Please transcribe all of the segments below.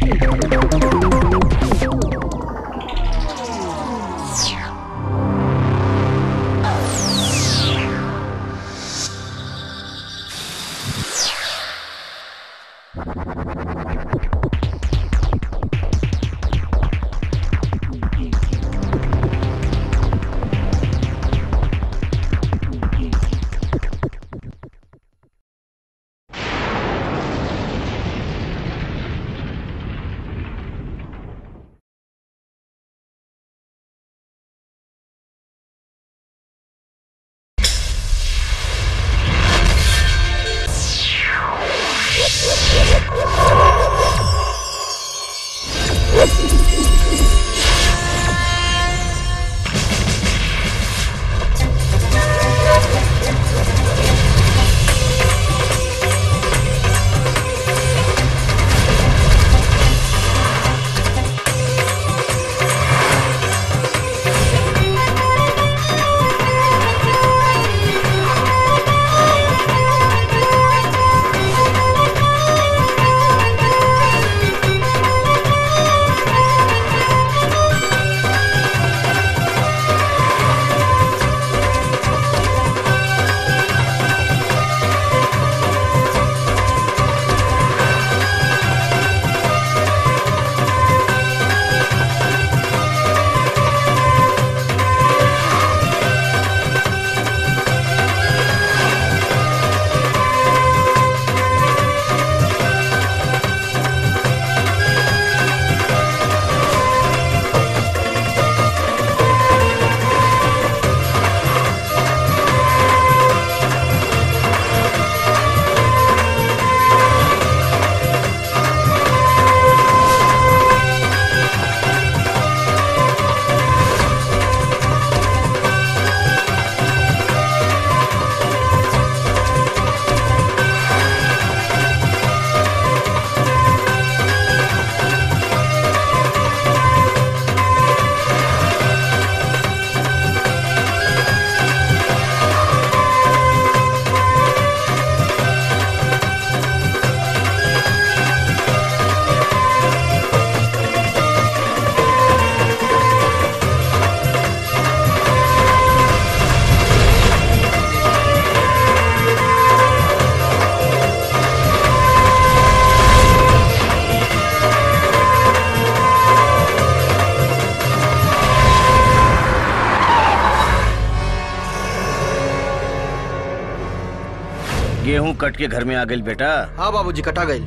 गेहूं कट के घर में आ गई बेटा। हाँ बाबूजी, कटा गई।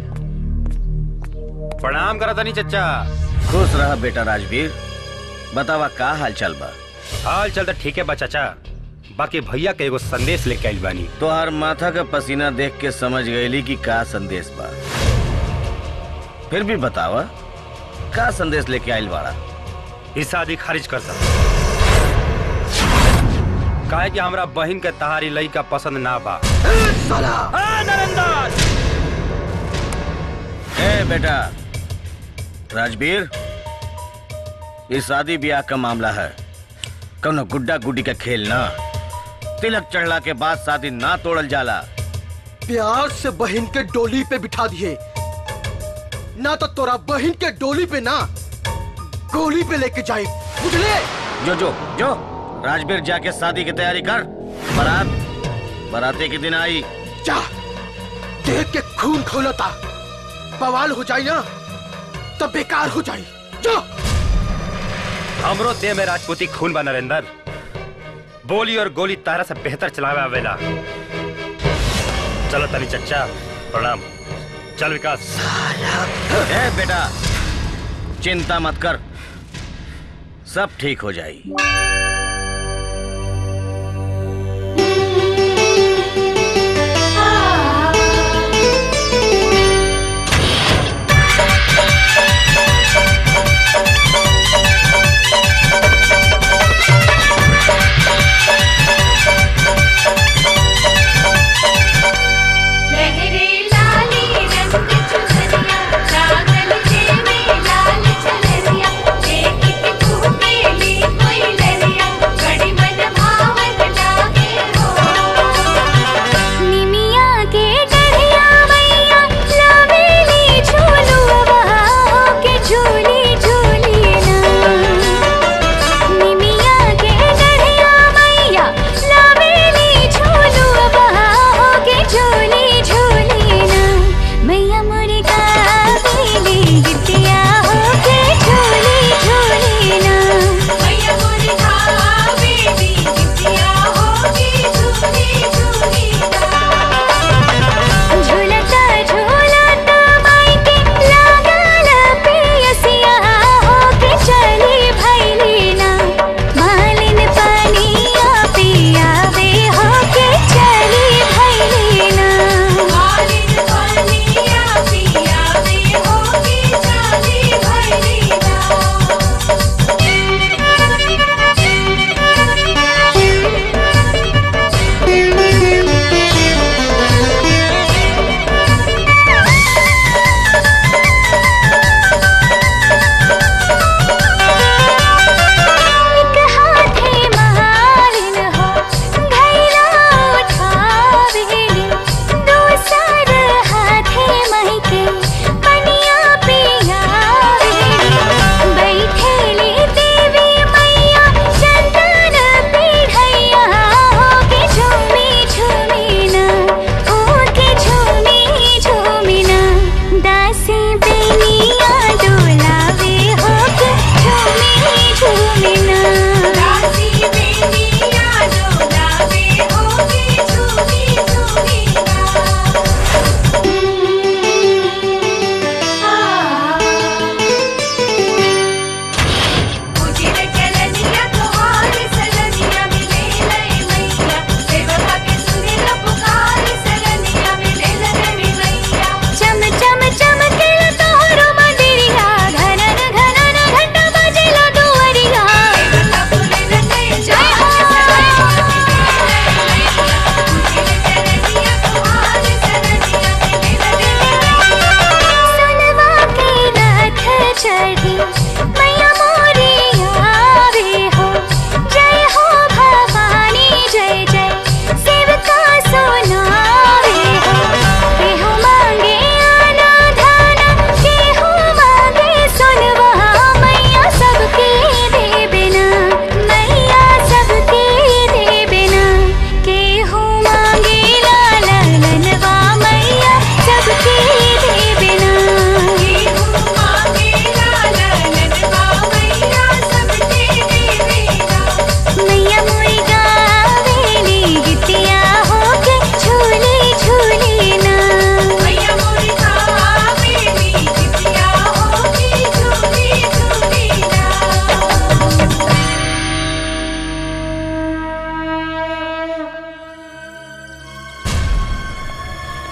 प्रणाम करा तनी चचा। खुश रहा बेटा राजवीर। बतावा का हाल चाल बा? हाल चल तो ठीक है बा चचा, बाकी भैया के एगो संदेश लेके आइल बानी। तोहार माथा का पसीना देख के समझ गईली कि का संदेश बा। फिर भी बतावा का संदेश लेके आइल बाड़ा? इस शादी खारिज कर सकता काहे कि हमरा बहन के तहारी लइका पसंद ना बा। नरेंद्र! ए बेटा राजवीर, ये शादी ब्याह का मामला है, कौनो गुड्डा गुड्डी का खेल ना। तिलक चढ़ला के बाद शादी ना तोड़ल जाला। प्यार से बहन के डोली पे बिठा दिए ना तो तोरा बहन के डोली पे ना गोली पे लेके जाए, बुझले? जो जो जो राजवीर जाके शादी की तैयारी कर। बराते के दिन आई। जा, देख के खून खौलता, बवाल हो जाए ना तो बेकार हो जाए। जो हमरो देह में राजपूती खून बा नरेंद्र। बोली और गोली तारा से बेहतर चलावे आवेला। चलो तनी चचा, प्रणाम। चल विकास। ए बेटा चिंता मत कर, सब ठीक हो जाएगी। कोई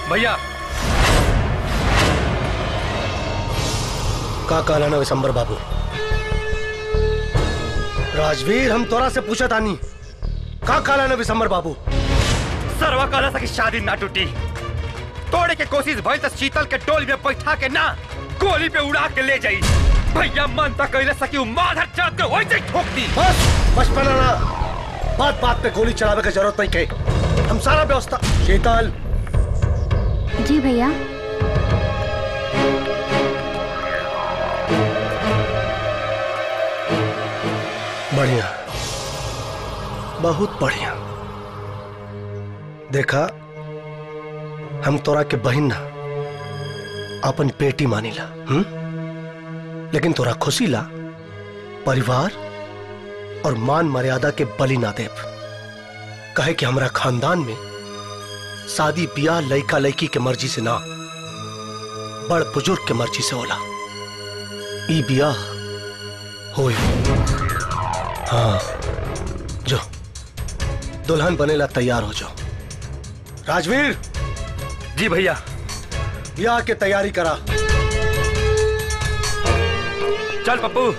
भैया का कहला ना विशंबर बाबू? राजवीर हम तोरा से पूछा तानी, का कहला ना विशंबर बाबू? सरवा कहला था कि शादी ना टूटी, तोड़े के कोशिश भइल तो शीतल के टोली में बैठा के ना गोली पे उड़ा के ले जाई। भैया मन तक कहले सकी माधर चाट के वैसे ही ठोक दी। बस बचपना ना, बात बात पे गोली चलावे की जरूरत नहीं के, हम सारा व्यवस्था। शीतल। जी भैया। बढ़िया, बहुत बढ़िया। देखा, हम तोरा के बहन ना अपन बेटी मानीला, लेकिन तोरा खुशी ला परिवार और मान मर्यादा के बलि ना देव। कहे कि हमरा खानदान में शादी ब्याह लड़का लड़की के मर्जी से ना, बड़ बुजुर्ग के मर्जी से होला। ई ब्याह होई। हाँ, जो दुल्हन बनेला तैयार हो जाओ। राजवीर। जी भैया। ब्याह की तैयारी करा। चल पप्पू।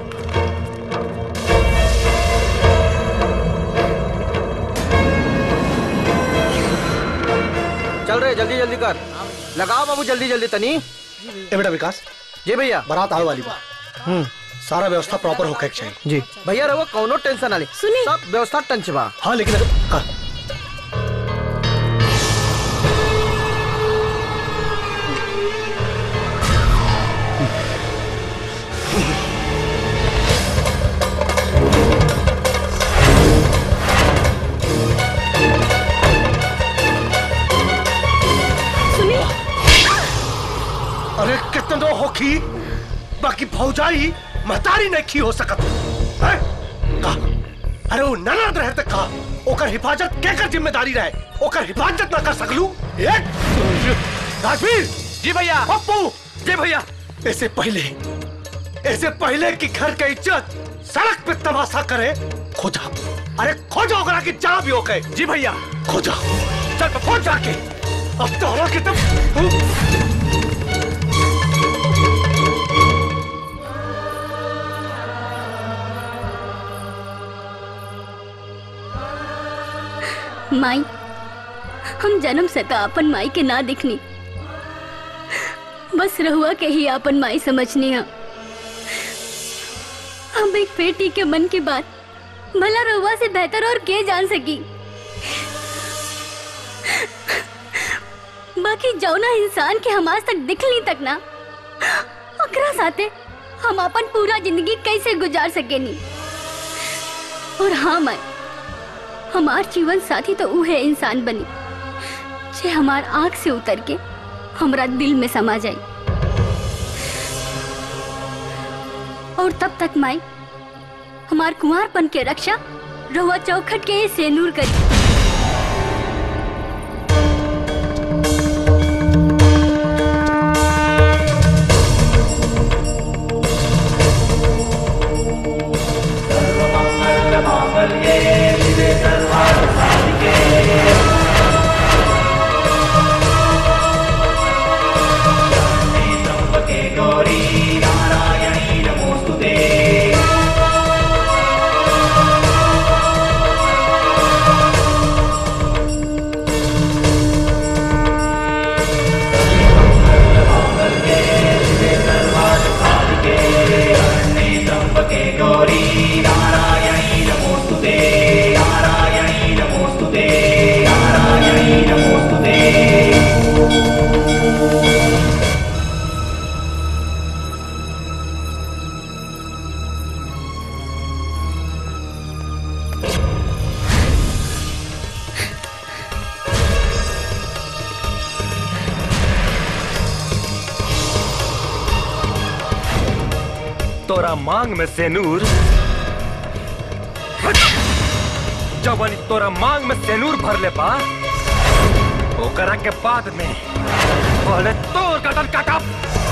चल रहे, जल्दी जल्दी कर। लगाओ बाबू, जल्दी जल्दी तनी। ए बेटा विकास। जी भैया। बारात आवे वाली बा। सारा व्यवस्था प्रॉपर होके चाहिए। जी भैया, रहो कौनो टेंशन ना ले, सब व्यवस्था टंच बा। हाँ लेकिन हाँ। अरे कितनो होखी, बाकी भौजाई महतारी नहीं खी हो सकत है? अरे वो ननद रहे तक का ओकर हिफाजत केकर जिम्मेदारी रहे, ओकर हिफाजत ना कर सकलू। एक राजवीर। जी भैया। पप्पू। जी भैया। ऐसे पहले कि घर की इज्जत सड़क पे तमाशा करे, खोजा। अरे खोजा ओकरा की जहाँ भी होके। जी भैया। खोजा। चल खोज जाके। अब तो हो के तुम माई, हम जन्म सका अपन माई के ना दिखनी, बस रहुआ के ही अपन माई समझनी है। हम एक बेटी के मन की बात भला रहुआ से बेहतर और के जान सकी। बाकी जौना इंसान के हम आज तक दिखली तक ना, ओकरा साथे हम अपन पूरा जिंदगी कैसे गुजार सकेनी। और हाँ माई, हमार जीवन साथी तो उहे इंसान बनी जे हमार आंख से उतर के हमरा दिल में समा जाए। और तब तक माई हमार कुंवारपन के रक्षा रहुआ चौखट के सेनूर करी। तोरा मांग में सेनूर, जवन तोरा मांग में सेनूर भर ले बा, ओकरा के बाद में पहले तोर गर्दन काटब।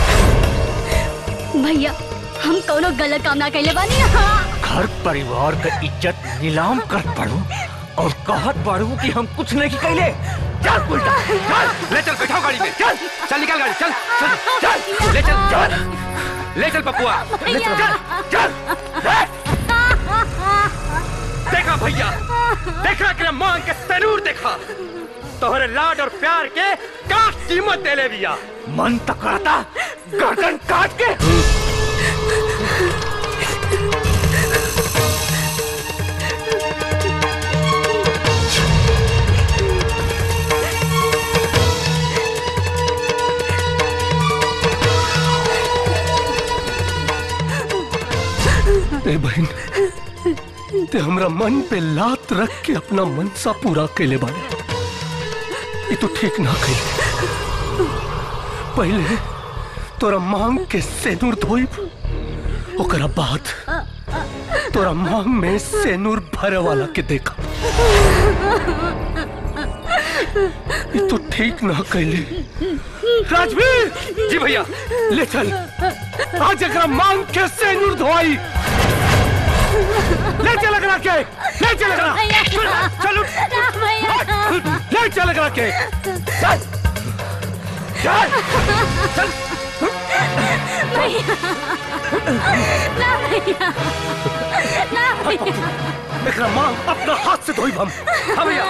भैया, हम कोनो गलत काम ना कैले बानी। घर परिवार का इज्जत नीलाम कर पड़ू और कहत पड़ू कि हम कुछ नहीं कैले। चल उल्टा चल ले चल बैठाओ गाड़ी में चल चल निकाल गाड़ी चल चल चल ले चल पपुआ ले चल चल देखा भैया देखा कि मांग के सरूर देखा तोहरे लाड और प्यार के का कीमत दे ले भैया मन तो करता गर्दन काट के ए बहन ते हमरा मन पे लात रख के अपना मनसा पूरा कैले बारे ये तो ठीक ना कैले पहले तोरा मांग के सेनुर धोइब ओकरा बाद तोरा मांग में सेनुर भरे वाला के देखा ये तो ठीक ना कैले राजवीर जी भैया ले चल आज एकरा मांग के सेनुर धोई ले चल करा के ले चल करा चलो ले चल करा के चल चल चल एकरा मांग अपना हाथ से धोई हम हाँ भैया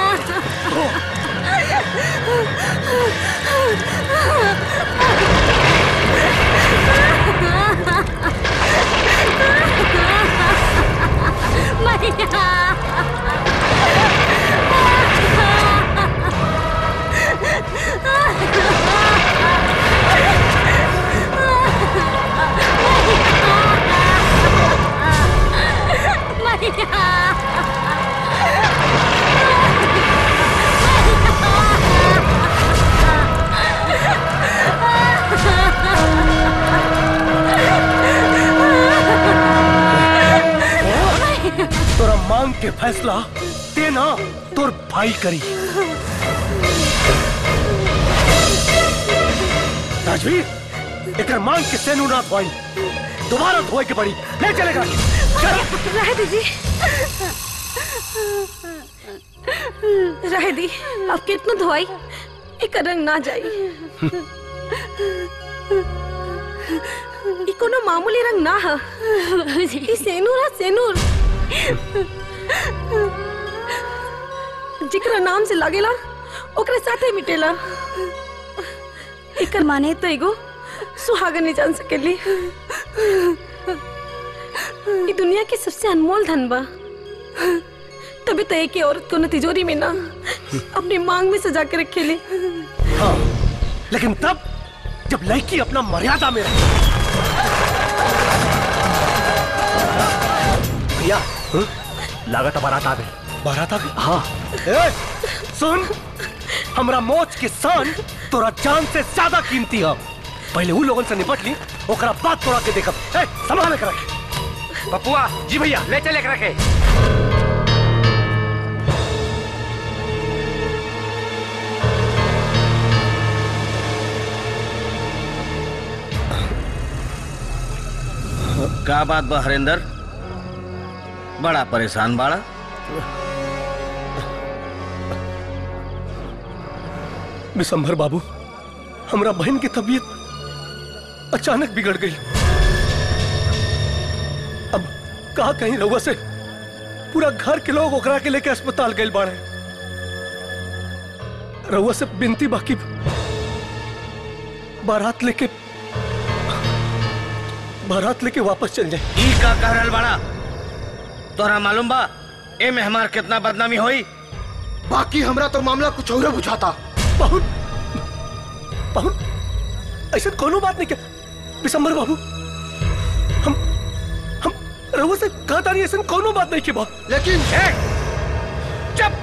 तोरा मांग के फैसला देना तोर भाई करी राजवीर एक मांग के सेनु ना धोई दोबारा धोए के पड़ी ले चलेगा रह दीजिए रह दी अब कितना धोई एक रंग ना जाई ई कोनो मामूली रंग ना है ई सेनूर है सेनूर जिकरा नाम से लागेला ओकरे साथे मिटेला एकर माने तो एगो सुहागन नहीं जान सकेली ई दुनिया की सबसे अनमोल धन बा तभी तो एक औरत को न तिजोरी में ना अपनी मांग में सजा के रखेली हाँ लेकिन तब जब लड़की अपना मर्यादा में रहे भैया लागत बारात आ गई बारात आ गई हाँ ए, सुन हमरा मौज के सान तोरा जान से ज्यादा कीमती है पहले उन लोगों से निपट ली ओकरा बाद तोरा के देखब संभाल के रखे पपुआ जी भैया ले चले के रखे क्या बात बा हरेंद्र बड़ा परेशान बाड़ा बिशंभर बाबू हमरा बहन की तबीयत अचानक बिगड़ गई अब कहा कहीं रउआ से पूरा घर के लोग ओकरा के लेके अस्पताल गए बाड़े रउआ से बिनती बाकी बारात लेके वापस चल जाए ई का कह रहल बाड़ा तोरा मालूम बा ए में हमार कितना बदनामी होई बाकी हमरा तो मामला कुछ और बुझाता बहुत बहुत ऐसा कोनो बात नहीं क्या बिशंभर बाबू हम रउआ से कहा था नहीं ऐसा कोनो बात नहीं की बात लेकिन चुप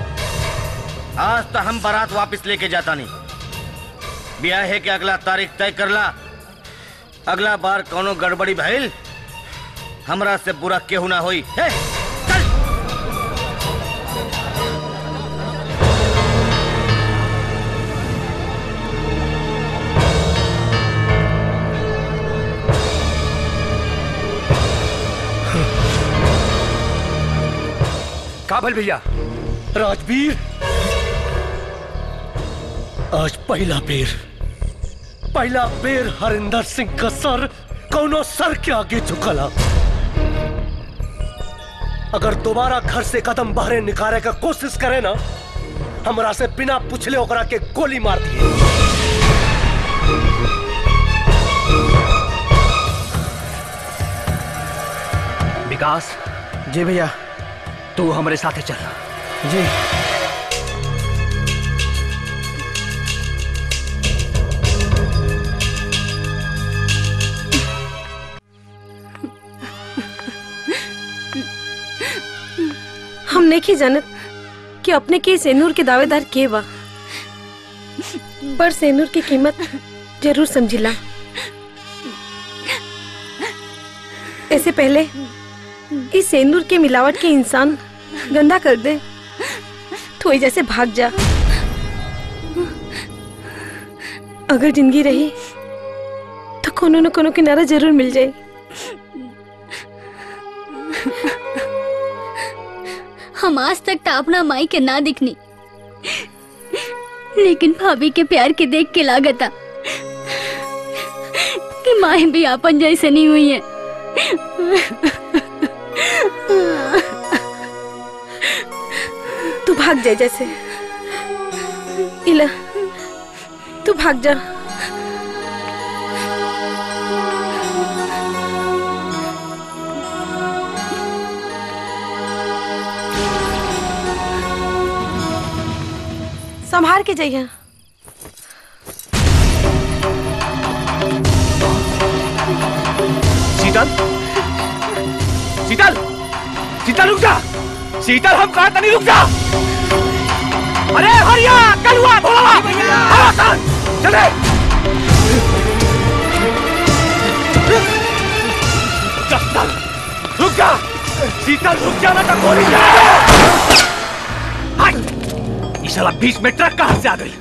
आज तो हम बारात वापस लेके जाता नहीं ब्याह है कि अगला तारीख तय करला अगला बार कोनो गड़बड़ी भइल हमरा से बुरा केहू ना होई है चल काबल भैया राजवीर आज पहला बेर हरिंदर सिंह का सर कौनो सर के आगे झुकला। अगर दोबारा घर से कदम बाहर निकाले का कोशिश करे ना, हमरा से बिना पूछले ओकरा के गोली मार दिए। विकास। जी भैया। तू हमारे साथ चल। जी। हम नहीं जानत कि अपने के सेनूर के दावेदार के बा, पर सेनूर की कीमत जरूर समझिला। ऐसे पहले इस सेनूर के मिलावट के इंसान गंदा कर दे तो वही जैसे भाग जा। अगर जिंदगी रही तो कोनो न कोनो किनारा जरूर मिल जाए। हम आज तक तो अपना माई के ना दिखनी, लेकिन भाभी के प्यार के देख के लागता कि माई भी आपन जैसे नहीं हुई है। तू भाग जाए जैसे इला, तू भाग जा। संभाल के जाइए। शीतल, शीतल, शीतल रुक जा। शीतल, हम कहा था नहीं रुक जा। अरे हरिया, कलुआ, भोला, चले। शीतल, रुक जा। शीतल रुक जा ना तो गोली चला। ये साला बीच में ट्रक कहां से आ गई?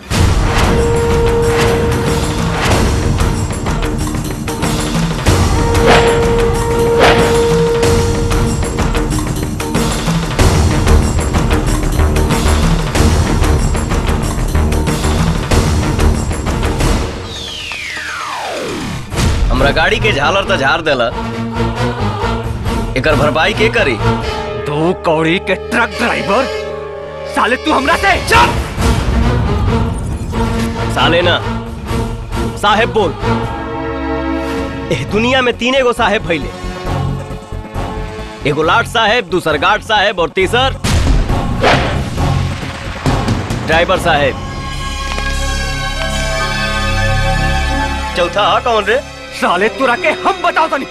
हमरा गाड़ी के झालर तो झाड़ देला, एकर भरपाई के करी? तू कौड़ी के ट्रक ड्राइवर, साले तू हमरा से चल। साले ना, साहेब बोल। एह दुनिया में तीने गो साहेब भइले, एगो लाट साहेब, दूसर गार्ड साहेब और तीसर ड्राइवर साहेब। चौथा कौन रे? साले तुरा के हम बताओ तनी।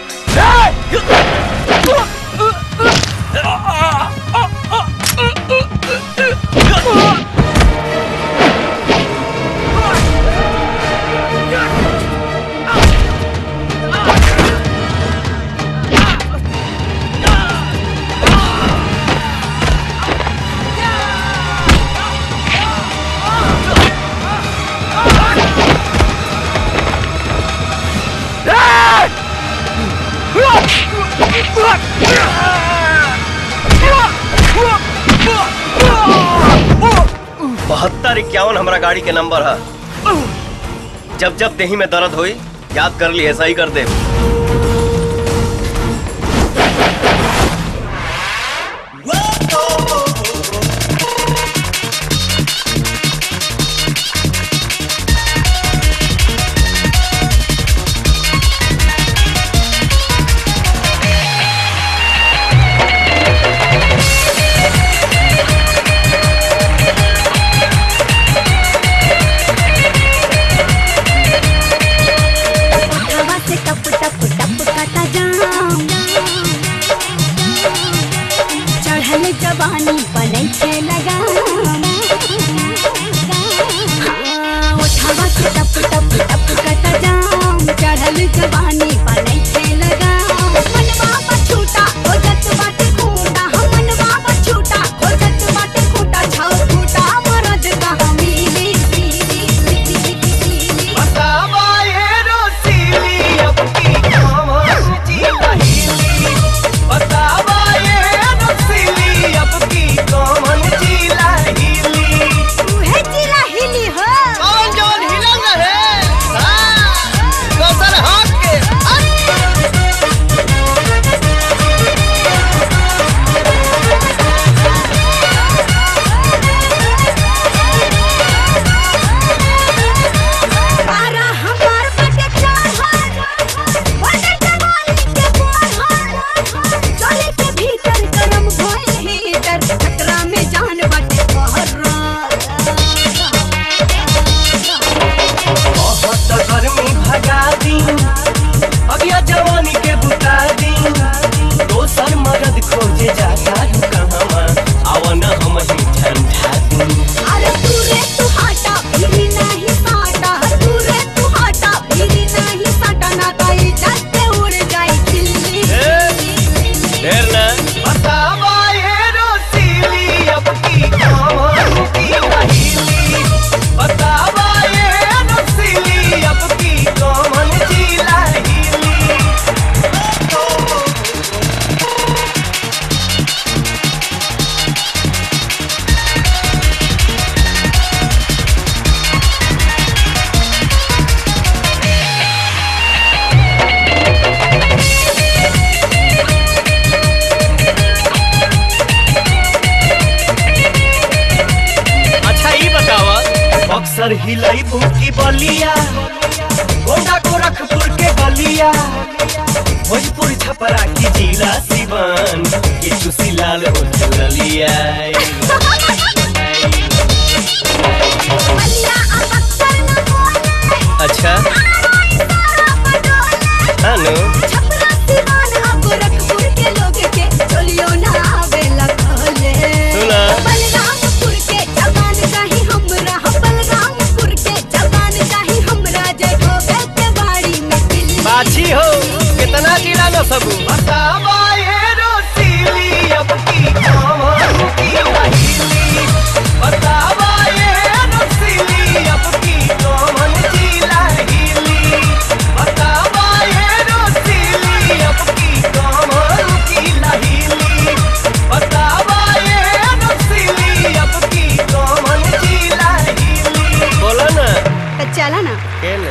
बहत्तर 51 हमारा गाड़ी के नंबर है। जब जब देही में दर्द हुई याद कर ली, ऐसा ही कर दे। जवानी बने के लगा, उठावा से टप टप टप कटा जाम, चढ़ल जवानी बने के लगा। मनवा बछूटा हो जत बाटे खूटा, हम मनवा बछूटा हो जत बाटे खूटा, छाव खूटा मरद का मिली। बतावा ये रोसीली अब की कौन जी लहीली, बतावा ये रोसीली अब की कौन जी लहीली। तू है जी लहीली हो? कौन हिलाई भूखी बलिया गोंडा गोरखपुर के गलिया भोजपुर छपरा की जिला सिवान के तुसी लाल हो चलिया अच्छा हानो सुना बाछी हो कितना जिला न सबू बतावा ये रोसीली अब की कौन की रहीली बतावा ये रोसीली अब की कौन जिला हिली बतावा ये रोसीली अब की कौन की रहीली बतावा ये रोसीली अब की कौन जिला हिली बोला ना चला ना केने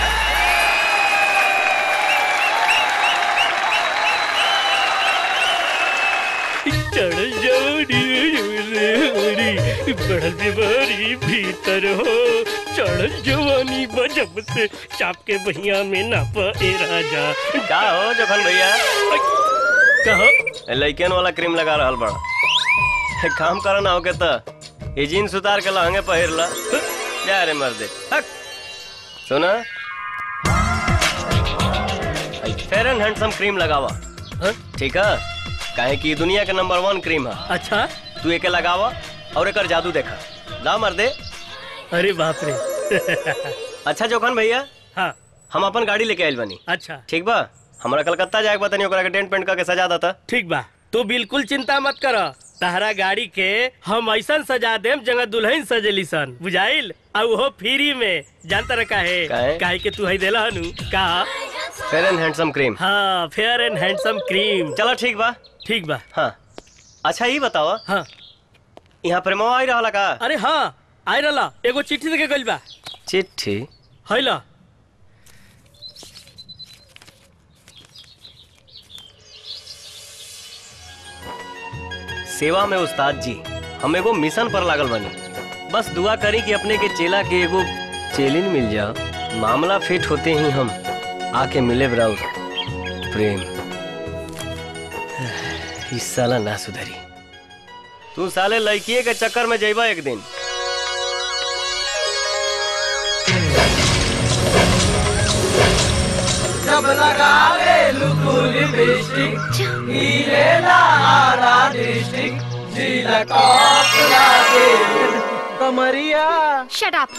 चढ़ल जवानी बढ़ल बीमारी भीतर हो चढ़ल जवानी बजब से चाप के बहिया में नाप ए राजा का हो जखन भैया कहो लइकन वाला क्रीम लगा रहल बड़ा एक काम करो ना होके त ये जीन्स उतार के लहंगे पहिर ला क्या रे मर्दे सुना फेयर एंड हैंडसम क्रीम लगावा ठीक है काहे कि दुनिया के नंबर 1 क्रीम है अच्छा तू एके लगावा और एकर जादू देखा ला मर्दे अरे बाप रे अच्छा जोखन भैया हाँ हम अपन गाड़ी लेके आइल बनी अच्छा ठीक बा हमरा कलकत्ता जाए बतनी ओकरा के टेंट पेंट करके सजा देता ठीक बा तू बिल्कुल चिंता मत कर तहरा गाड़ी के हम ऐसा सजा देम जगह दुल्हन सजेली सन बुझाइल और वो फ्री में जानता रखा है काहे के तू है देला हनु का फेयर एंड हैंडसम क्रीम हाँ फेयर एंड हैंडसम क्रीम चलो ठीक बा हाँ अच्छा ये बताओ हाँ यहाँ प्रेमवा आई रहा का अरे हाँ आई रहा एगो चिट्ठी देके गइल बा चिट्ठी है ला सेवा में उस्ताद जी हम एगो मिशन पर लागल बनी बस दुआ करी कि अपने के चेला के एगो चेलिन मिल जाओ मामला फिट होते ही हम आके मिले ब्राउ प्रेम इस साला ना सुधरी तू साले लड़किए के चक्कर में जेबा एक दिन जब लगावे लुकुल बिस्टिक हीरे लारा डिस्ट्रिक्ट जिला टॉप लागे कमरिया शट अप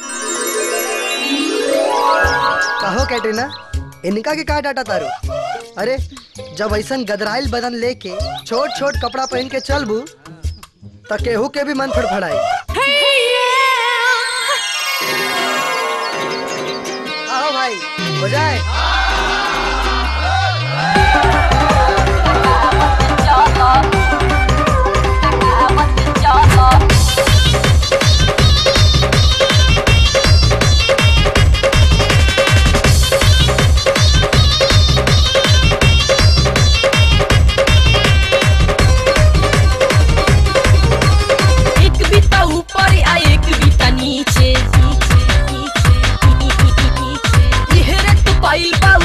कहो कैटरीना इनका के का डाटा तारू अरे जब ऐसन गदराइल बदन लेके छोट छोट कपड़ा पहन के चलबू त केहू के भी मन फड़फड़ाई आओ भाई हो जाए नीचे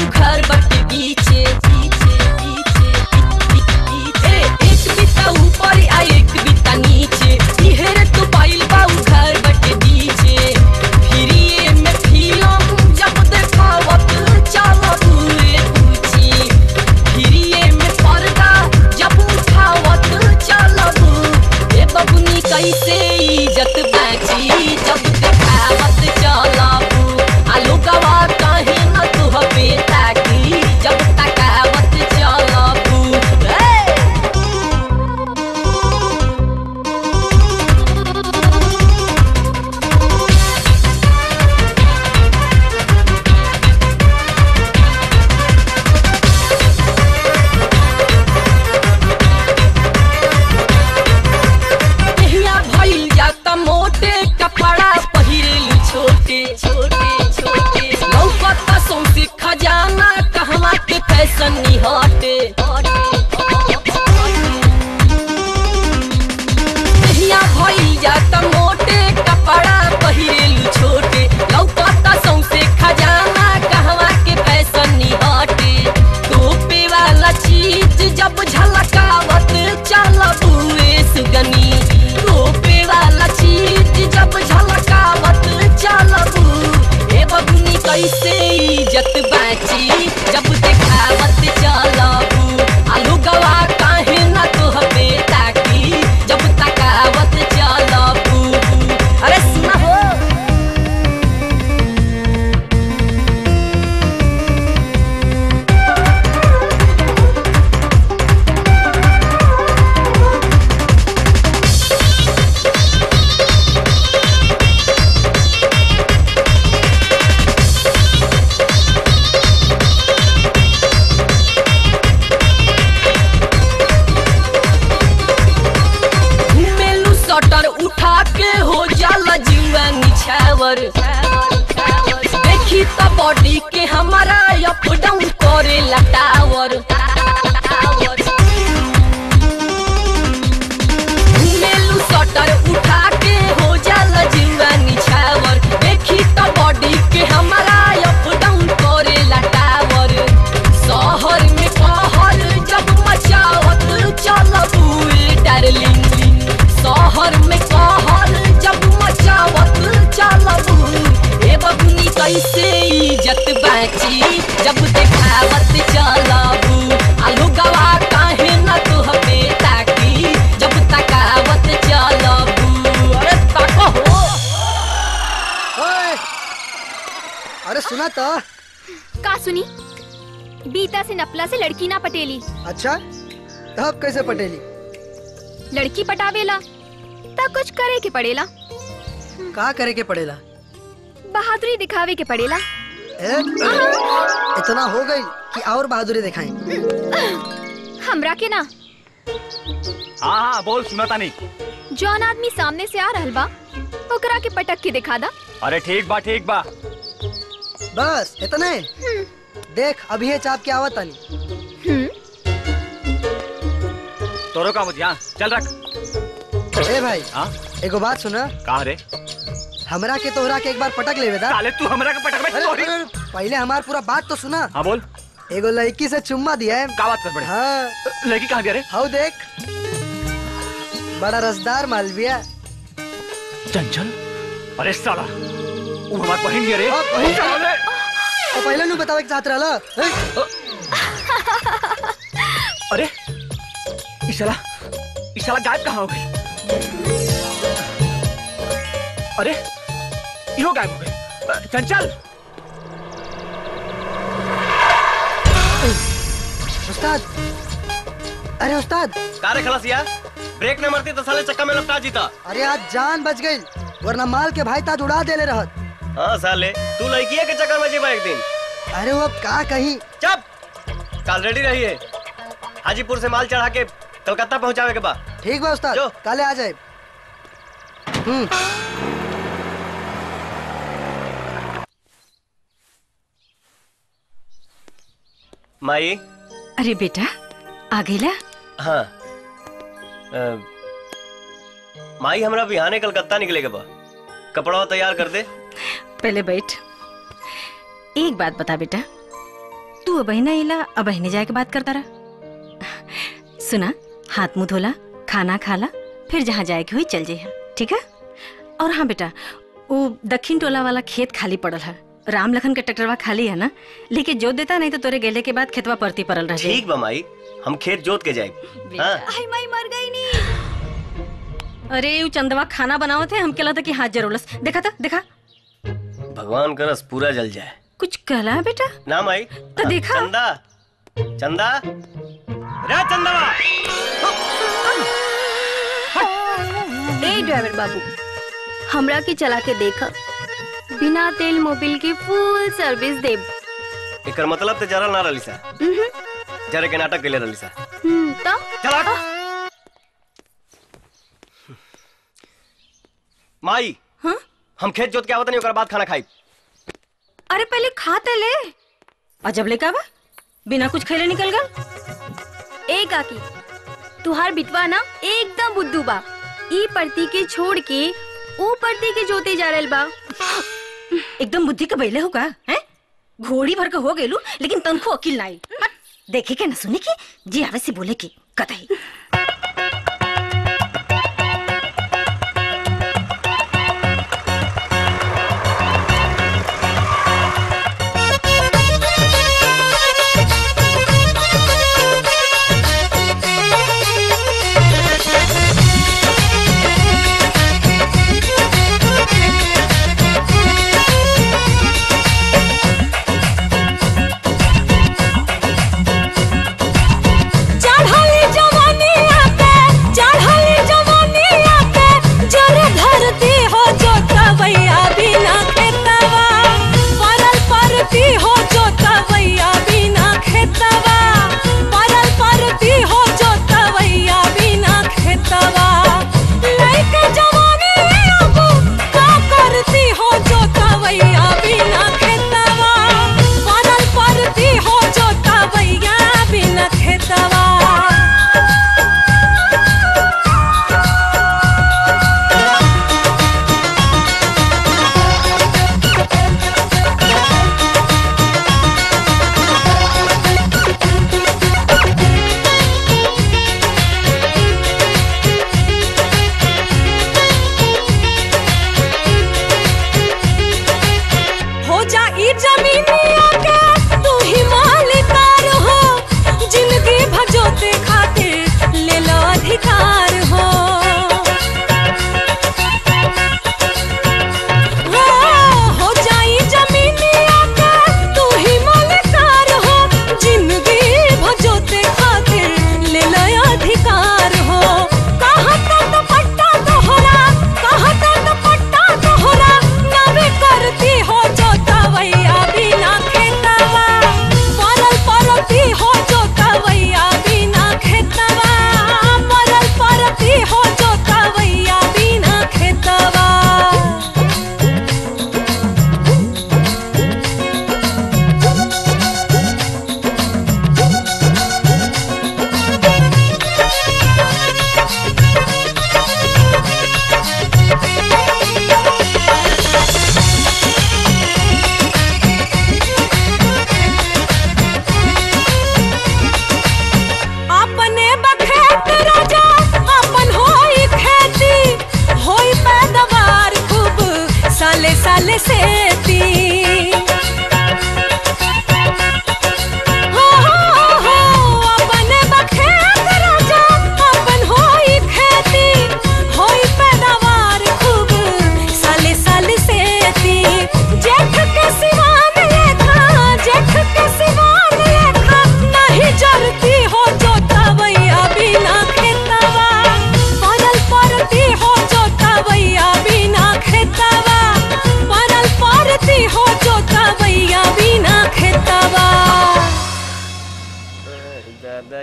देखी तो बॉडी के हमारा अप डाउन करे लटावर घूमेलू सटर उठा के हो जाला जीवा निछावर देखी तो बॉडी के हमारा अप डाउन करे लटावर शहर में कहर जब मचावत चलबू डार्लिंग शहर में कहर जब मचावत चलबू ए बबनी कैसे इज्जत बाची जब देखावत चलबू आलू गवा काहे न तू बेटा की जब तकावत चलबू अरे तको हो ओए अरे सुना तो का सुनी बीता से नपला से लड़की ना पटेली। अच्छा अब कैसे पटेली? लड़की पटावेला ता कुछ करे के पड़ेला। का करे के पड़ेला? बहादुरी दिखावे के पड़ेला। इतना हो गई कि और बहादुरी दिखाएं। हमरा के ना। हाँ हाँ बोल सुनता नहीं। जौन आदमी सामने से आ रहल बा ओकरा के पटक के दिखा दा। अरे ठीक बा ठीक बा। बस इतने? देख अभी है चाप के आवत आनी। तोरो का मुझे यहाँ चल रख। ए भाई हाँ एगो बात सुना। कहा रे? हमरा के तोहरा के एक बार पटक लेवे दा। साले तू हमरा के पटक में तोरी। पहले हमार पूरा बात तो सुना। हाँ बोल। एगो लड़की से चुम्मा दिया है। का बात कर बड़े? हाँ लड़की कहाँ दिया रे? हाउ देख बड़ा रसदार मालविया। चंचल अरे साला वो हमार बहन दिया रे। तो पहले नु बतावे के साथ रहला। अरे इशाला गायब कहाँ हो गई? अरे यो गायब हो गई। चंचल उस्ताद अरे उस्ताद का रे खलासिया ब्रेक न मरती तो साले चक्का में लपटा जीता। अरे आज जान बच गई वरना माल के भाई ताज उड़ा देले रहत। हाँ साले तू लड़की के चक्कर में जीवा एक दिन। अरे वो अब का कहीं। चुप कल रेडी रहिए हाजीपुर से माल चढ़ा के कलकत्ता पहुंचावे के बाद। ठीक बा उस्ताद काले आ जाए। माई अरे बेटा आ गेला। हाँ माई हमरा बिहाने कलकत्ता निकले के बा कपड़ा तैयार कर दे। पहले बैठ। एक बात बता बेटा तू अबहिना इला अबहिने जाए के बात करता रहा। सुना हाथ मुंह धोला खाना खाला फिर जहाँ जाए के हुई चल जाइए ठीक है। और हाँ बेटा वो दक्षिण टोला वाला खेत खाली पड़ल है राम लखन के ट्रैक्टरवा खाली है ना लेके जोत देता नहीं तो तोरे गेले के बाद खेतवा परती पड़ल रह। ठीक बा माई हम खेत जोत के जाए। हाँ। आई माई मर गई नहीं। अरे वो चंदवा खाना बनावत है हम कहला था कि हाथ जरूरस देखा था देखा। भगवान का रस पूरा जल जाए। कुछ कहला बेटा ना माई तो देखा। चंदा चंदा रे चंदवा। ए ड्राइवर बाबू हमरा के चला के देखा बिना तेल मोबिल के फुल सर्विस देब। एकर मतलब ते जरा ना रली सा जरे के नाटक केले रली सा। तो चला माई। हाँ? हम खेत जोत के आवत नहीं ओकर बाद खाना खाई। अरे पहले खाते ले अजब ले का बा बिना कुछ खैले निकल गल। ए काकी तुहार बिटवा ना एकदम बुद्धू बा ई परती के छोड़ के ऊ परती के जोते जा रहल बा। एकदम बुद्धि के बैले होगा हैं घोड़ी भर के हो गेलू लेकिन तनको अकिल नहीं। देखे के ना सुने की जी आवे से बोले की कतई। चढ़ाई जवानी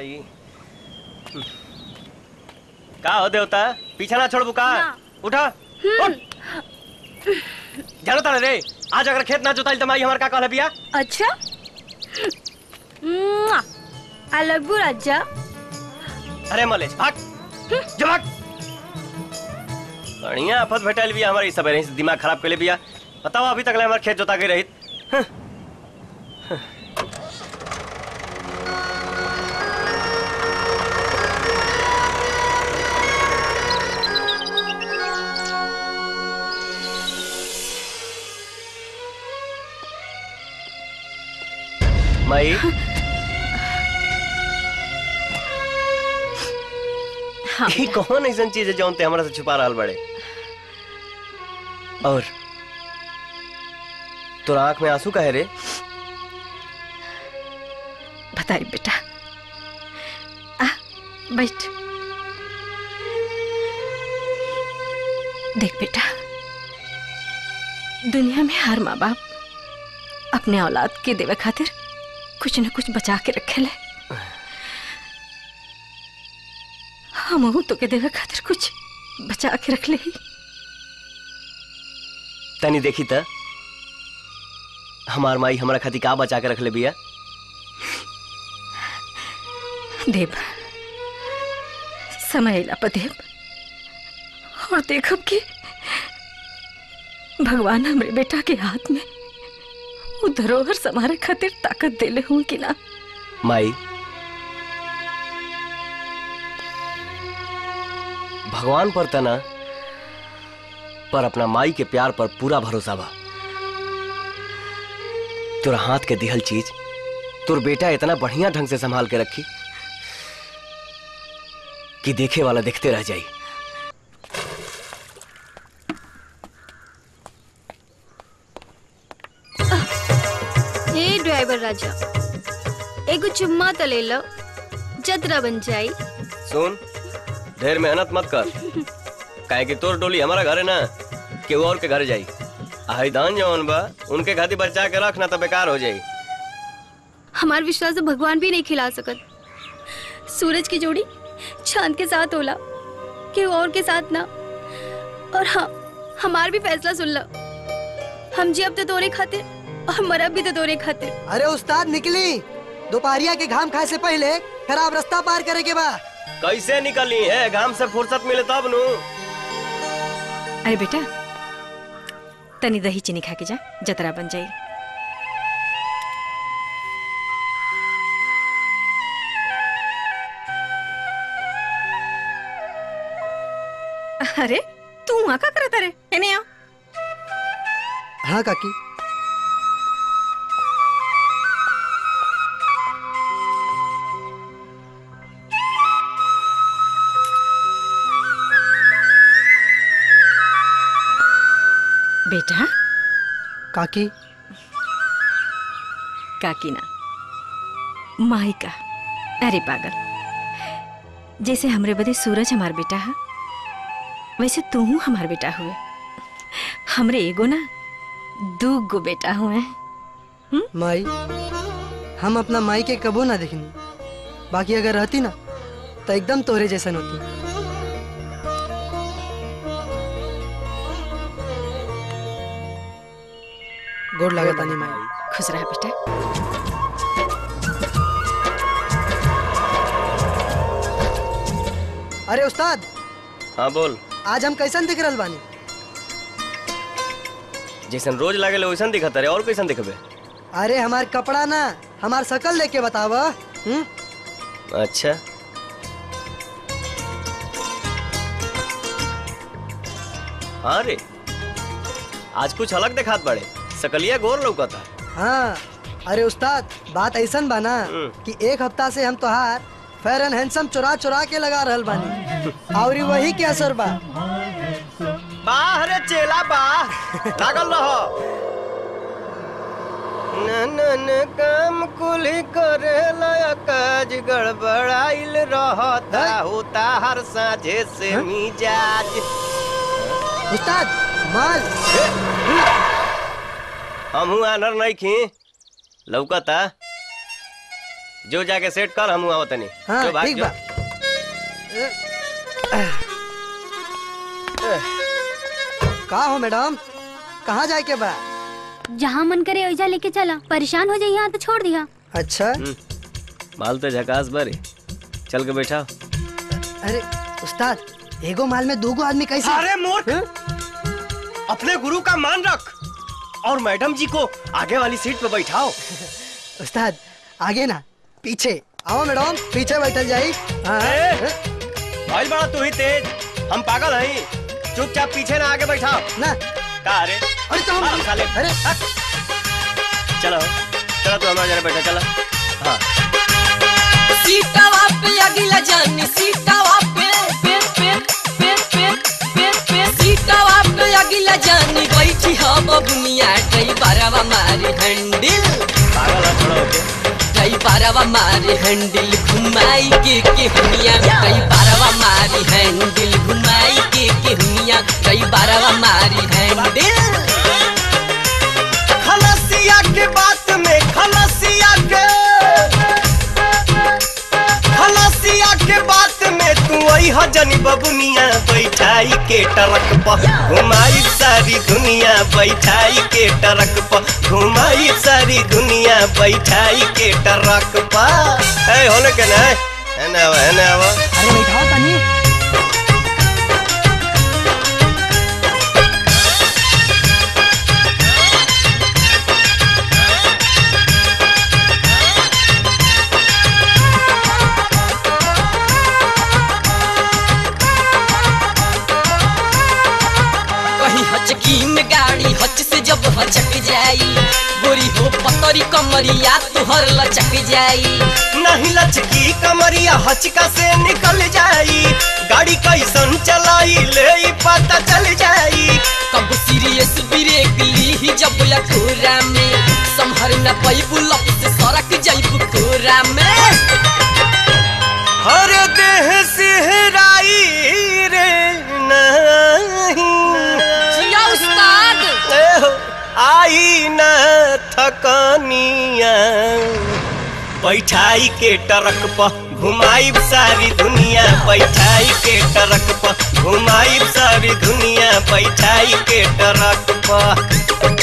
जाई। का हो देवता, पीछे ना छोड़ बुका। उठा उठ। जानो रे, आज अगर खेत ना जोताई तो माई हमार का कहले बिया। अच्छा आई लव यू राजा। अरे मलेश भाग जो भाग। बढ़िया आफत भेटल बिया हमारे सबेरे से दिमाग खराब कर बिया। बताओ अभी तक हमारे खेत जोता के रही। माई ये कौन ऐसा चीज है जौन ते हमरा से छुपा रहल बड़े? और तोरा आंख में आंसू काहे रे? बताई बेटा, आ बैठ। देख बेटा, दुनिया में हर माँ बाप अपने औलाद के देवे खातिर कुछ न कुछ बचा के रखे ले। हम तो के देवे खातिर कुछ बचा के रख ले ही। तनी देखी त हमार माई हमरा खातिर का बचा के रख ले बिया। देव समय अला पर देव, और देखब कि भगवान हमरे बेटा के हाथ में वो धरोहर समारे खातिर ताकत देले हूं कि ना। माई भगवान पर तना पर अपना माई के प्यार पर पूरा भरोसा बा। तोरा हाथ के दिहल चीज तोर बेटा इतना बढ़िया ढंग से संभाल के रखी कि देखे वाला देखते रह जाई। हे ड्राइवर राजा, एगो चुम्मा तो ले लो, जतरा बन जाई। सुन, ढेर मेहनत मत कर, काहे कि तोर डोली हमारा घर है ना, केहू और के घर जाई। आई दान जवन बा उनके खातिर बचा के रखना तो बेकार हो जाई। हमार विश्वास तो भगवान भी नहीं खिला सकत। सूरज की जोड़ी चांद के साथ होला, केहू और के साथ ना। और हाँ, हमार भी फैसला सुन लो, हम जी अब तो तोरे खातिर और मरब भी तो तोरे खातिर। अरे उस्ताद निकली, दोपहरिया के घाम खाए से पहले खराब रास्ता पार करे के बा। कैसे निकली है? घाम से फुर्सत मिले तब नु। अरे बेटा, तनी दही चीनी खा के जा, जतरा बन जाई। अरे तू वहां का करता रे? एने आओ। हाँ काकी। बेटा काकी, काकी ना माई का। अरे पागल, जैसे हमरे बदे सूरज हमार बेटा है, वैसे तू हमार बेटा हुए। हमरे एगो ना दू गो बेटा हुए। माई, हम अपना माई के कबो ना देखनी, बाकी अगर रहती ना तो एकदम तोरे जैसन होती। गोड़ लगा तानी माई। खुश रहा बेटा। अरे उस्ताद। हाँ बोल। आज हम कैसन दिख रहल बानी? जैसन रोज लागेले वैसन दिखत रे, और कैसन दिखबे? अरे हमार कपड़ा ना, हमार शकल लेके बताव। अच्छा, हाँ रे, आज कुछ अलग दिखात बड़े, सकलिया गोर लौकता। हाँ, अरे उस्ताद बात ऐसन बा ना कि एक हफ्ता से हम तोहार फेयर एंड हैंडसम चुरा चुरा के लगा रहल बानी, और वही के असर बा। बाह रे चेला बाह, लागल रहो। नन काम कुली करे लाया काज गड़बड़ाइल रहता, होता हर साझे से मिजाज। उस्ताद माल। हमहू आनर नहीं खी लौकता। जो जाके सेट कर हम आवत नहीं। हाँ, जो भाग ठीक जो। बा। का हो मैडम, कहाँ जाए के बा? जहाँ मन करे वैसा लेके चला, परेशान हो जाए यहाँ तो छोड़ दिया। अच्छा माल तो झकास बरी, चल के बैठा। अरे उस्ताद, एगो माल में दूगो आदमी कैसे? अरे मूर्ख, अपने गुरु का मान रख और मैडम जी को आगे वाली सीट पे बैठाओ। उस्ताद आगे ना पीछे आओ मैडम, पीछे बैठल जाई। भाई बड़ा तू ही तेज, हम पागल हैं। चुपचाप पीछे ना आगे बैठाओ ना। का अरे तो हम साले, अरे चलो चलो तू हमारे जरा बैठा चला। हाँ सीटावा पे अगिला जानी, सीटावा पे सीटावा पे अगिला जानी बैठी हो बबुनिया ड्राइवरवा मारी हैंडल। पागल है थोड़ा होके। ड्राइवरवा मारी हैंडल घुमाई के हुनिया, ड्राइवरवा मारी हैंडल घुमाई के हुनिया, ड्राइवरवा मारी हैंडल। खलसिया के बात में खलसिया के बात में तू आई हजनी बबुनिया बैठाई के टरक पर घुमाई सारी दुनिया, बैठाई के टरक पर घुमाई सारी दुनिया, बैठाई के टरक पर। है होने के ना है ना अरे बैठाओ तनी। हचकी में गाड़ी हच से जब हचक जाई, गोरी हो पतरी कमरिया तुहर लचक जाई। नहीं लचकी कमरिया हचका से निकल जाई, गाड़ी कैसन चलाई ले पता चल जाई। कब सीरियस ब्रेक ली जब लखोरा में, संभर न पैबू लप से सड़क जाइबू कोरा में। हर देह सिहराई रे नहीं आई न थकानिया, बैठाई के टरक पर घुमाई सारी दुनिया, बैठाई के टरक पर घुमाई सारी दुनिया, बैठाई के टरक पर।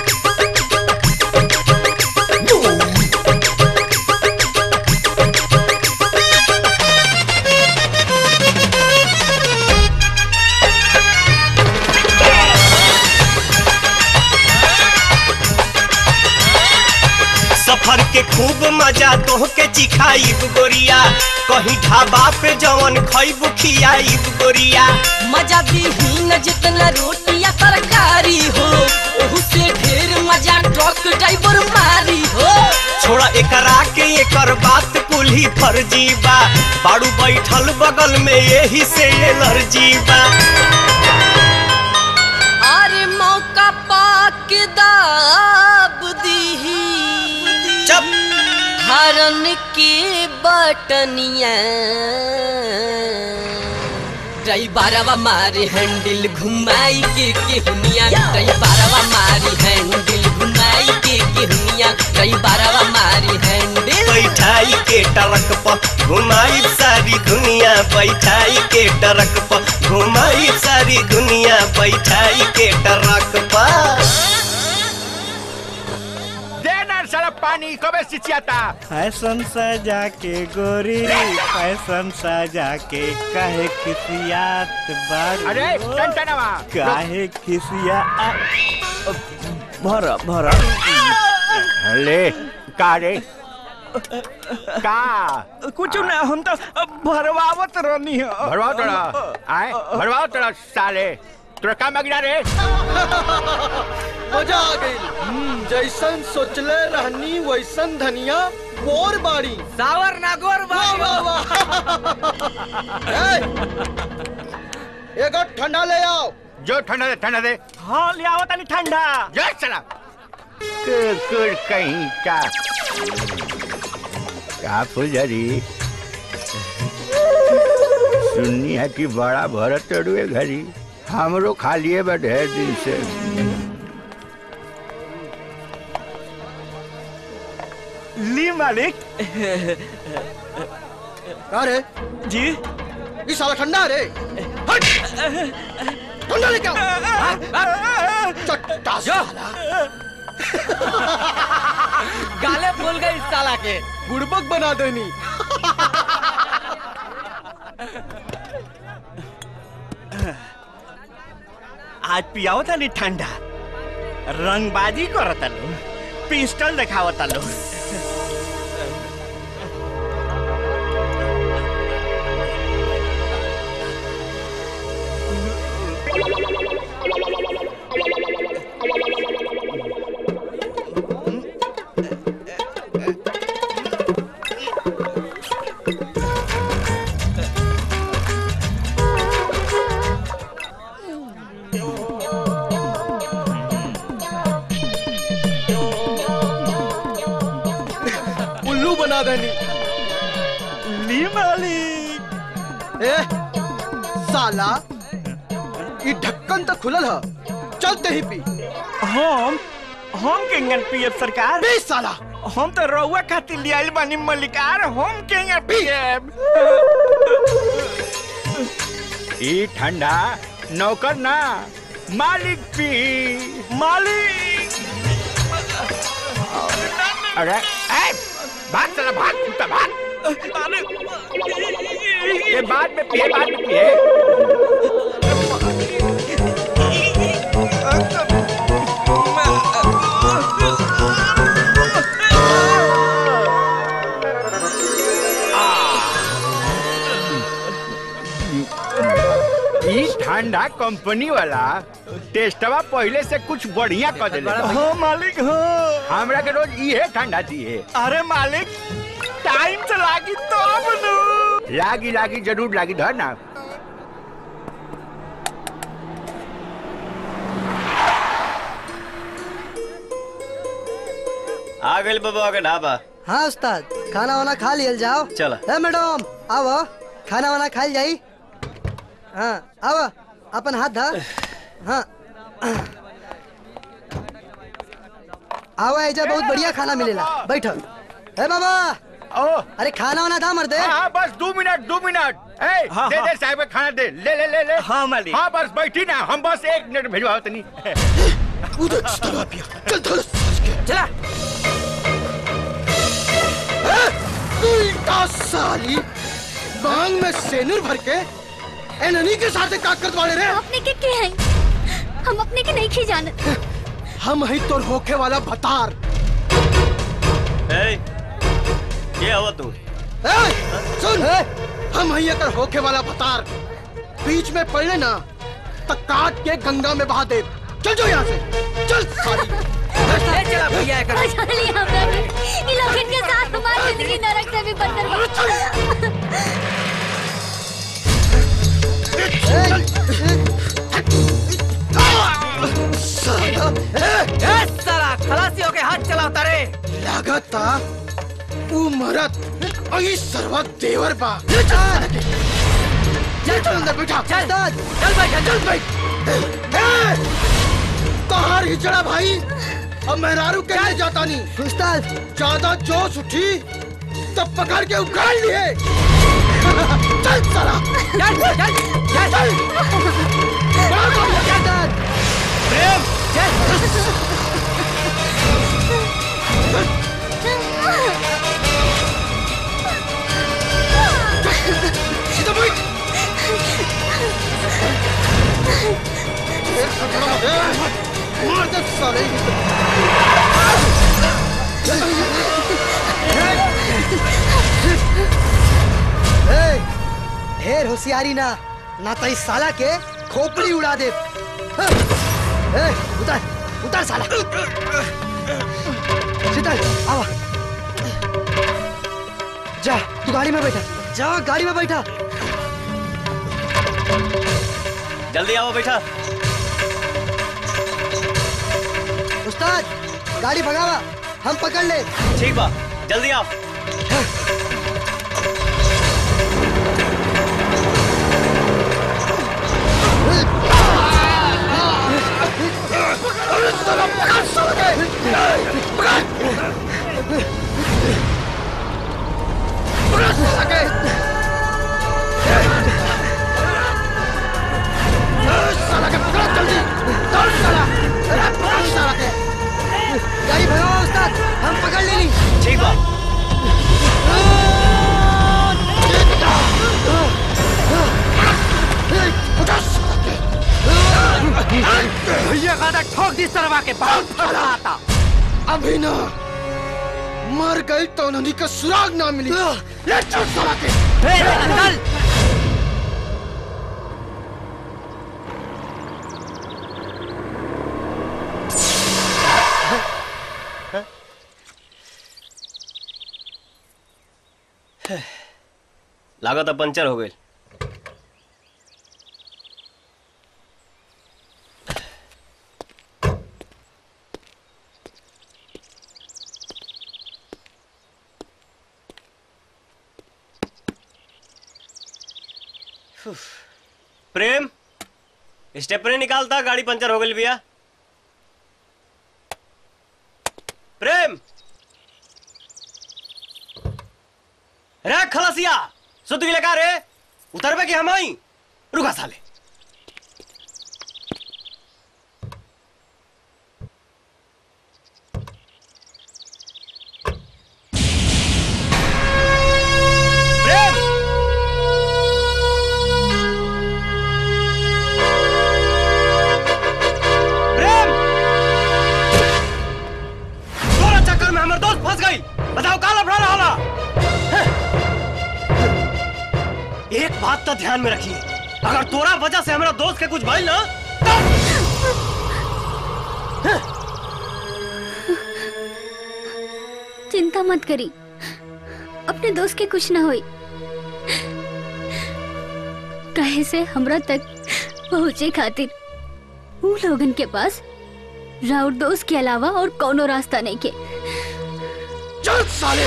सफर के खूब मजा तोह के चिखाइब गोरिया, कहीं ढाबा पे जवन खइबू खियाइब गोरिया। मजा दीही न जितना रोटिया तरकारी हो, ओहू से ढेर मजा ट्रक ड्राइवर मारी हो। छोड़ा एकरा के एकर बात कुल्ही फर्जी बा, बाड़ू बैठल बगल में यही से एलर्जी बा। अरे मौका पाके दाब दीही चुप हरन के बटनिया, ड्राइवरवा मारे हैंडल घुमाई के हुनिया, ड्राइवरवा मारी हैंडल घुमाई के हुनिया, ड्राइवरवा मारी हैंडल। बैठाई के टरक पर घुमाई सारी दुनिया, बैठाई के टरक पर घुमाई सारी दुनिया, बैठाई के टरक पर। सारा पानी कबे सिचियाता। फैशन सजा के गोरी, फैशन सजा के काहे खिसियात बारू। अरे टनटनवा काहे खिसिया भरा भरा ले का रे का कुछ ना, हम तो भरवावत रहनी है। भरवाओ तोड़ा आए, भरवाओ तोड़ा साले, तोरा का मगना रे। मजा आ गई, जैसन सोचले रहनी वैसन धनिया गोर बाड़ी, सावर ना गोर बाड़ी। वाह वाह एक ठंडा ले आओ। जो ठंडा दे। हाँ ले आओ तनी ठंडा। जो चला कुकुर कहीं का फुलझड़ी सुननी है कि बड़ा भरत तड़ुए घरी, हमरो खालिए बा ढेर दिन से। ली मालिक। अरे जी ये साला ठंडा रे। हट ठंडा लेके आओ। चट्टा साला। गाले फूल गए इस साला के। बुड़बक बना देनी। आज पियाओ था ठंडा, रंगबाजी करता लो, पिस्टल दिखावता लो। उल्लू बना देनी। ली मालिक। ए साला ये ढक्कन तो खुलल है, चलते ही पी। हम केंगन पियब सरकार। पी साला। हम तो रउआ खातिर लियाइल बानी मलिकार, हम केंगन पियब। ई ठंडा नौकर ना मालिक पी। मालिक। अरे भाग चला, भाग कुत्ता भाग। ये बाद में पिए, बाद में पिए। ठंडा कंपनी वाला टेस्टवा पहले से कुछ बढ़िया कर देले। हाँ मालिक हाँ। हमरा के रोज ये ठंडा चाहिए। अरे मालिक टाइम से लागी तो लागी जरूर लागी, धर ना। आ गए बाबा के ढाबा। हाँ उस्ताद, खाना वाना खा लियल जाओ। चला। ए मैडम आओ, खाना वाना खाई जाई। हाँ आओ, अपन हाथ धा। हाँ आओ, ऐजा बहुत बढ़िया खाना मिलेला, बैठो। ए बाबा अरे खाना वाना था मर्दे। हाँ बस 2 मिनट 2 मिनट। हाँ, दे दे साहब खाना दे, ले ले ले ले। हाँ मालिक। हाँ बस बैठी ना, हम बस 1 मिनट भिजवाओ तनी। चला। उल्टा साली, बांग में सेनुर भर के एननी के साथ का करत वाले रे। अपने के हैं, हम अपने के नहीं खी जानत। हम ही तो होखे वाला भतार। ये हवा तू। सुन, हम ही अगर होखे वाला भतार बीच में पड़े ना तो काट के गंगा में बहा दे। चल जो यहाँ से, चल साली। चला भैया इन लोगों के साथ हमारी जिंदगी नरक से भी बदतर साला खलासियों के हाथ चलाता रे। लागता तू मरत अई सर्वा देवर बा। चल अंदर बैठा। चल बैठ, चल बैठ। कहार हिजड़ा भाई, अब मेहरारू के लिए जाता नहीं। उस्ताद ज्यादा जोश उठी तब पकड़ के उखाड़ लिए। चल साला, चल चल चल चल। प्रेम सीधा बैठ। मार दे साले। ढेर होशियारी ना तो इस साला के खोपड़ी उड़ा दे। उतार उतार साला। शीतल आवा, जा तू गाड़ी में बैठा, जा गाड़ी में बैठा। जल्दी आओ, बैठा। उस्ताद गाड़ी भगावा, हम पकड़ ले। ठीक बा, जल्दी आओ। पकड़ साला के पकड़ो जल्दी, दौड़ साला, अरे पकड़ साला के। गाड़ी भगाओ उस्ताद, हम पकड़ लेनी। ठीक बा। भैया गादा ठोक दी सरवा के बहुत फड़ा आता। अभी ना मर गई तो नदी का सुराग ना मिली। ले चल साला के। चल। लागत अब पंचर हो गई। प्रेम स्टेपनी निकालता, गाड़ी पंचर हो गई भैया। प्रेम रे खलसिया सुध गिले का रे, उतर पे कि हम आई रुका साले। बताओ का लफड़ा रहा। एक बात तो ध्यान में रखिए, अगर तोरा वजह से हमारा दोस्त के कुछ भइल ना चिंता मत करी, अपने दोस्त के कुछ ना होई। कहे से हमरा तक पहुंचे खातिर वो लोगन के पास राउर दोस्त के अलावा और कोनो रास्ता नहीं के। चल साले।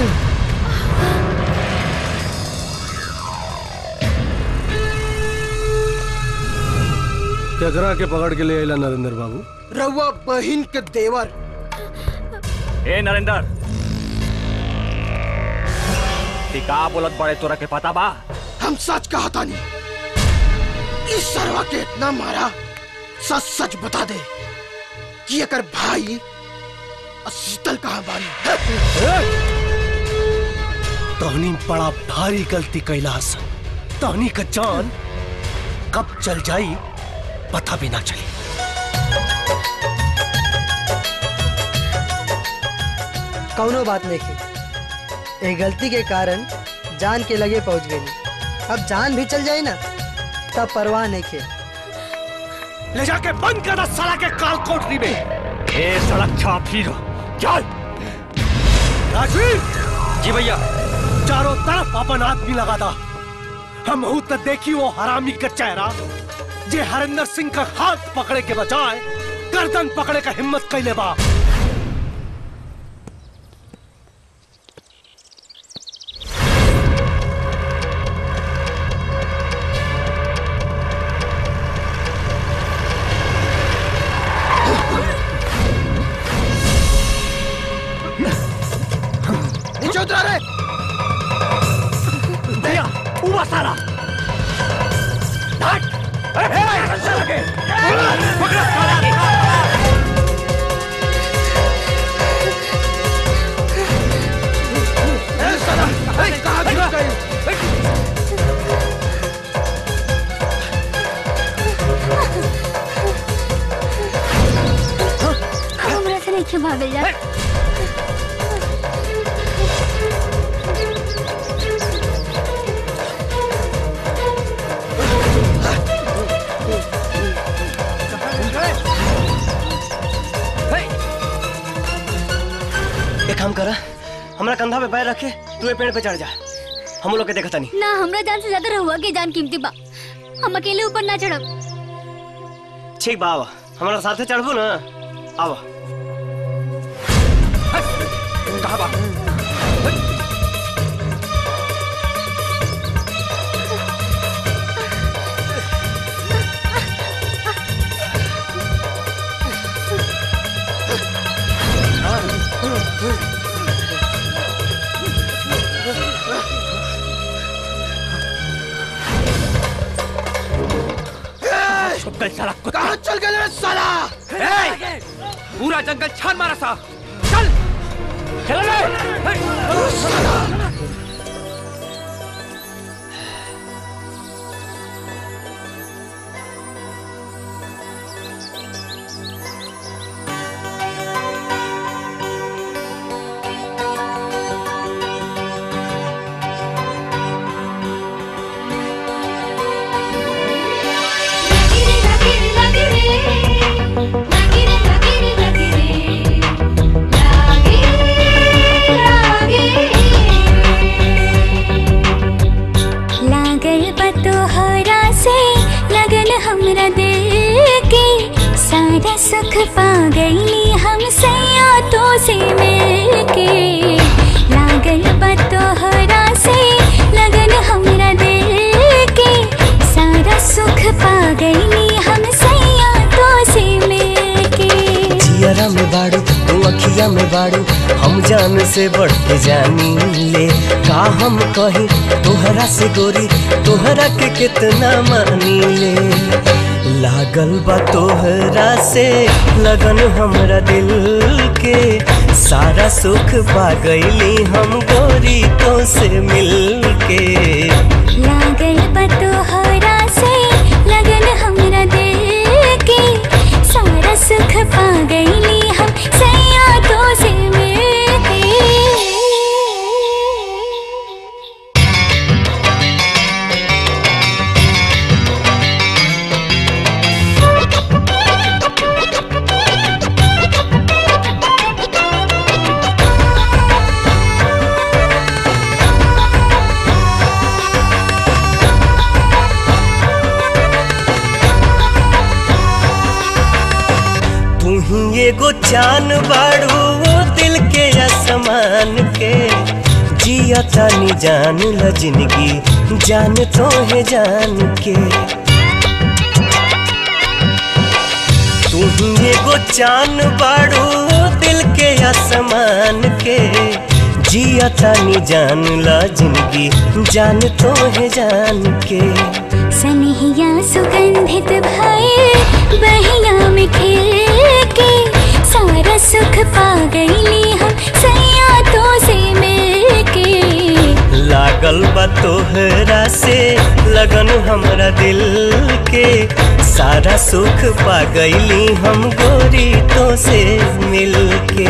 केकरा के पकड़ के ले आइला नरेंद्र बाबू? रउआ बहिन के देवर। ए नरेंद्र, का बोलत बड़े, तोरा के पता बा? हम सच कहा था नहीं, इस सरवा के इतना मारा, सच सच बता दे कि अगर भाई शीतल कहाँ बारी। तोहनी बड़ा भारी गलती कैलाश। तोहनी का जान कब चल जाई पता भी ना चली। कौनो बात नहीं की, एक गलती के कारण जान के लगे पहुंच गई। अब जान भी चल जाए ना तब परवाह नहीं के। ले जाके बंद कर दो साला के काल कोठरी में। ए सड़क छाप हीरो, चल। राजवीर जी भैया। चारों तरफ अपन आदमी लगाता। हम हूं तो देखी वो हरामी का चेहरा जे हरिंदर सिंह का हाथ पकड़े के बजाय गर्दन पकड़े का हिम्मत कैले बा। नीचे उतरा रे। भैया ऊपर साला। पकड़ा साला। कहाँ गिर गई? हमरा से नहीं भागल जा। एक काम करा, हमारा कंधा पे पैर रखे, तू ये पेड़ पे चढ़ जा, हम लोग के देखता नहीं। ना हमरा जान से ज्यादा रहुआ के जान कीमती बा, हम अकेले ऊपर ना चढ़ब। ठीक बा, आवा हमारा साथे चढ़बू ना, आवा। कहाँ बा? कहाँ चल गए रे साला? पूरा जंगल छान मारा सा। चल चल साला। सुख पा गईली हम सैयातों से मिलके लागल बतोहरा से लगन हमरा दिल के सारा सुख पा गईली हम सैयातों से मिलके। जियरा में बाड़ू तू अखिया में बाड़ू हम जान से बढ़ के जानी ले का हम कहीं तोहरा से गोरी तोहरा के कितना मानी ले लागल बा तोहरा से लगन हमरा दिल के सारा सुख पा गईली हम गोरी तो से मिल के लागल बा तोहरा से लगन हमरा दिल के सारा सुख पा गईली हम सैयादों से मिल के। एगो चान बाड़ू दिल के आसमान के जिया तानी जान ल जिंदगी जान तो है जान के तू एगो चान बाड़ू दिल के आसमान के जिया तानी जान ल जिंदगी जान तो है जान के सनहिया सुगंधित भये बहिया में खिल के सारा सुख पा गईली हम सैयादों से मिल के लागल बा तोहरा से लगन हमरा दिल के सारा सुख पा गईली हम गोरी तो से मिल के।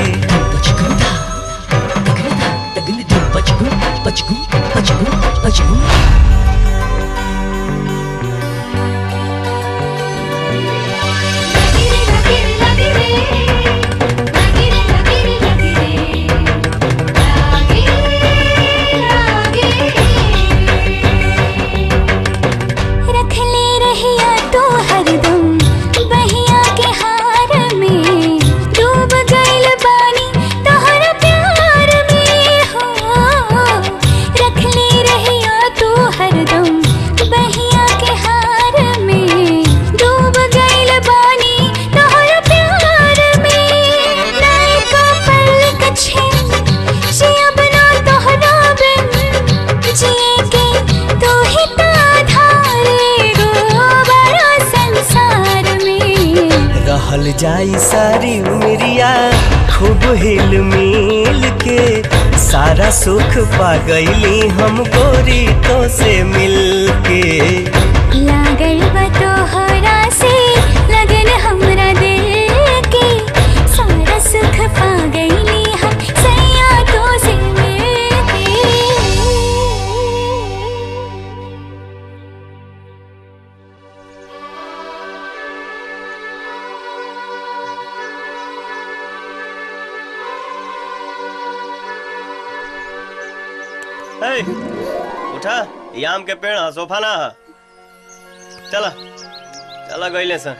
रहल जाई सारी उमरिया खूब हिल मिल के सारा सुख पा गईली हम गोरी तो से मिल के लागल बा तोहरा से लगन हमरा दिल के सारा सुख पा गईली हम सैयादों से मिल के। हे, उठा ये आम के पेड़ सोफा ना चला चला गईले से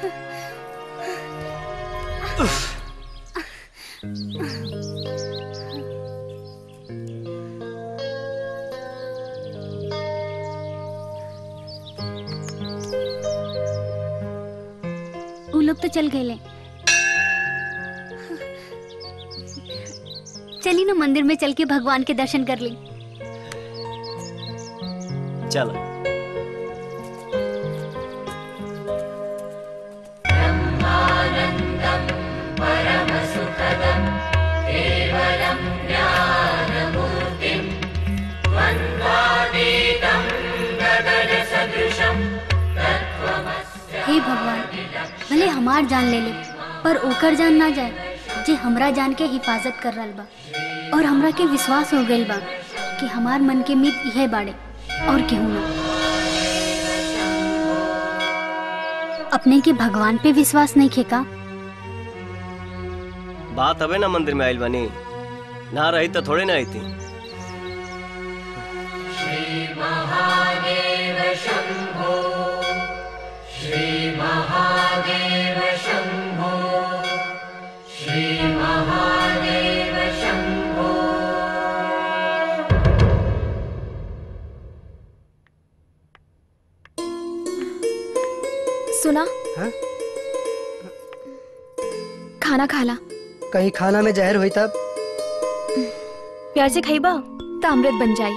वो लोग तो चल गए। चलिए ना मंदिर में चल के भगवान के दर्शन कर ली। चलो। हे भगवान, भले हमार जान ले ले पर ओकर जान ना जाए जे हमरा जान के हिफाजत कर रहा बा। और हमरा के विश्वास हो गइल बा कि हमार मन के मीत यह बाड़े और केहू ना। अपने के भगवान पे विश्वास नहीं खेका? बात हवे ना मंदिर में आइल बनी, ना रही तो थोड़े ना आई थी। श्री महादेव शंभो, श्री महादेव शंभो, श्री महादेव शंभो। सुना? हाँ? खाना खाला। कहीं खाना में जहर हुई तब? प्यार से खाइबा तो अमृत बन जाई।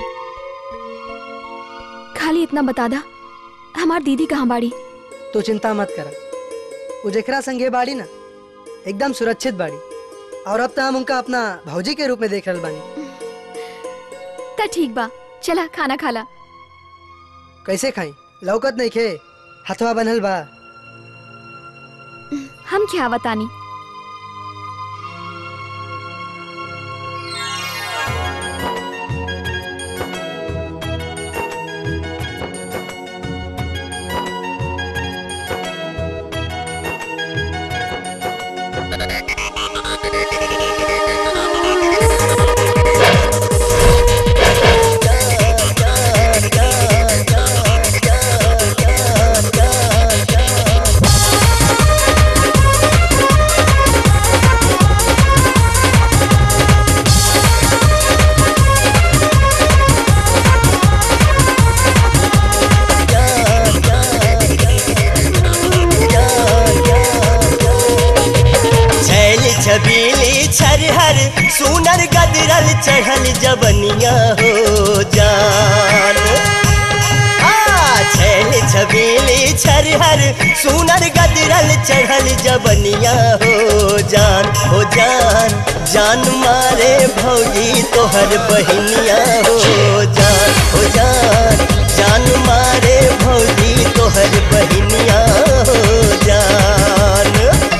खाली इतना बता दा, हमार दीदी कहाँ बाड़ी? तू चिंता मत कर, वो जेकरा संगे बाड़ी ना एकदम सुरक्षित बाड़ी। और अब तो हम उनका अपना भौजी के रूप में देख रहल बानी। तो ठीक बा, चला खाना खाला। कैसे खाई? लौकत नहीं खे, हथवा बनल बा। हम क्या बतानी। छबीली छरहर सुनर गदरल चढ़ल जबनिया हो जान। छैल छबीली छरहर सुनर गदरल चढ़ल जबनिया हो जान। हो जान जान मारे भौजी तोहर बहिनिया हो जान। हो जान जान मारे भौजी तोहर बहिनिया हो जान।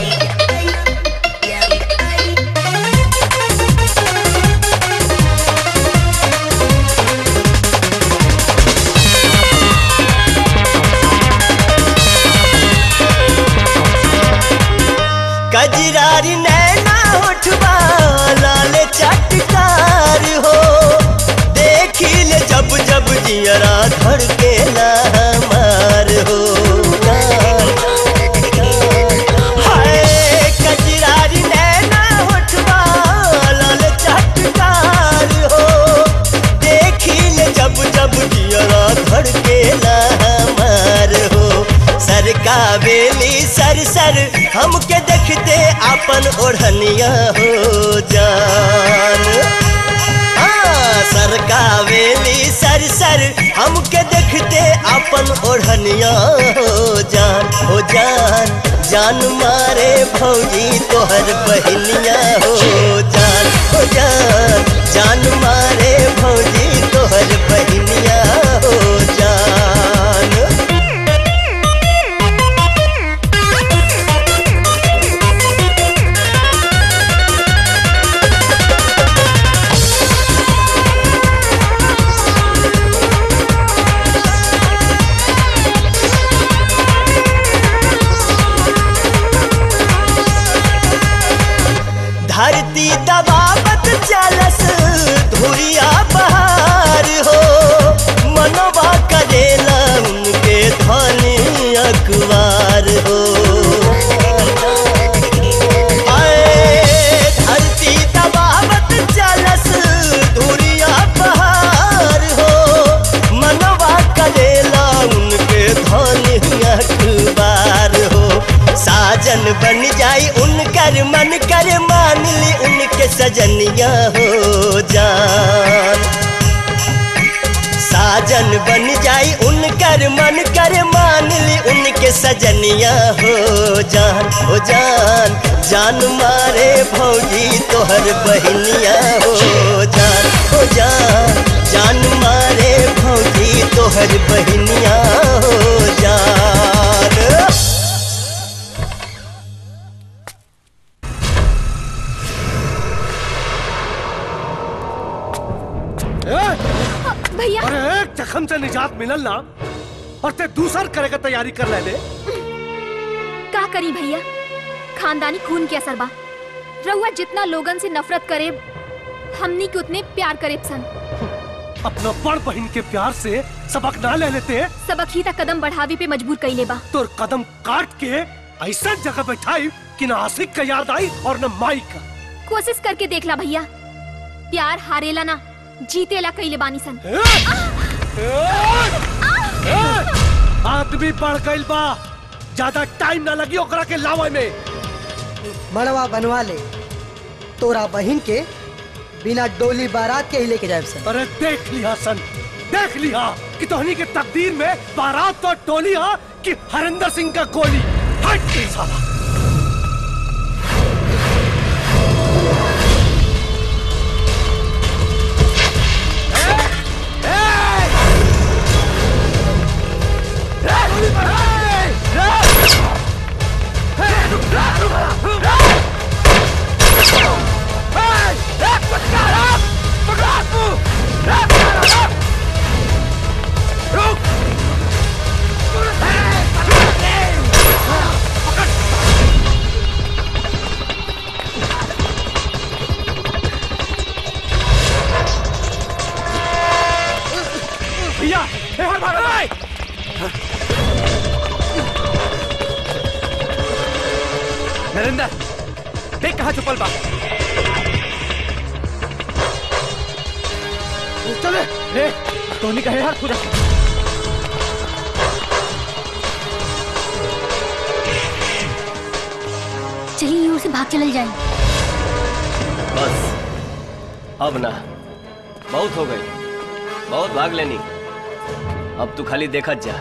कजरारी नैना उठवा लाल चटकार हो, देखिल जब जब जियरा धड़केला हमार हो। हाय कजरारी नैना उठवा लाल चटकार हो, देखिल जब जब जियरा धड़केला हमार हो। सर का बेली सर सर हमके देखते अपन ओढ़निया हो जान। सर का वेली सर सर हमके देखते अपन ओढ़निया हो जान। हो जान जान मारे भौजी तोहर बहिनिया हो जान। हो जान जान मारे भौजी तोहर बहिनिया हो जान। धरती दबावत चलस धुरिया बहार हो, मनवा करेला उनके धनी अखबार हो। धरती दबावत चलस धुरिया बहार हो, मनवा करेला उनके धनी अखबार हो। साजन बन जाई उनकर मन कर मान ली उनके सजनिया हो जान। साजन बन जाई उनकर मन कर मान ली उनके सजनिया हो जान। हो जान जान मारे भौजी तोहर बहनिया हो जान। हो जान जान मारे भौजी तोहर बहनिया हो जान। भैया अरे एक जख्म से निजात मिलल ना और ते दूसर करे का तैयारी कर ले। का करी भैया, खानदानी खून के असर बा। रहुआ जितना लोगन से नफरत करे हमनी के उतने प्यार करे सन। अपना बड़ बहन के प्यार से सबक ना ले लेते। सबक ही तक कदम बढ़ावे पे मजबूर कइले बा। तोर कदम काट के ऐसा जगह बैठाई कि न आशिक का याद आई और न माई का। कोशिश करके देखला भैया, प्यार हारेला ना जीतेला कइले बानी सन। आदमी बढ़ गइल बा, ज्यादा टाइम ना लगी ओकरा के लावे में। मड़वा बनवा ले, तोरा बहन के बिना डोली बारात के ही लेके जाए सन। अरे देख लिया सन, देख लिया कि तोहनी के तकदीर में बारात तो टोली हा कि हरिंदर सिंह का गोली। हट के साला। नरेंद्र देख कहाँ छुपल बा। चले रे टोनी का है हाथ पूरा। चलिए यूं से भाग चल जाए। बस अब ना, बहुत हो गई, बहुत भाग लेनी। अब तू खाली देखत जा।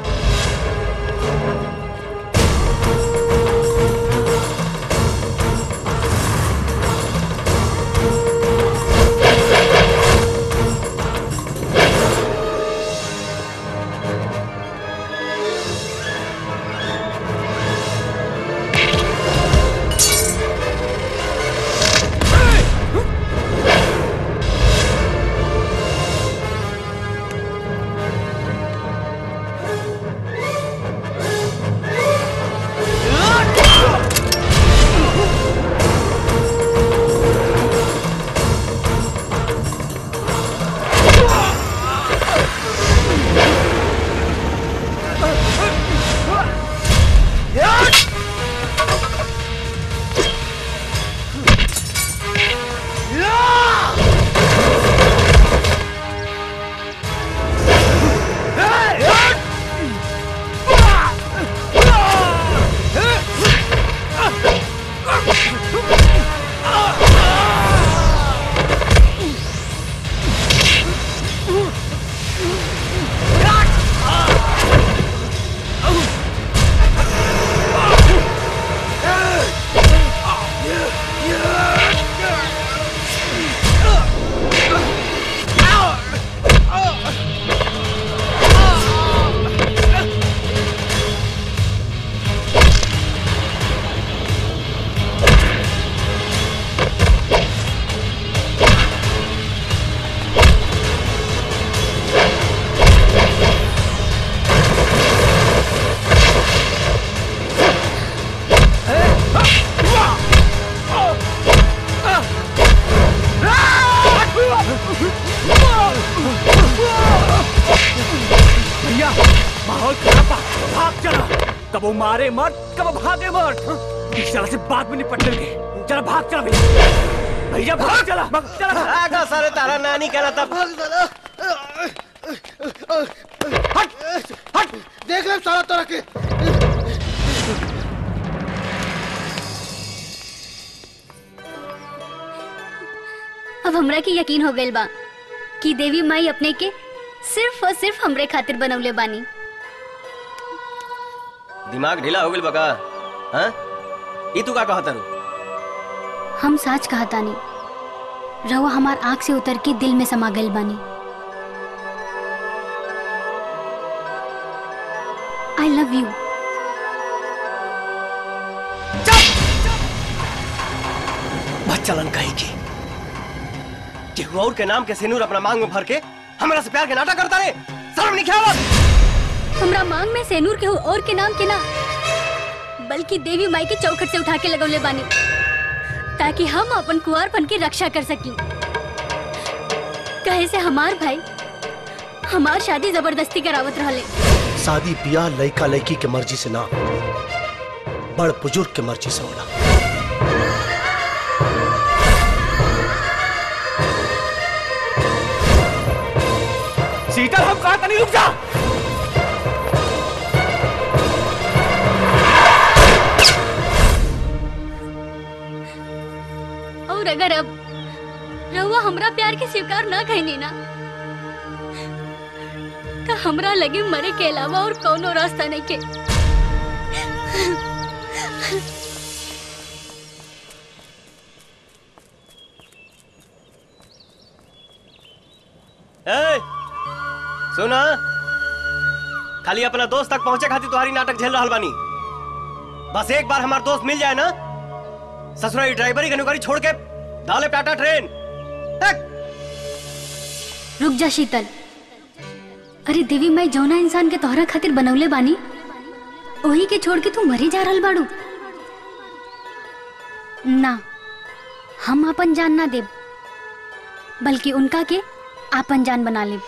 भैया माहौल खराब बा, भाग चला। कब वो मारे मत, कब भागे मत। इस तरह से बात में निपट लेंगे। चला भाग चला भैया, भैया भाग चला, चला। आगा सारे तारा नानी करा था। हट हट, देख ले सारा तरह के। अब हमरा के यकीन हो गइल बा कि देवी माई अपने के सिर्फ और सिर्फ हमरे खातिर बनवले बानी। दिमाग ढीला हो गइल बका? हाँ? ई तू का कहत रू? हम सच कहतानी, रहुआ हमार आँख से उतर के दिल में समा गइल बानी। I love you. बच्चलन कही की केहू और के नाम के सिनूर अपना मांग में भर के हमरा से प्यार के नाटक करता रे। शर्म नहीं आवत? हमरा मांग में सेनूर के और के नाम के ना, बल्कि देवी माई के चौखट से उठा के लगौले बानी, ताकि हम अपन कुंवारपन की रक्षा कर सकी। कहे से हमार भाई हमार शादी जबरदस्ती करावत रहले। शादी ब्याह लड़का लड़की के मर्जी से ना, बड़ बुजुर्ग के मर्जी से होला। शीतल हम कहा था नहीं, रुक जा। और अगर अब रहुआ हमरा प्यार के स्वीकार ना कहीं ना, तो हमरा लगे मरे के अलावा और कौनो रास्ता नहीं के। ए, सुना, खाली अपना दोस्त तक पहुंचे खातिर तुम्हारी नाटक झेल रहल बानी। बस एक बार हमार दोस्त मिल जाए ना, ससुराली ड्राइवरी के नौकरी छोड़ के डाले टाटा ट्रेन। रुक जा शीतल, अरे देवी माई जौना इंसान के तोहरा खातिर बनवले बानी, वही के छोड़ के तू मरी जा रहल बाड़ू। ना, हम अपन जान ना देब, बल्कि उनका के आपन जान बना लेब।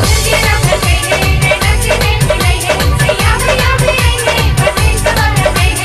Hey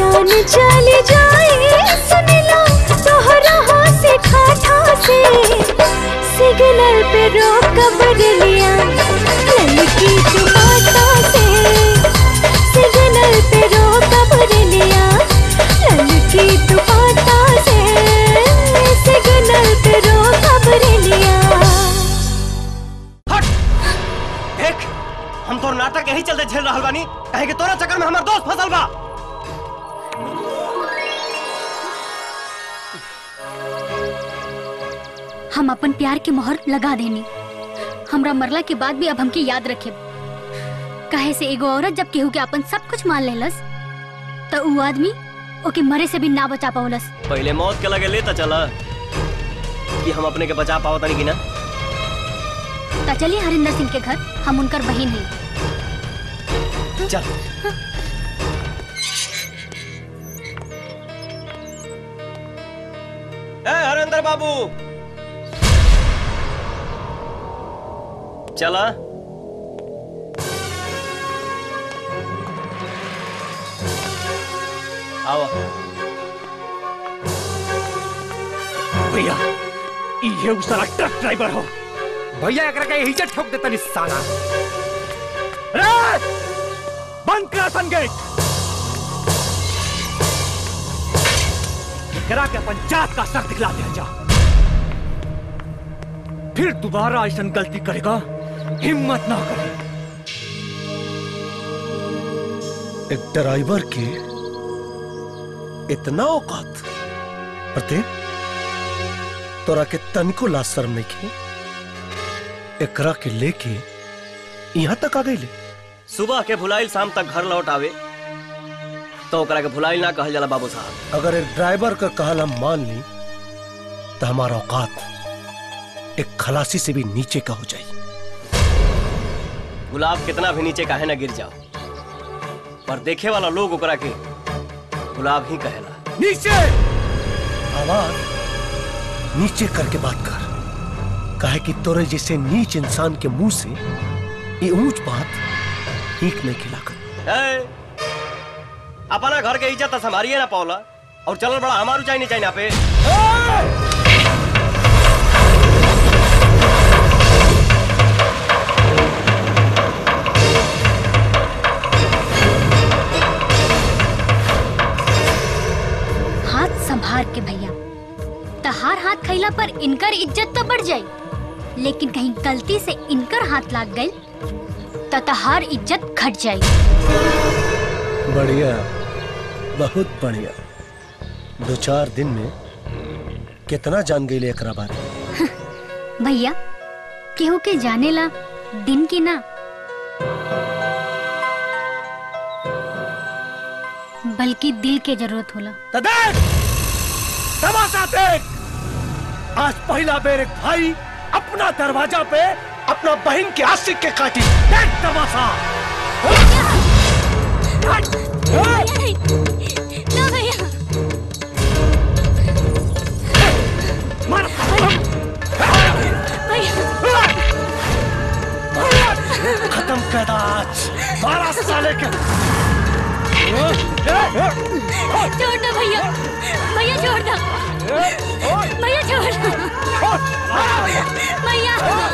जान चले जाए सुन लो तोहरा हो से ठाठा से सिग्नल पे रोक बदलिया ललकी टमाटा से सिग्नल पे रोक बदलिया ललकी टमाटा से सिग्नल पे रोक बदलिया। देख हम तो नाटक यही चलते झेल रहल बानी कहे कि तोरा चक्कर में हमार दोस्त फंसल बा। हम अपन प्यार के मोहर लगा देनी। हमरा मरला के बाद भी अब हमके याद रखे काहे से एगो औरत जब केहू के अपन सब कुछ मान लेलस तो उ आदमी ओके मरे से भी ना बचा पावलस। पहले मौत के लगे लेता चला कि हम अपने के बचा पाओ तनी कि ना। तो चलिए हरिंदर सिंह के घर, हम उनकर बहन हैं। चल हरिंदर बाबू चला। आओ भैया ये उस साला ट्रक ड्राइवर हो। भैया एकरा के हिचट ठोक देता नहीं साला। अरे बंद कर सन गेट। करा के पंचायत का सर दिखला दिया जा, फिर दोबारा ऐसा गलती करेगा हिम्मत ना करे। एक ड्राइवर के इतना औकात प्रति तोरा के तनिको ला शर्म नहीं के एकरा के लेके यहाँ तक आ गई। सुबह के भुलाइल शाम तक घर लौट आवे तो ओकरा के भुलाइल ना कहल जाला बाबू साहब। अगर एक ड्राइवर का कहल हम मान ली तो हमारा औकात एक खलासी से भी नीचे का हो जाए। गुलाब कितना भी नीचे काहे ना गिर जाओ पर देखे वाला लोग ओकरा के गुलाब ही कहेला। नीचे आवाज नीचे करके बात कर, काहे कि तोरे जैसे नीच इंसान के मुंह से ये ऊंच बात ठीक नहीं खिलाकर। अपना घर के इज्जत संभालिए ना पावला और चलल बड़ा हमारू चाहिए नहीं चाहिए ना पे। हाथ संभार के भैया, तहार हाथ खैला पर इनकर इज्जत तो बढ़ जाए, लेकिन कहीं गलती से इनकर हाथ लाग गई तो तहार इज्जत घट जाए। बढ़िया, बहुत बढ़िया। 2-4 दिन में कितना जान गई ले एकरा बारे। भैया केहू के जाने ला दिन की ना बल्कि दिल के जरूरत होला। तो देख तमाशा देख, आज पहला बेर एक भाई अपना दरवाजा पे अपना बहन के आशिक के काटी। देख तमाशा। ना भैया, खत्म कर आज, मारा साले के। छोड़ दो भैया, भैया छोड़ दो, भैया छोड़ दो, भैया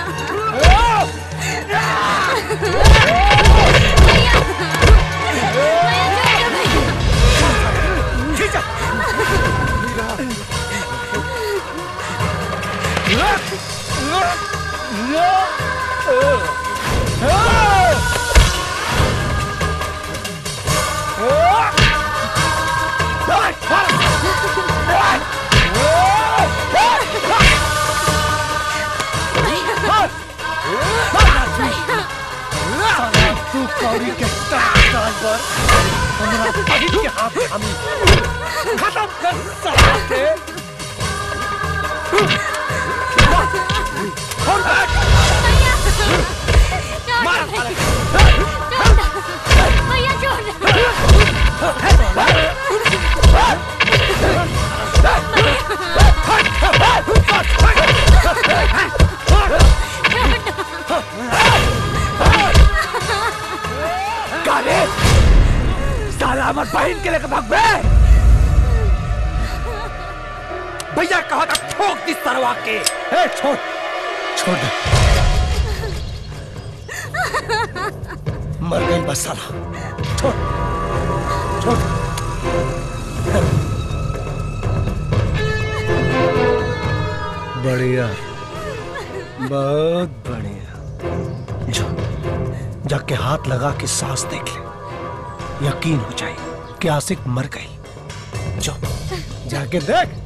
तू कौड़ी के टाल पर हमारा बहन के हाथ थामी, खत्म कर साला के। भैया छोड़ दो, साला हमार बहन के लेकर भाग बे। भैया कहा था ठोक दी सरवा के। छोड़ छोड़ दे, मर गई बस साला। छोड़ छोड़। बढ़िया, बहुत बढ़िया। जाके हाथ लगा के सांस देख ले, यकीन हो जाए कि आशिक मर गई। जाके देख।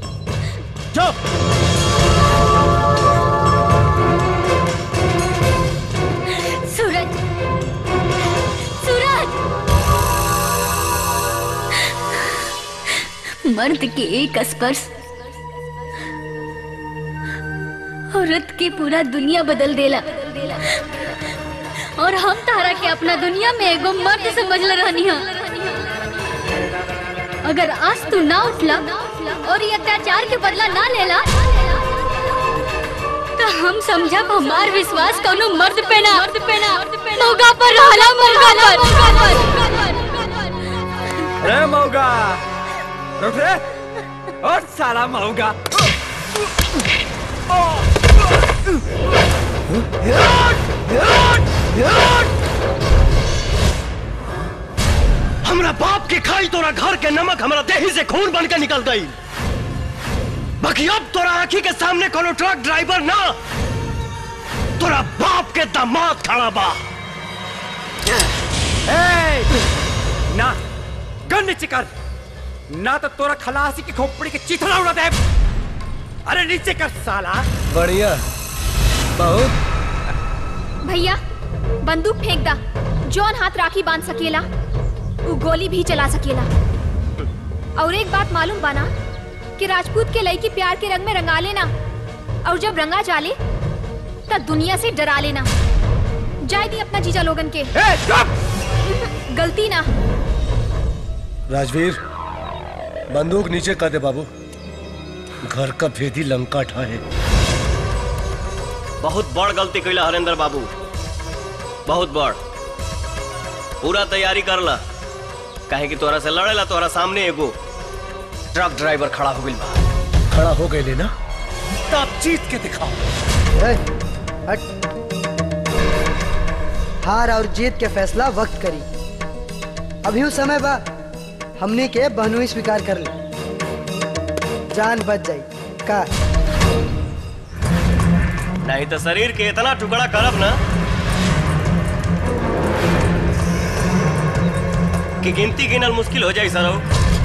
सूरज, सूरज, मर्द के एक स्पर्श औरत की पूरा दुनिया बदल देला। और हम तारा के अपना दुनिया में एगो मर्द समझ रहनी है। अगर आज तू ना उठला और ये अत्याचार के बदला ना लेला तो हम समझब हमार विश्वास कोनो मर्द पे ना मौका पर रहला, मौका पर। अरे मौगा, रुक रे। और साला मौगा। हमरा बाप की खाई तोरा घर के नमक हमरा देही से खून बन के निकल गई। बाकी अब तोरा आंखी के सामने कोनो ट्रक ड्राइवर ना, तोरा बाप के दामाद खड़ा बा। ना गन नीचे कर, ना तो तोरा खलासी की खोपड़ी के चिथड़ा उड़ा दे। अरे नीचे कर साला। बढ़िया, बहुत। भैया बंदूक फेंक दा। जौन हाथ राखी बांध सकेला वो गोली भी चला सकेला। और एक बात मालूम बाना कि राजपूत के लड़की प्यार के रंग में रंगा लेना, और जब रंगा जाले तब दुनिया से डरा लेना। जाए दी अपना जीजा लोगन के। गलती ना। राजवीर, बंदूक नीचे कर दे बाबू, घर का भेदी लंका ठाए। बहुत बड़ गलती कैला हरेंद्र बाबू, बहुत बड़। पूरा तैयारी कर ला, काहे कि तोरा से लड़ेला तोरा सामने एगो ट्रक ड्राइवर खड़ा हो गइल बा। खड़ा हो गए ना, तब जीत के दिखाओ। हट। हार और जीत के फैसला वक्त करी। अभी उस समय बा, हमने के बहनोई स्वीकार कर ले, जान बच जाई का। नहीं तो शरीर के इतना टुकड़ा करब ना कि गिनती गिनल मुश्किल हो जाए सरो।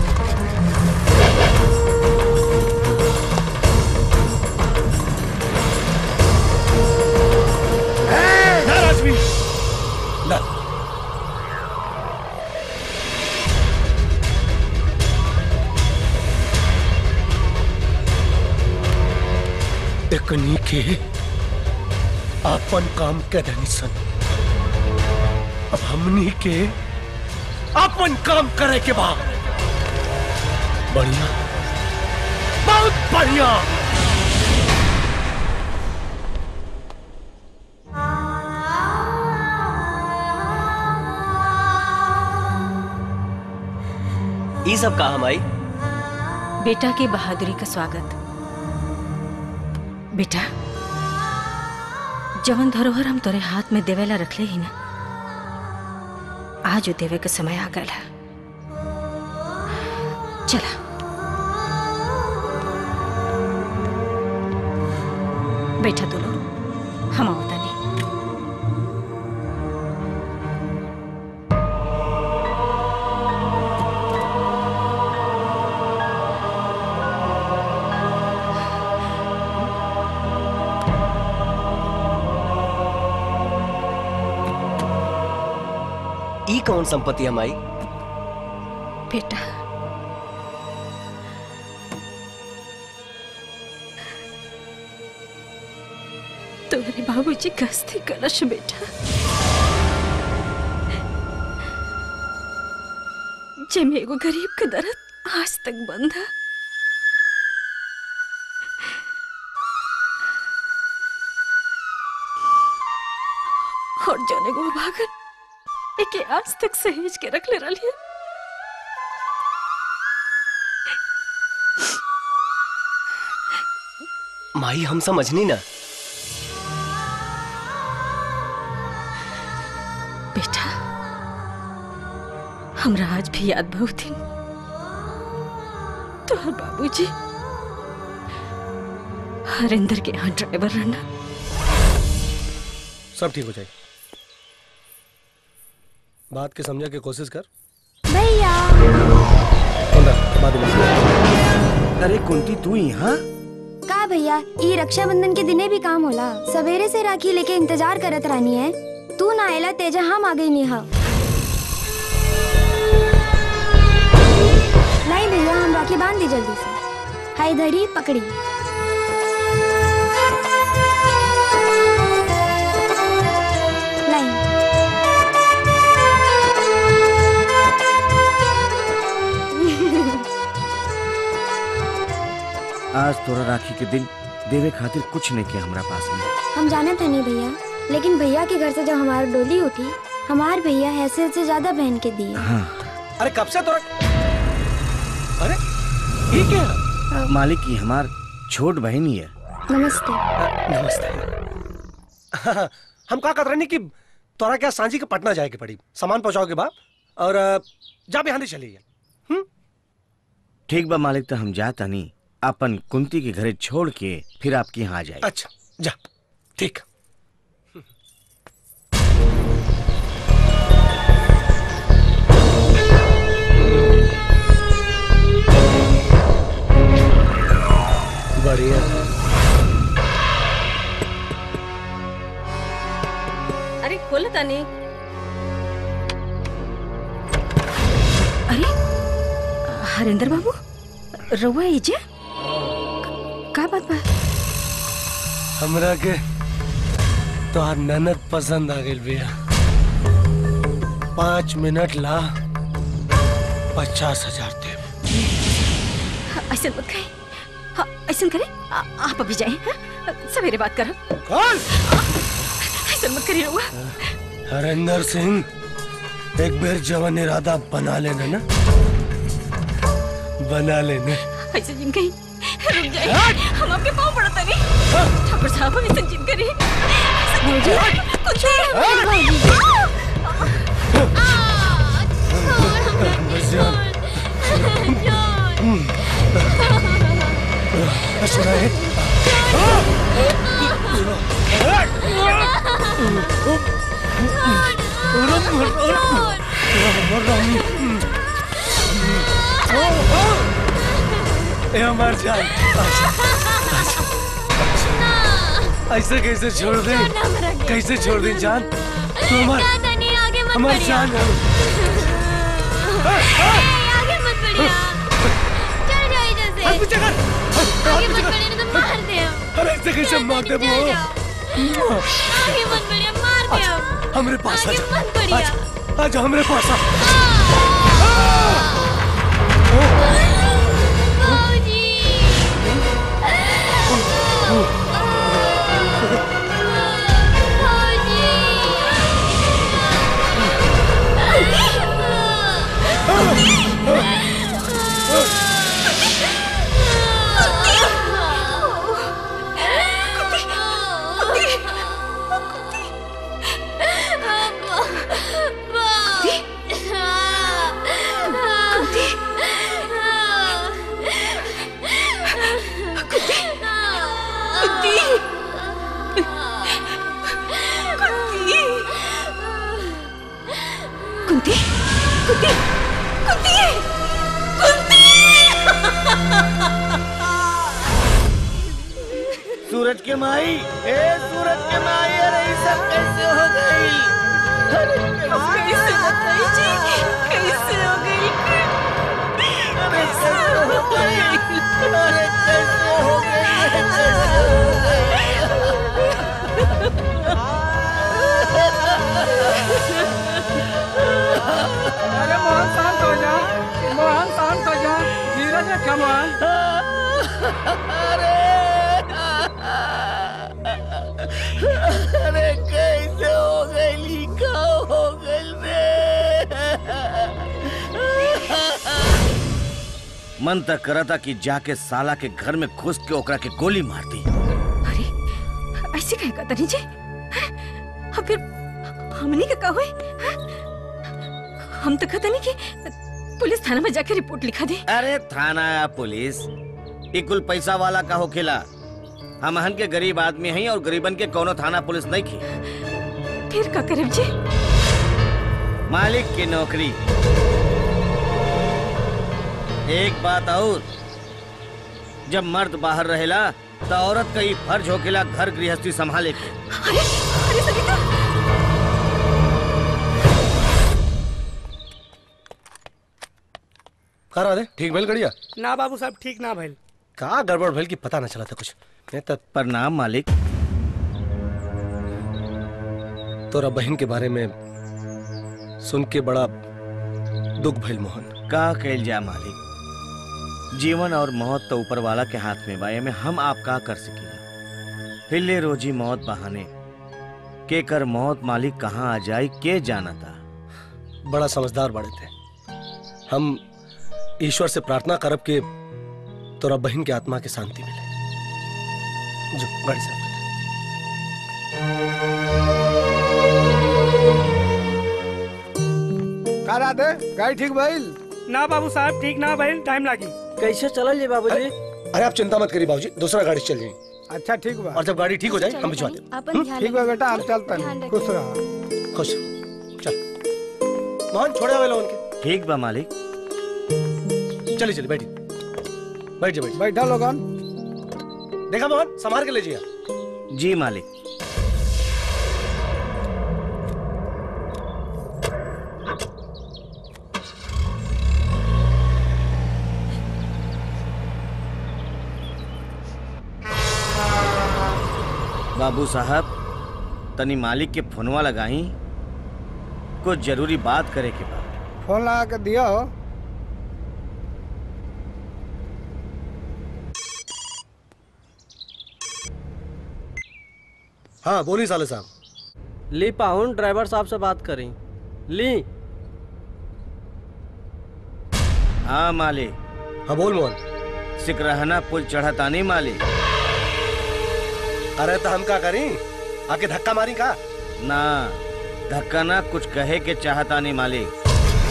एकनी के अपन काम के देनी सन, अब हमनी के अपन काम करे के बाद। बढ़िया, बहुत बढ़िया। ये सब कहा हमारी बेटा की बहादुरी का स्वागत। बेटा, जवन धरोहर हम तोरे हाथ में देवेला रखले ही ना, आज वो देवे के समय आ गया। चला बैठा तो लो, हम आवता नहीं। ई कौन संपत्ति हमारी? बेटा, तुम्हारे बाबूजी का अस्थि कलश बेटा, जेमे एगो गरीब का दर्द आज तक बंधा। और जौन एगो भागन एके आज तक सहेज के रख ले रही है, माई हम समझनी ना। बेटा हमरा आज भी याद बहुत दिन तो बाबूजी हरिंदर के यहाँ ड्राइवर रहना। सब ठीक हो जाए। बात के समझने की कोशिश कर भैया। अरे कुंती तू यहाँ? का भैया ये रक्षाबंधन के दिने भी काम होला। सवेरे से राखी लेके इंतजार करत रानी है। तू ना आयला तेजा हम आ गई नेहा। नहीं भैया हम राखी बांध दी जल्दी से। हाय धरी पकड़ी। आज तोरा राखी के दिन देवे खातिर कुछ नहीं किया हमारा पास में। हम जाने थे नहीं भैया, लेकिन भैया के घर से जब हमारी डोली उठी हमारे भैया हैसियत से ज्यादा बहन के दिए। हाँ। अरे कब से तोरा? अरे ये क्या? मालिक की हमार छोट बहन ही है। नमस्ते। नमस्ते। हम कहा कर रहे कि तोरा क्या सांझी के पटना जाए के पड़ी, सामान पहुंचाओगे बाप और जा भी हांडी चली है। ठीक बा मालिक, तो हम जाता नहीं अपन कुंती के घरे छोड़ के फिर आपके यहाँ आ जाए। अच्छा जा ठीक। बढ़िया। अरे खोल तानी। अरे हरिंदर बाबू रउआ इजे का बात बा? हमरा के तोहार ननद पसंद आ गई भैया। 5 मिनट ला 50,000 दे। ऐसे मत कहे। हाँ, ऐसे करे आप अभी जाए। सवेरे बात करो। कौन? ऐसे मत करिए रउआ। हरिंदर सिंह एक बार जवान इरादा बना लेना ना, बना लेना। ऐसे जिन कहीं रुक जाइए, हम आपके पाँव पड़ते नहीं। ठाकुर साहब ऐसे जिन करिए। कुछ हमार जान ऐसे कैसे छोड़ दे? कैसे छोड़ दे जान? तू हमार जान है। आगे मत बढ़िया। चल जाओ इधर से। आगे मत बढ़िया नहीं तो मार दे हम। अरे ऐसे कैसे मार दे वो? आगे मत बढ़िया मार दे हम। हमरे पास आ जा। मत बढ़िया। आजा हमरे पास आ। सूरज के माई, ए सूरज के माई, अरे ये सब कैसे हो गई? कैसे बताई जी? कैसे हो गई? अरे कैसे हो गई? अरे कैसे हो गई? कैसे हो अरे मोहन शांत हो जा, मोहन शांत हो जा, धीरज रखा मोहन। अरे कैसे हो गई? लिखा हो गई मन तक करा था कि जाके साला के घर में घुस के ओकरा के गोली मार दी, ऐसे कहे का तनी जी? अब फिर हमने क्या कहा? हम तो कहते नहीं कि पुलिस थाना में जाके रिपोर्ट लिखा दे। अरे थाना या पुलिस ये कुल पैसा वाला का होखेला। हम हन के गरीब आदमी हैं और गरीबन के कोनो थाना पुलिस नहीं की। फिर का करब जी? मालिक की नौकरी। एक बात और, जब मर्द बाहर रहेला तो औरत का ही फर्ज होखेला घर गृहस्थी संभाले के। अरे सविता! करा दे ठीक भेल गड़िया? ना बाबू साहब ठीक ना भइल। का गड़बड़ भेल की पता न चला था कुछ। प्रणाम मालिक। तोरा बहन के बारे में सुन के बड़ा दुख भइल मोहन। का कहल जा मालिक, जीवन और मौत तो ऊपर वाला के हाथ में बा। में हम आप का कर सकेला। हिले रोजी मौत बहाने के कर मौत मालिक कहाँ आ जाए के जाना था। बड़ा समझदार बड़े थे। हम ईश्वर से प्रार्थना करब के तोरा बहन के आत्मा के शांति मिले। जो गाड़ी से करा दे गाड़ी ठीक भइल? ना बाबू साहब ठीक ना भइल, टाइम लागी। कैसे चलल जी बाबूजी? अरे आप चिंता मत करिए बाबूजी, दूसरा गाड़ी से चल जाए। अच्छा ठीक बा। और जब गाड़ी ठीक हो जाए हम भिजवा दें। ठीक बा बेटा, हम चलते हैं। खुश रहो। खुश चल मोहन छोड़े वाले उनके। ठीक बा मालिक। चलिए चलिए बैठिए, बैठ जाइए। बैठा लोगन। देखा मोहन, संभाल के ले जाइए। जी मालिक। बाबू साहब तनी मालिक के फोनवा लगाई, कुछ जरूरी बात करे के बाद। फोन लगा के दिया हो। हाँ बोली साले साहब। ली पाहुन ड्राइवर साहब से बात करी। ली। हाँ मालिक। हाँ बोल मोहन। सिकरहना पुल चढ़ता नहीं मालिक। अरे तो हम का करी, आके धक्का मारी का? ना धक्का ना, कुछ कहे के चाहता नहीं मालिक।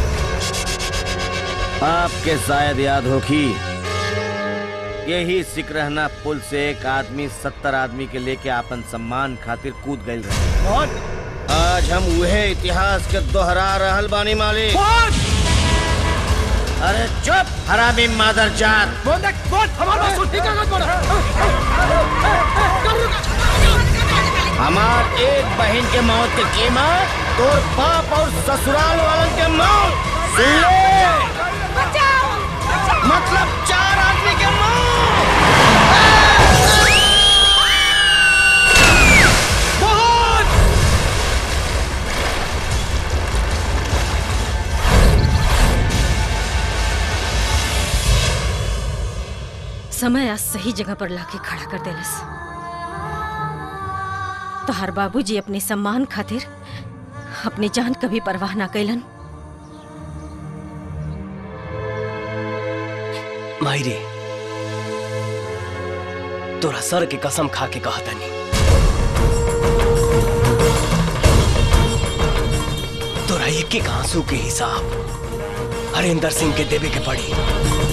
आपके शायद याद हो कि यही सिकरहना पुल से एक आदमी 70 आदमी के लेके आपन सम्मान खातिर कूद गए रहे। आज हम वह इतिहास के दोहरा रहल बानी मालिक। अरे चुप हरामी मादरजात। हमार एक बहन के मौत की कीमत तोर बाप और ससुराल वालन के मौत सुन ले। मतलब 4 आदमी के मौत। समय आज सही जगह पर लाके खड़ा कर देलस। तोहर बाबूजी अपने सम्मान खातिर अपनी जान कभी परवाह ना कैलन। मायरी तोरा सर के कसम खा के कहता नहीं, तोरा एक एक आंसू के हिसाब हरिंदर सिंह के देवे के पड़ी।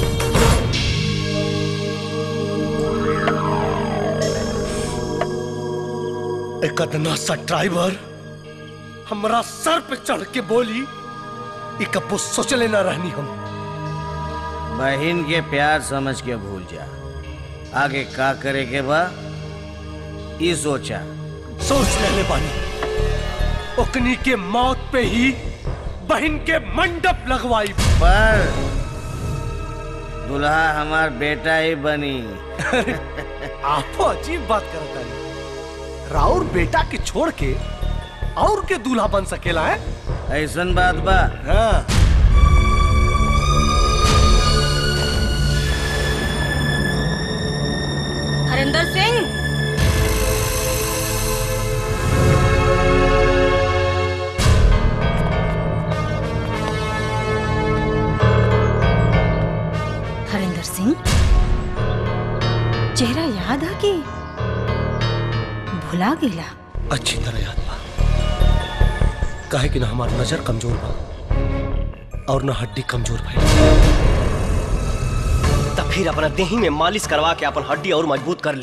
एक अदना सा ड्राइवर हमारा सर पे चढ़ के बोली, एक अब सोचले ना रहनी हम। बहन के प्यार समझ के भूल जा, आगे का करे के बा ये सोचा। सोच ले बानी, ओकनी के मौत पे ही बहन के मंडप लगवाई। पर दुल्हा हमार बेटा ही बनी। आप अजीब बात करता है। राउर बेटा के छोड़ के और के दूल्हा बन सकेला है? ऐसन बात बा। हाँ। हरिंदर सिंह, हरिंदर सिंह, चेहरा याद है कि भुला गेला? अच्छी तरह याद बा। काहे कि ना हमार नजर कमजोर बा और ना हड्डी कमजोर भाई। तब फिर अपना देही में मालिश करवा के अपन हड्डी और मजबूत कर ले।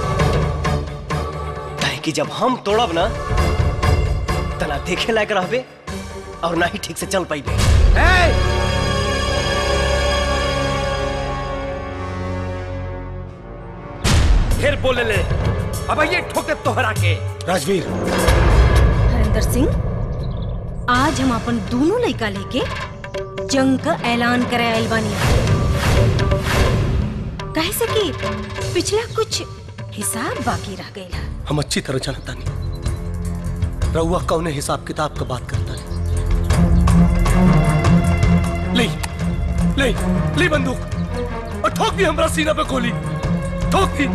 काहे कि जब हम तोड़ब ना तना देखे लायक रहबे और ना ही ठीक से चल पाइबे। फिर बोले ले अब ये ठोके तोहरा के। राजवीर, हरिंदर सिंह, आज हम अपन दोनों लड़का लेके जंग का ऐलान करे आइल बानी। कहे से कि पिछला कुछ हिसाब बाकी रह गया। हम अच्छी तरह जानता नहीं रउआ कौने हिसाब किताब का बात करता है। ले ले ले बंदूक और ठोक दी हमरा सीना पे गोली, ठोक दी।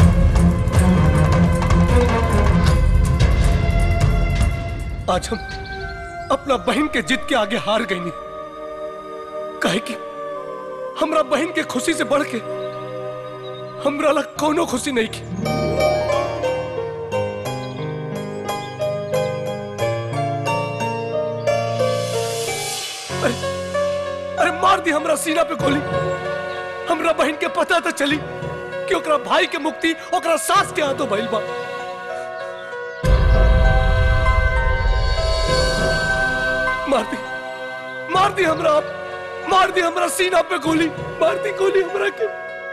आज हम अपना बहन के जिद के आगे हार गई नहीं। काहे कि हमरा बहन के खुशी से बढ़ के हमरा ला कोनो खुशी नहीं की। अरे मार दी हमरा सीना पे गोली। हमरा बहन के पता तो चली कि ओकरा भाई के मुक्ति ओकरा सास के हाथों भइल बा। मार दी हमरा सीना पे गोली, मार दी गोली हमरा के।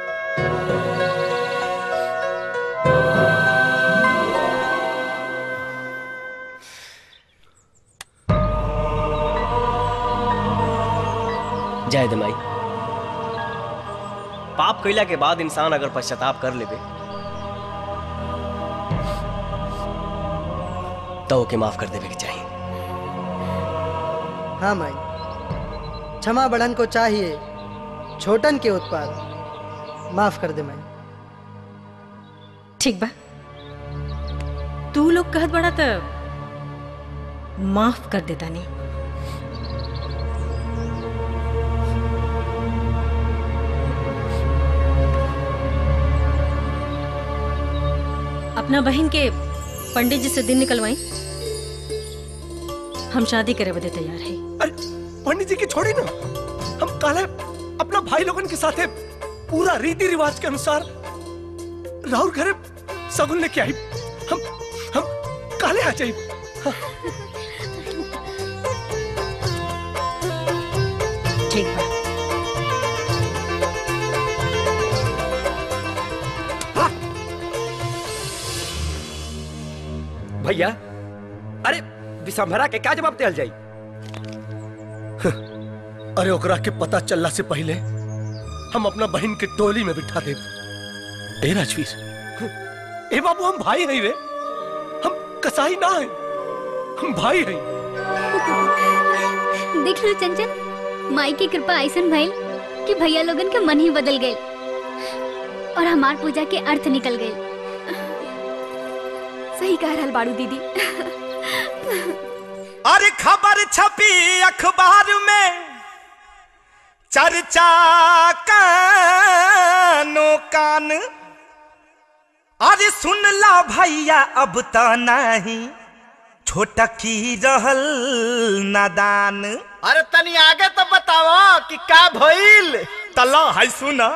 जय दमाई, पाप कैला के बाद इंसान अगर पश्चाताप कर लेबे तो ओके माफ कर देवे के चाहिए। हाँ माई, क्षमा बड़न को चाहिए, छोटन के उत्पाद माफ कर दे माई। ठीक बा, तू लोग कहत बड़ा तो माफ कर देता नहीं। अपना बहन के पंडित जी से दिन निकलवाई, हम शादी करे बदे तैयार है। अरे पंडित जी की छोड़ी ना, हम काले अपना भाई लोगन के साथ पूरा रीति रिवाज के अनुसार राहुल घरे सगुन लेके आई। हम काले आ जाए। ठीक बा। भैया, अरे विशंभरा के क्या जवाब दिया जाए? अरे ओकरा के पता चलला से पहले हम अपना बहन के टोली में बिठा दे। ए राजवीर, ए बाबू, हम भाई हैं रे, हम कसाई ना हैं, हम भाई हैं। देख लो चंचल, माई की कृपा ऐसन भइल कि भैया लोगन के मन ही बदल गए और हमार पूजा के अर्थ निकल गए। सही कह रहल बाड़ू दीदी। अरे खबर छपी अखबार में, चर्चा कानो कान। अरे सुन ला भैया अब तो नहीं छोटकी रहल नादान। अरे तनी आगे तो बताओ कि का भइल। तला है सुना।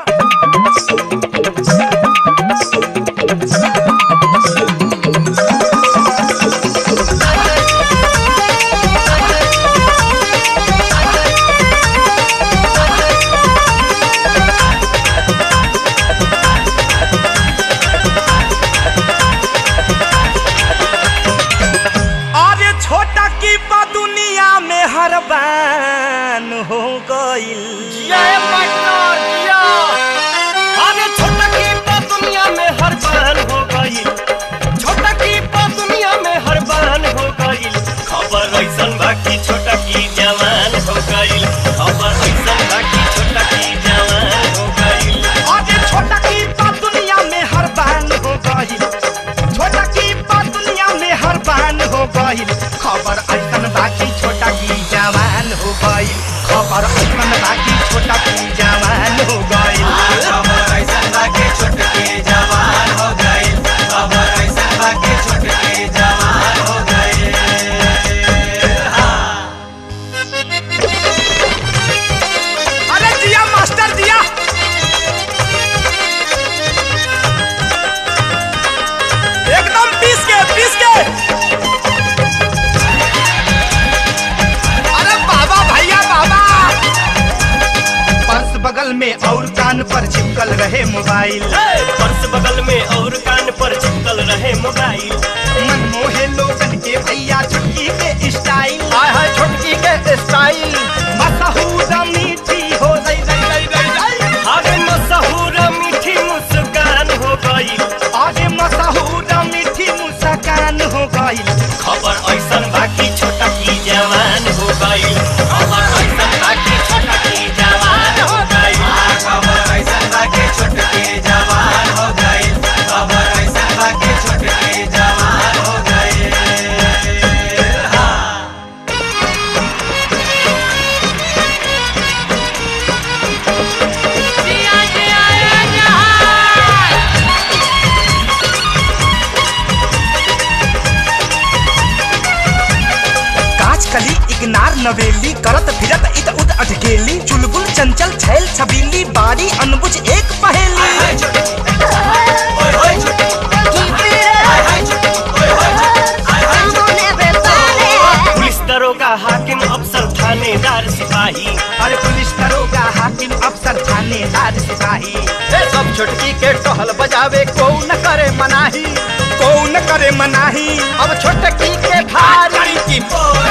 हरबान हो गइल। अरे छोटा की दुनिया में हरबान हो गइल, छोटा की दुनिया में हरबान हो गइल। खबर ऐसन बाकी छोटा की जवान हो गइल, खबर ऐसन बाकी छोटा की जवान हो गइल। अरे छोटा की दुनिया में हरबान हो गइल, छोटा की दुनिया में हरबान हो गइल। खबर ऐसन बाकी छोटा की जवान हो गइल, खबर ऐसन बाकी छोटा की बगल में और कान पर चिपकल रहे मोबाइल। पर्स बगल में और कान पर चिपकल रहे मोबाइल। मन मोहे लोगन के भैया छुटकी के स्टाइल। हाय हाय छुटकी के स्टाइल। मशहूर मीठी हो गई अरे मशहूर मीठी मुस्कान हो गई। अरे मशहूर मीठी मुस्कान हो गई। खबर ऐसन बाकी छोटा की जवान हो गई। खबर ऐसन बाकी छोटा की जवान हो गई। खबर ऐसन बाकी छुटकी जवान हो गई। खबर ऐसन बाकी छुटकी जवान हो गई। कली इग्नार नवेली करत फिरत इत उत अटकेली। चुलबुल चंचल छैल छबीली बारी अनबुझ एक पहेली। पुलिस दरोगा हाकिम अफसर थानेदार सिपाही। अरे पुलिस दरोगा हाकिम अफसर थानेदार सिपाही। सब छुटकी के टहल बजावे को न करे मनाही। को न करे मनाही। अब छुटकी के भारी की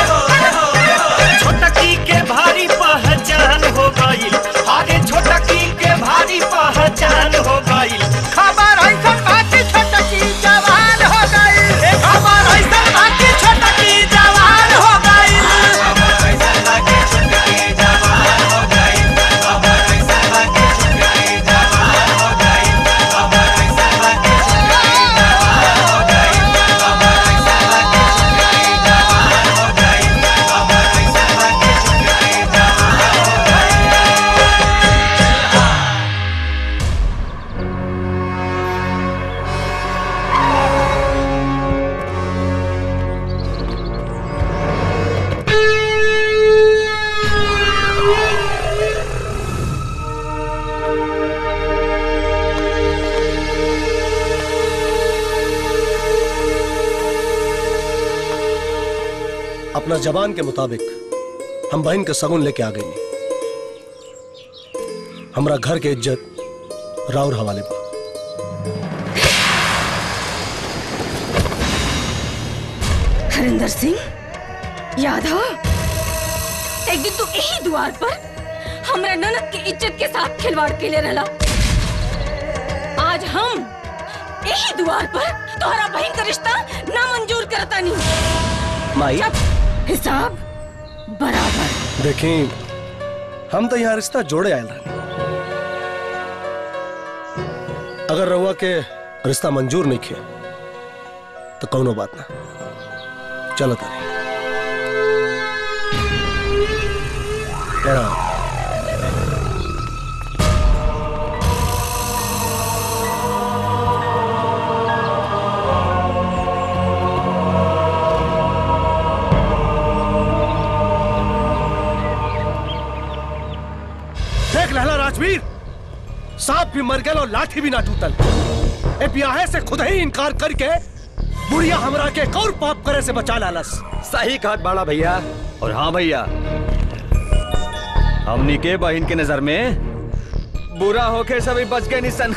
छोटकी के भारी पहचान हो गई। अरे छोटकी के भारी पहचान हो गई। खबर ऐसन बाकी छोटकी जवान हो गई। खबर ऐसन बाकी छोटकी जवान हो गई। खबर ऐसन बाकी छोटकी जवान हो गई। खबर ऐसन बाकी छोटकी जवान हो गई। खबर ऐसन बाकी छोटकी जवान हो गई। खबर ऐसन बाकी छोटकी जवान हो गई। खबर ऐसन बाकी छोटकी जवान हो गई। अपना जबान के मुताबिक हम बहन के सगुन लेके आ गई। हमरा घर के इज्जत राउर हवाले बा। हरिंदर सिंह यादव, एक दिन तू यही द्वार पर हमरा ननद की इज्जत के साथ खिलवाड़ के लिए रहला। आज हम यही द्वार पर तोहरा बहन का रिश्ता नामंजूर करता नहीं। माई हिसाब बराबर। देखी हम तो यहाँ रिश्ता जोड़े आयल रहे। अगर रहुआ के रिश्ता मंजूर नहीं किया तो कौनो बात ना, चलो तारी। देख लहला राजवीर, सांप भी मर गया और लाठी भी ना टूटल। ए ब्याहे से खुद ही इनकार करके बुढ़िया हमरा के कौर पाप करे से बचा लालस। सही कहत बाड़ा भैया। और हाँ भैया, हमनी के बहन के नजर में बुरा होके सभी बच गए निसन।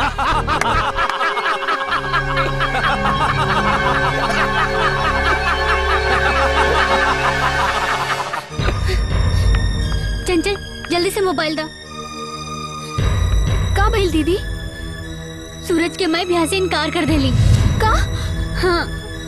चंचल जल्दी से मोबाइल दा। का भइल दीदी? सूरज के मैं ब्याह से इनकार कर देली। का? हाँ।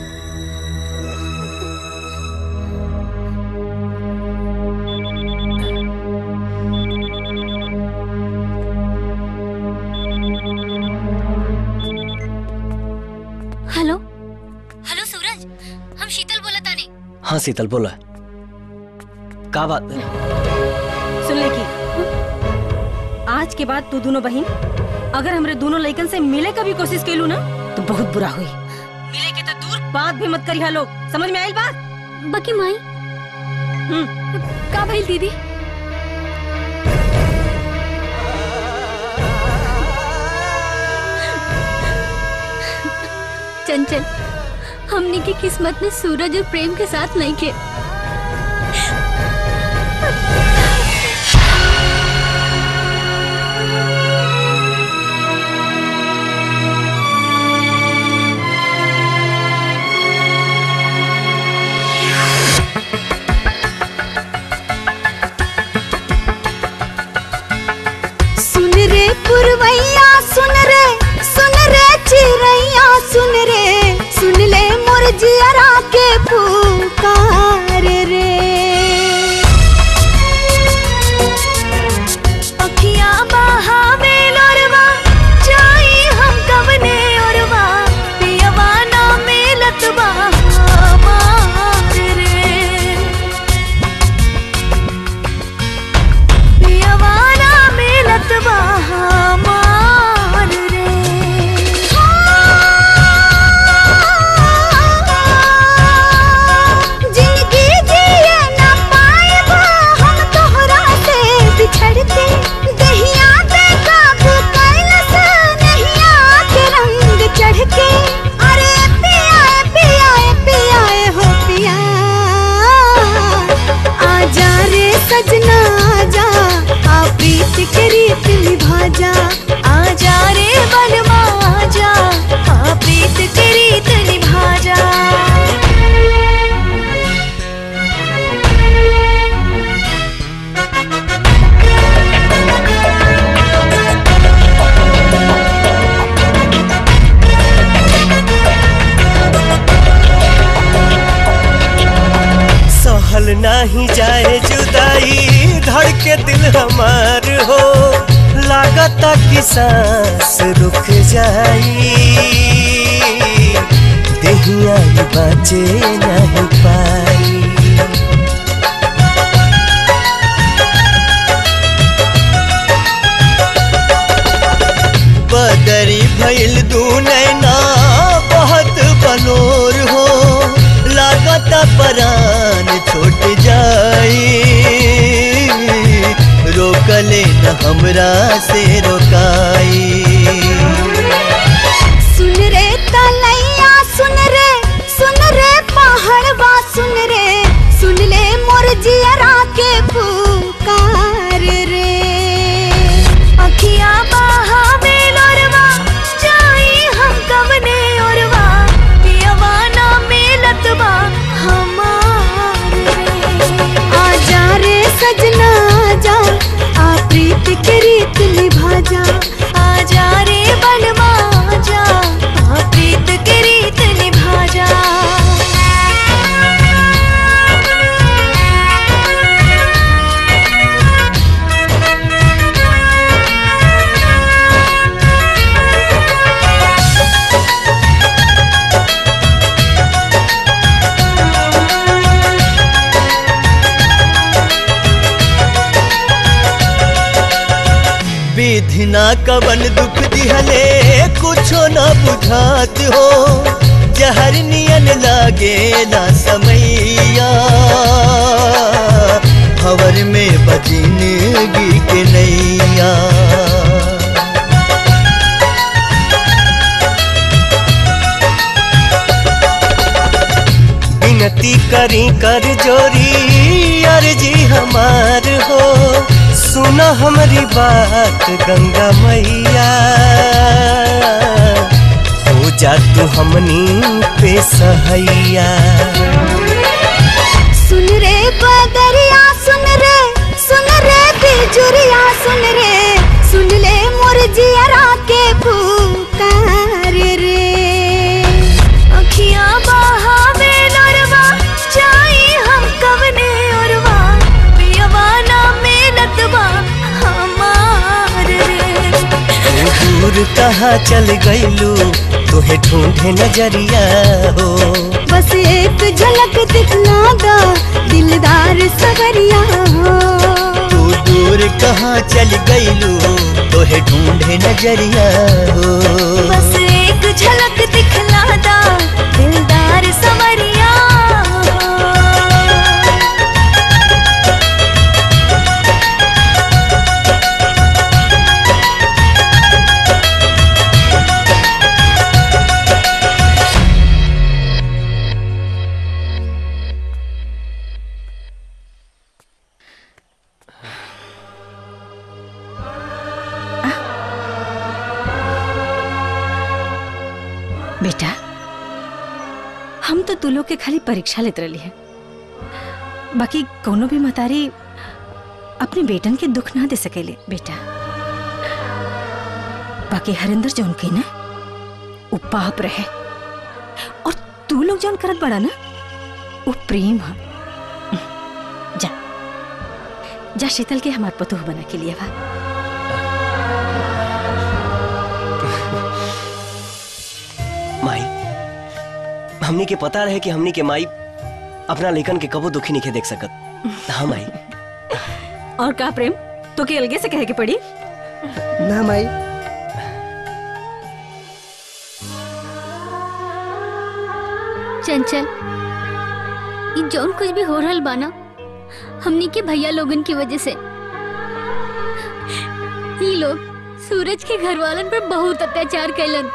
हेलो हेलो सूरज, हम शीतल बोला तानी। हाँ शीतल बोला। का बात है? सुन ले की आज के बाद तू दोनों बहन अगर हमरे दोनों लड़कन से मिले का भी कोशिश कैलू ना तो बहुत बुरा हुई। मिले के तो दूर बात भी मत करिया लोग। समझ में आइल बात? बाकी माई का भइल दीदी? चंचल, हमने की किस्मत में सूरज और प्रेम के साथ नहीं के। सुन रे चिड़ैया सुन ले मुरझियरा के पुकार रे। अखिया बहावे लोरवा जाई हम कवने ओरवा पियवा ना मिलत बा हमार रे। पियवा ना मिलत बा हमार रे। जिंदगी जिए ना पाएब हम तोहरा से बिछड़ के। दहिया पे काबू कैलस नहिया के रंग चढ़ के। अरे पिया हो पिया आजा रे सजना आजा आ प्रीत के रीत निभा जा। आजा रे बलवा आजा आ प्रीत के रीत निभा जा। सहल नाही जाए जुदाई धड़के दिल हमार हो। लागता कि सांस रुक जाई देहिया बाचे नहीं पाई। बदरी भइल दू नैना बहुत बनोर हो। लागता परान छूट जाई रोकले न हमरा से रोकाई। सुन रे तलैया सुन रे पहाड़वा सुन ले मुरझियरा के पुकार रे। अखिया बहावे लोरवा जाई हम कवने ओरवा पियवा ना मिलत बा हमार रे। आजा रे सजना आजा आ प्रीत के रीत निभा जा। आजा रे बलवा आजा आ प्रीत के रीत निभा जा। विधि ना कवन दुख दिहले कुछो न बुझात हो। जहर नियन लागे ना समैया खबर में बजिनगी के नैया। विनती करी कर जोरी अर्जी हमार हो। सुना हमारी बात गंगा मैया हो जा तू हमनी पे सहैया। सुन रे बदरिया सुन रे बिजुरिया सुन ले मुरझियरा के पुकार रे। अखियां बहावे लोरवा जाई हम कवने ओरवा पियवा ना मिलत बा हमार रे। दूर कहाँ चल गईलू तुहे ढूंढे नजरिया हो। बस एक झलक दिखला दा दिलदार सवरिया हो। तू दूर कहाँ चल गईलू तुहे ढूंढे नजरिया हो। बस एक झलक दिखला दा दिलदार सवरिया हो। बेटा हम तो तू लोग के खाली परीक्षा लेत रही है, बाकी कोनो भी मतारी अपने बेटन के दुख ना दे सकेले। बेटा बाकी हरिंदर जौन के ना वो पाप रहे और तू लोग जौन करत बड़ा ना वो प्रेम है। जा जा शीतल के हमार पतोह बना के लिए बा। माई हमनी के पता रहे कि हमनी के माई अपना लेखन के कबो दुखी नहीं देख सकत। हाँ माई। और का प्रेम तो के अलगे से कहे के पड़ी ना माई। चंचल ये जौन कुछ भी हो रहल बाना हमनी के भैया लोगन की वजह से। ये लोग सूरज के घर वालन पर बहुत अत्याचार कैलन।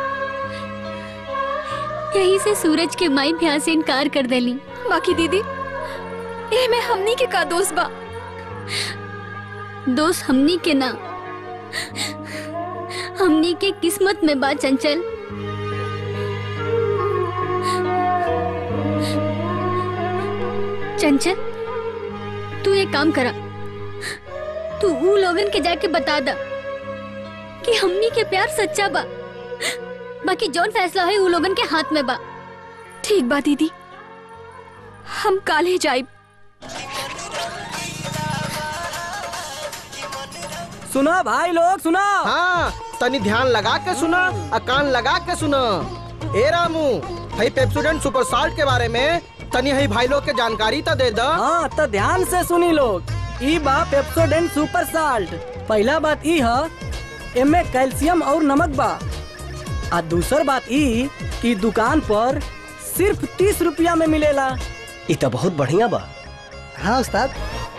यही से सूरज के माई ब्याह से इनकार कर देली। बाकी दीदी ए में हमनी के का दोस्त बा? दोस्त हमनी के ना हमनी के किस्मत में बा चंचल। चंचल तू एक काम करा, तू ऊ लोगन के जाके बता दा कि हमनी के प्यार सच्चा बा। बाकी जौन फैसला है ऊ लोगन के हाथ में बा। ठीक बा दीदी, हम काले जाइब। सुनो भाई लोग सुनो। हाँ तनी ध्यान लगा के सुना और कान लगा के सुना। ए रामू भाई पेप्सोडेंट सुपर साल्ट के बारे में तनी ही भाई लोग के जानकारी तो दे दा। हाँ तो ध्यान से सुनी लोग। ई बा पेप्सोडेंट सुपर साल्ट। पहला बात ई है एमे कैल्शियम और नमक बा। आ दूसर बात ई कि दुकान पर सिर्फ 30 रुपया में मिलेला। ये तो बहुत बढ़िया बा। हाँ उस्ताद।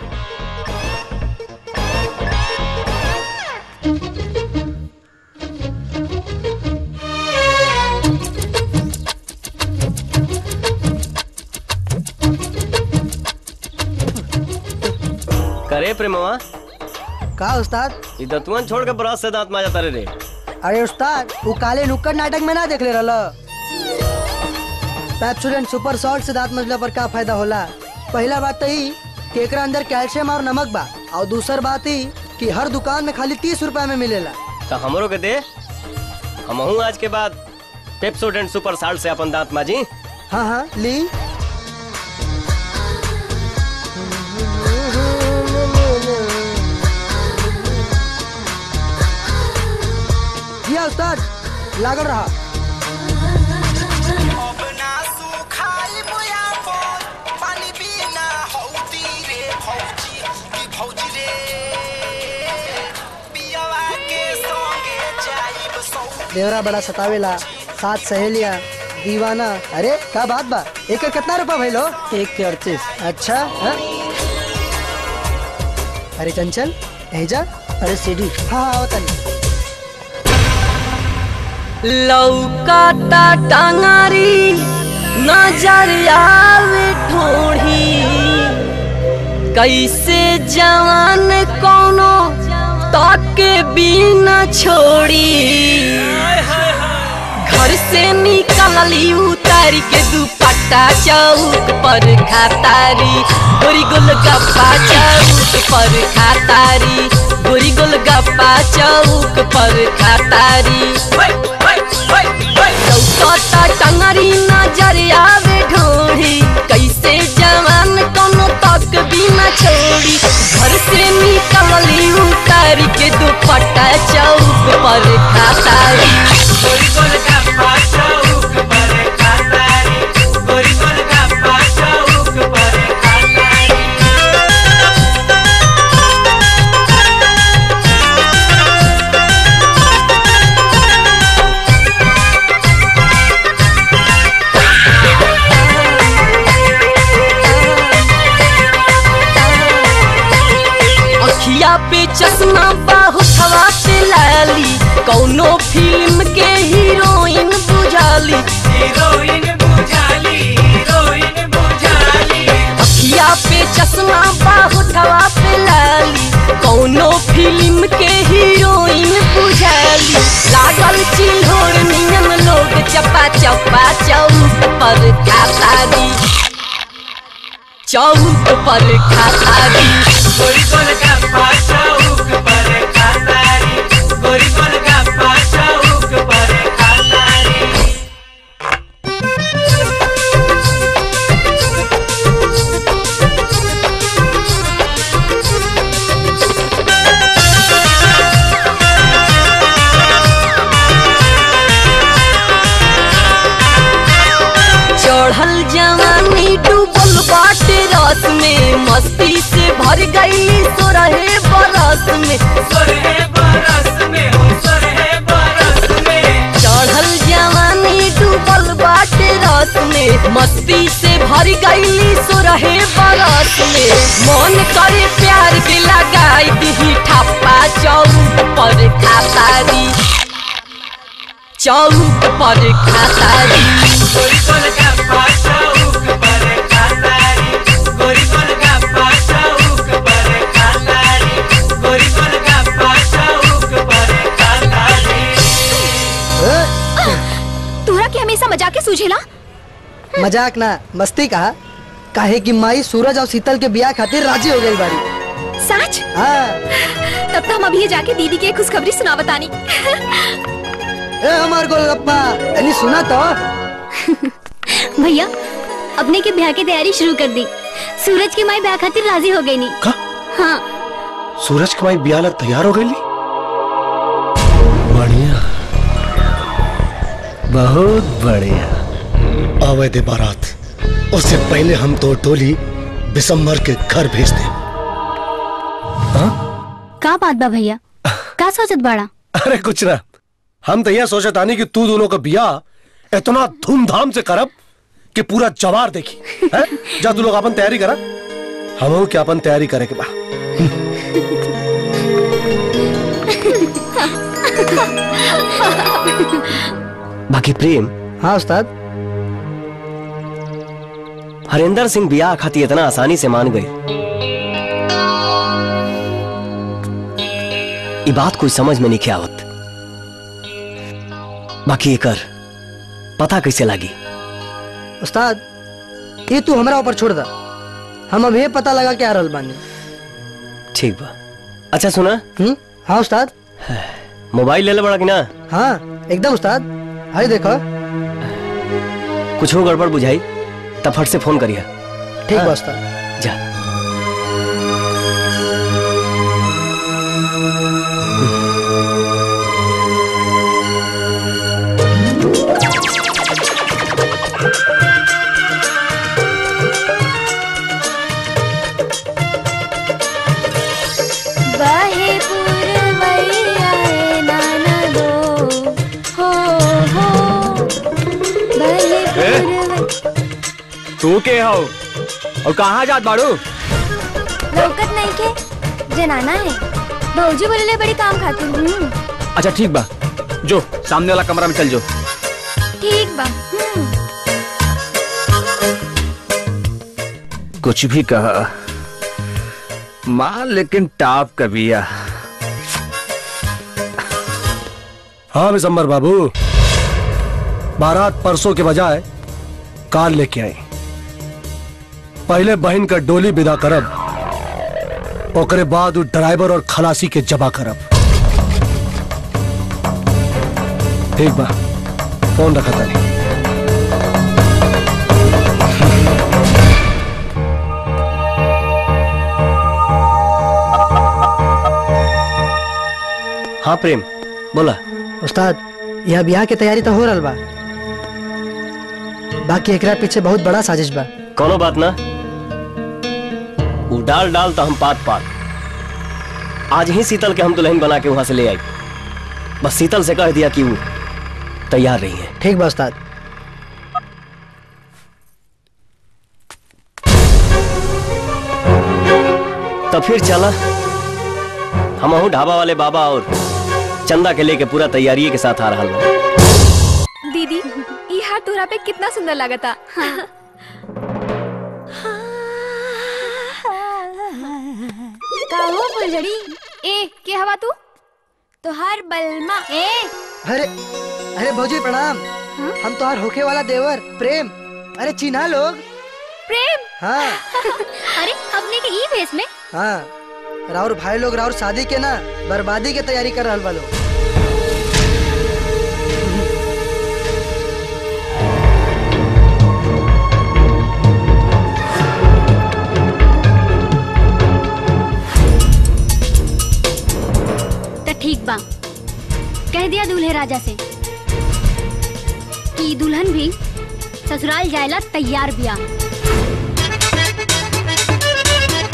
करे प्रेमवा का उस्ताद? ये दतुअन छोड़ के ब्रश से दांत माजा तारे रे। अरे उस्ताद वो काले नुक्कड़ नाटक में ना देख ले रहा। पेप्सोडेंट सुपर साल्ट से दांत मजला पर का फायदा होला? पहला बात तो ही कि एकरा अंदर कैल्शियम और नमक बा और दूसर बात ही कि हर दुकान में खाली 30 रुपया में मिलेला। तो हमरो के दे, हमहू आज के बाद पेप्सोडेंट सुपर साल्ट से अपन दांत माजी। हाँ हाँ ली। जिया उस्ताद लागल रहा। देवरा बड़ा सतावेला, साथ सहेलिया दीवाना। अरे क्या बात बा? एक कितना रुपया भाई लो? 1 के 38। अच्छा है? अरे चंचल जा। अरे सीढ़ी। हाँ हाँ तनी लौकाता टांगारी नजर आवे ठोड़ी। कैसे जवान कोनो ताके बिना छोड़ी। घर से निकलली उतार के दुपट्टा चौक पर खातारी। गोरी गोलगप्पा चौक पर खातारी। गोरी गोलगप्पा चौक पर खातारी। लौकाता टंगरी नजर आवे ढोड़ी। कैसे जवान कोनो तक बिना छोड़ी। घर से निकलली उतार के दुपट्टा चौक पर खातारी। गोरी गोलगप्पा चौक पर खातारी। गोरी गोलगप्पा चौक पर खातारी। अखिया पे चश्मा बाहुथवा पे लाली। कौनो फिल्म के हीरोइन बुझाली। हीरोइन बुझाली। हीरोइन बुझाली। अखिया पे चश्मा बाहुथवा पे लाली। कौनो फिल्म के हीरोइन बुझाली। लागल चिल्होर नियम लोग चपा चपा चौक पर खातारी। चौक पर खातारी। गोरी गोलगप्पा चौक पर खातारी। गोरी गोलगप्पा चौक मस्ती से भर गईली 16 बरस में 16 बरस में हो 16 बरस में चढ़ल जवानी डूबल बाटे रस में मस्ती से भर गईली 16 बरस में मन करे प्यार के लगाई दी ठप्पा चौक पर खातारी चौक पर खातारी गोरी गोलगप्पा चौक पर खातारी गोरी गोलगप्पा चौक पर खातारी गोरी गोलगप्पा चौक पर खातारी। तोहरा के हमेशा मजाक के सूझेला? मजाक ना मस्ती कहा काहे कि माई सूरज और शीतल के बियाह खातिर राजी हो गई बारी। सच? हाँ। तब तो हम अभी जाके दीदी के खुशखबरी सुना बतानी। ए हमार गोलगप्पा तनी सुना तो। भैया अपने के ब्याह की तैयारी शुरू कर दी। सूरज की माई ब्याह खातिर राजी हो गई नी। हाँ। सूरज की माई ब्याह ला तैयार हो गई ली? बढ़िया बहुत बढ़िया। आवे दे बारात उससे पहले हम तो टोली बिसम्बर के घर भेज दे। का बात बा भैया का सोचत बाड़ा? अरे कुछ ना हम तो यह सोचत आनी कि तू दोनों का बियाह इतना धूमधाम से करब कि पूरा जवार देखी है? जा तू लोग अपन तैयारी करा हम क्या अपन तैयारी करे के बा। बाकी प्रेम। हाँ उस्ताद। हरिंदर सिंह बियाह खाती इतना आसानी से मान गई ये बात कोई समझ में नहीं आवत। बाकी एकर पता कैसे लागी? उस्ताद ये तू हमरा ऊपर छोड़ दा हम अब ये पता लगा के आ रहल बानी। ठीक बा। अच्छा सुना। हाँ उस्ताद। मोबाइल ले ले बड़ा कि ना? हाँ एकदम उस्ताद। हाय देखो कुछ हो गड़बड़ बुझाई तब फट से फोन करिए। ठीक बा उस्ताद। जा। बाहे पुरवैया नाना दो हो बाहे तू के हो और कहाँ जात बाड़ू? लौकत नहीं के जनाना है भौजी बोले बड़ी काम खातिर। अच्छा ठीक बा जो सामने वाला कमरा में चल जो। ठीक बा। कुछ भी कहा माँ लेकिन टॉप का बिया। हाँ बिसम्बर बाबू बारात परसों के बजाय कार लेके आई। पहले बहन का डोली विदा करब ओकरे बाद ड्राइवर और खलासी के जबा करब। ठीक बा फोन रखा था नहीं। हाँ प्रेम बोला। उस्ताद यह ब्याह की तैयारी तो हो रहा बा बाकी एकरा पीछे बहुत बड़ा साजिश बा। कोनो बात ना डाल डाल तो हम पात पात आज ही शीतल के हम दुल्हन बना के वहां से ले आई। बस शीतल से कह दिया कि वो तैयार रही है। ठीक बा उस्ताद। तो फिर चला हम ढाबा वाले बाबा और चंदा के लेके पूरा तैयारी के साथ आ रहा हूँ। दीदी ये हार तोहरा पे कितना सुंदर लगता। हाँ। का हो फुलझड़ी ए के हवा तू तोहार बलमा ए अरे अरे भौजी प्रणाम। हम तोहार होखे वाला देवर प्रेम। अरे चिन्हा लोग प्रेम। हाँ अरे अपने के ई भेस में। हाँ राउर भाई लोग राउर शादी के ना बर्बादी के तैयारी कर रहल बा लोग। तो ठीक बा कह दिया दूल्हे राजा से कि दुल्हन भी ससुराल जायला तैयार बिया।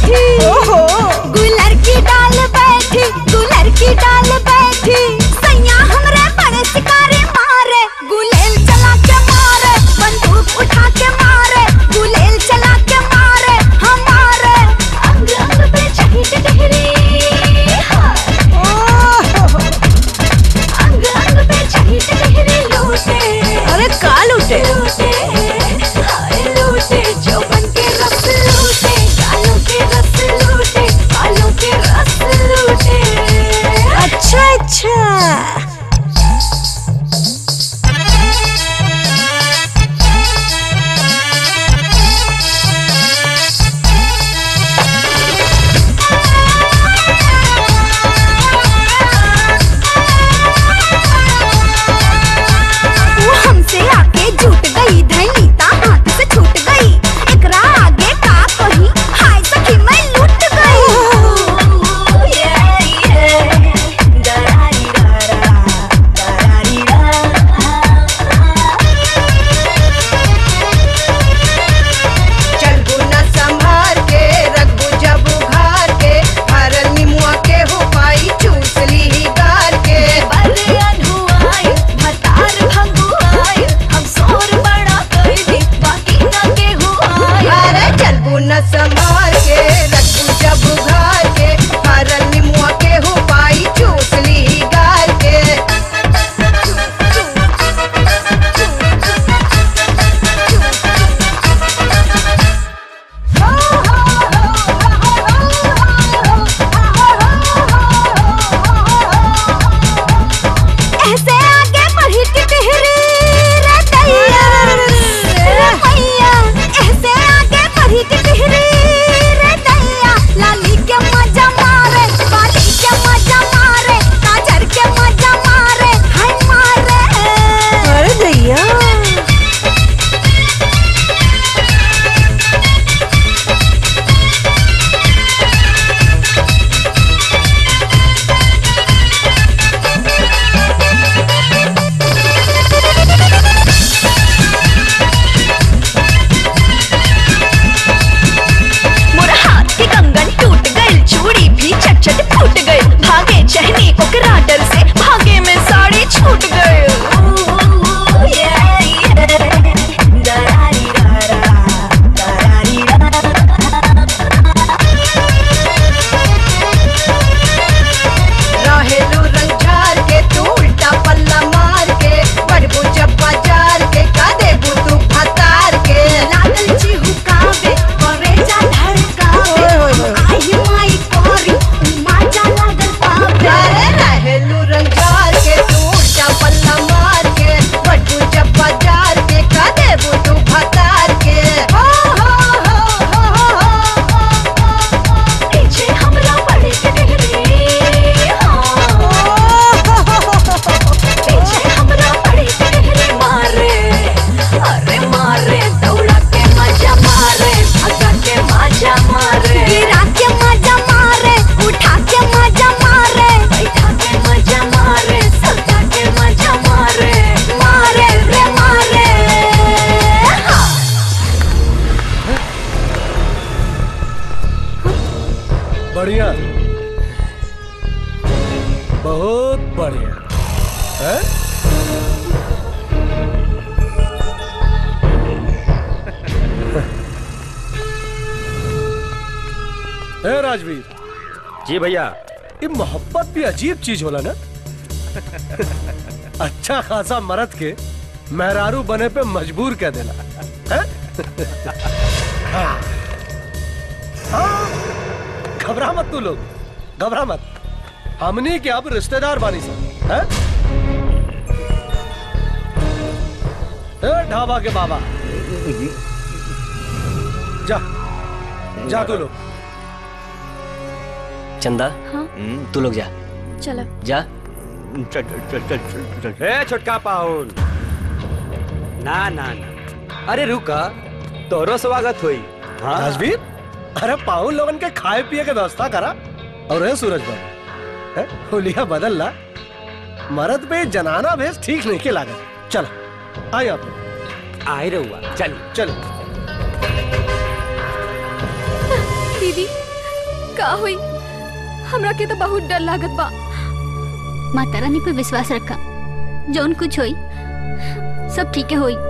बैठी गुलर की डाल बैठी गुलर की डाल बैठी सैया हमरे बड़े शिकारी मारे गुलेल चला के मारे बंदूक उठा के मारे गुलेल चला के मारे हमारे अंग अंग पे चढ़ी टहरी अंग अंग पे चढ़ी टहरी लूटे अरे का लूटे लूटे हाय लूटे जो बन के रस लूटे गालों के रस लूटे गालों के रस लूटे अच्छा अच्छा हमसे आके जुट गई धनीता हाथ से छूट गई एकरा आगे का कही हाय सखी मैं लूट गई दरारी रारा दरारी चलबू न संभार के रखबू जब उघार के हरल निमुआ के हो पाई चूस ली गार के बरे अनहुआई भतार भंगुआई हम सोर बड़ा कर दी बाकी ना के हुआई अरे चलबू न संभार के रखबू जब उघार के हरल निमुआ के हो पाई चूस ली गार के ऐसे आगे बढ़ी टिटहरी रे दैया रे मैया ऐसे आगे बढ़ी टिटहरी रे दैया लाली के मजा मारे बाली के मजा मारे काजर के मजा मारे हाय मारे अरे दैया मोर हाथ के कंगन टूट गइल चूड़ी भी चट चट फूट गइल भागे चहनी ओकरा डर से भागे में साड़ी छूट गइल दरारी रारा दरारी रहेलू रंग झार के तू उल्टा पल्ला मार के बढ़बू जब बाजार के का देबू तू भतार के लागल चिहुकावे करेजा धड़कावे आई माई कोरी माजा लागल पावे अरे रहेलू रंग झार के तू उल्टा पल्ला मार के बढ़बू जब बाजार के का देबू तू भतार के पीछे हमरा पड़े टहरी पीछे हमरा पड़े टहरी मारे अरे मारे दौड़ा के मजा मारे भगा के मजा मारे गिरा के मजा मारे उठा के मजा मारे बैठा के मजा मारे सल्टा के मजा मारे मारे रे मारे बढ़िया बहुत बढ़िया है? ए राजवीर जी भैया ये मोहब्बत भी अजीब चीज होला ना अच्छा खासा मर्द के मेहरारू बने पे मजबूर कर देला है? हाँ। हाँ। घबरा मत तू लोग घबरा मत हमनी के अब रिश्तेदार बानी सब है? ढाबा के बाबा जा जा तू लोग चंदा तू लोग जा चलो जा चल चल चल चल चल ए छोटका पाउन ना ना ना अरे रुका तोरो स्वागत हुई हाँ राजवीर अरे पाउन लोगन के खाए पिए के व्यवस्था करा और है सूरज बाबू है होलिया बदल ला मर्द पे जनाना भेस ठीक नहीं के लागत चल आए आप आए रहुआ चल चल दीदी का हुई हमरा के तो बहुत डर लागत बा। माता रानी पे विश्वास रखा, जौन कुछ होई सब ठीक है होई।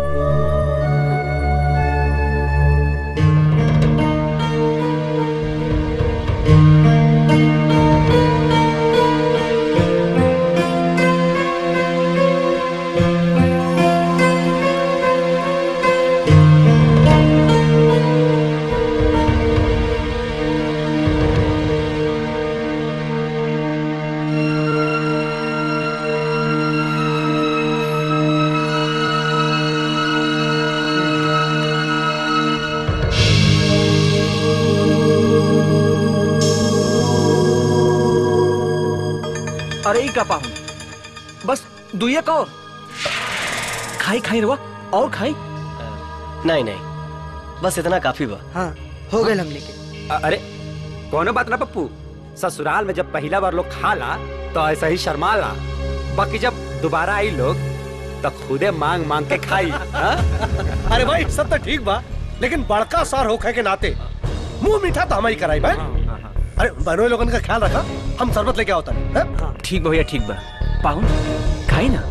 अरे ही का पाहूं, बस दुइया का और खाई खाई रवा और खाई। नहीं नहीं, बस इतना काफी बा। हाँ हो गए हमने के। अरे कोनो बात ना पप्पू, ससुराल में जब पहला बार लोग खाला तो ऐसा ही शर्माला, बाकी जब दोबारा आई लोग तो खुदे मांग मांग के खाई। अरे भाई सब तो ठीक बा, लेकिन बड़का सार होखे के नाते मुंह मीठा तो हमारी कराई भाई। अरे बहनों लोगन का ख्याल रखा, हम शरबत लेके आवता है। ठीक बा भैया ठीक बा। पाहुन खाई ना।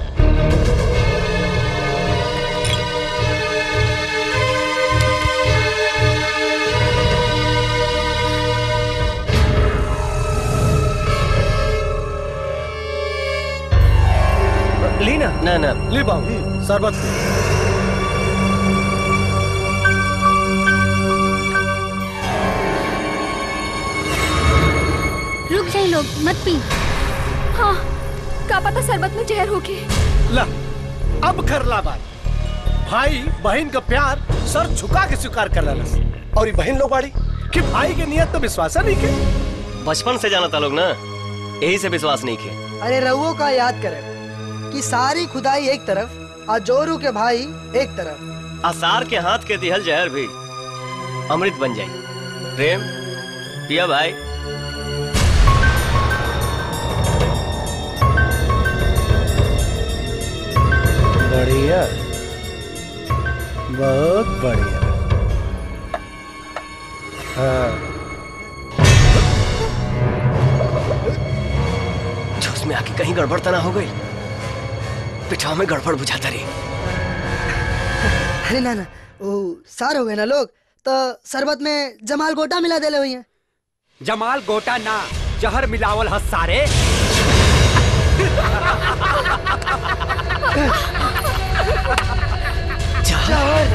ली ना। ना ना ली बाबू शरबत। रुक जाए लोग, मत पी। हाँ का पता शरबत में जहर होके। ला अब कर ला बात। भाई बहन का प्यार सर झुका के स्वीकार कर लालस, और ये बहन लोग बाड़ी कि भाई के नियत तो विश्वास नहीं के। बचपन से जाना था लोग ना, यही से विश्वास नहीं किए। अरे रउओ का याद करे कि सारी खुदाई एक तरफ और जोरू के भाई एक तरफ। आसार के हाथ के दिहल जहर भी अमृत बन जाए। प्रेम पिया भाई। बढ़िया, बहुत बढ़िया। हाँ जोश में आके कहीं गड़बड़ तो ना हो गई, पिछाव में गड़बड़ बुझाता रही। अरे ना ना, वो सार हो गए ना लोग, तो शरबत में जमाल गोटा मिला देले हुई है। जमाल गोटा ना, जहर मिलावल हस सारे। जहर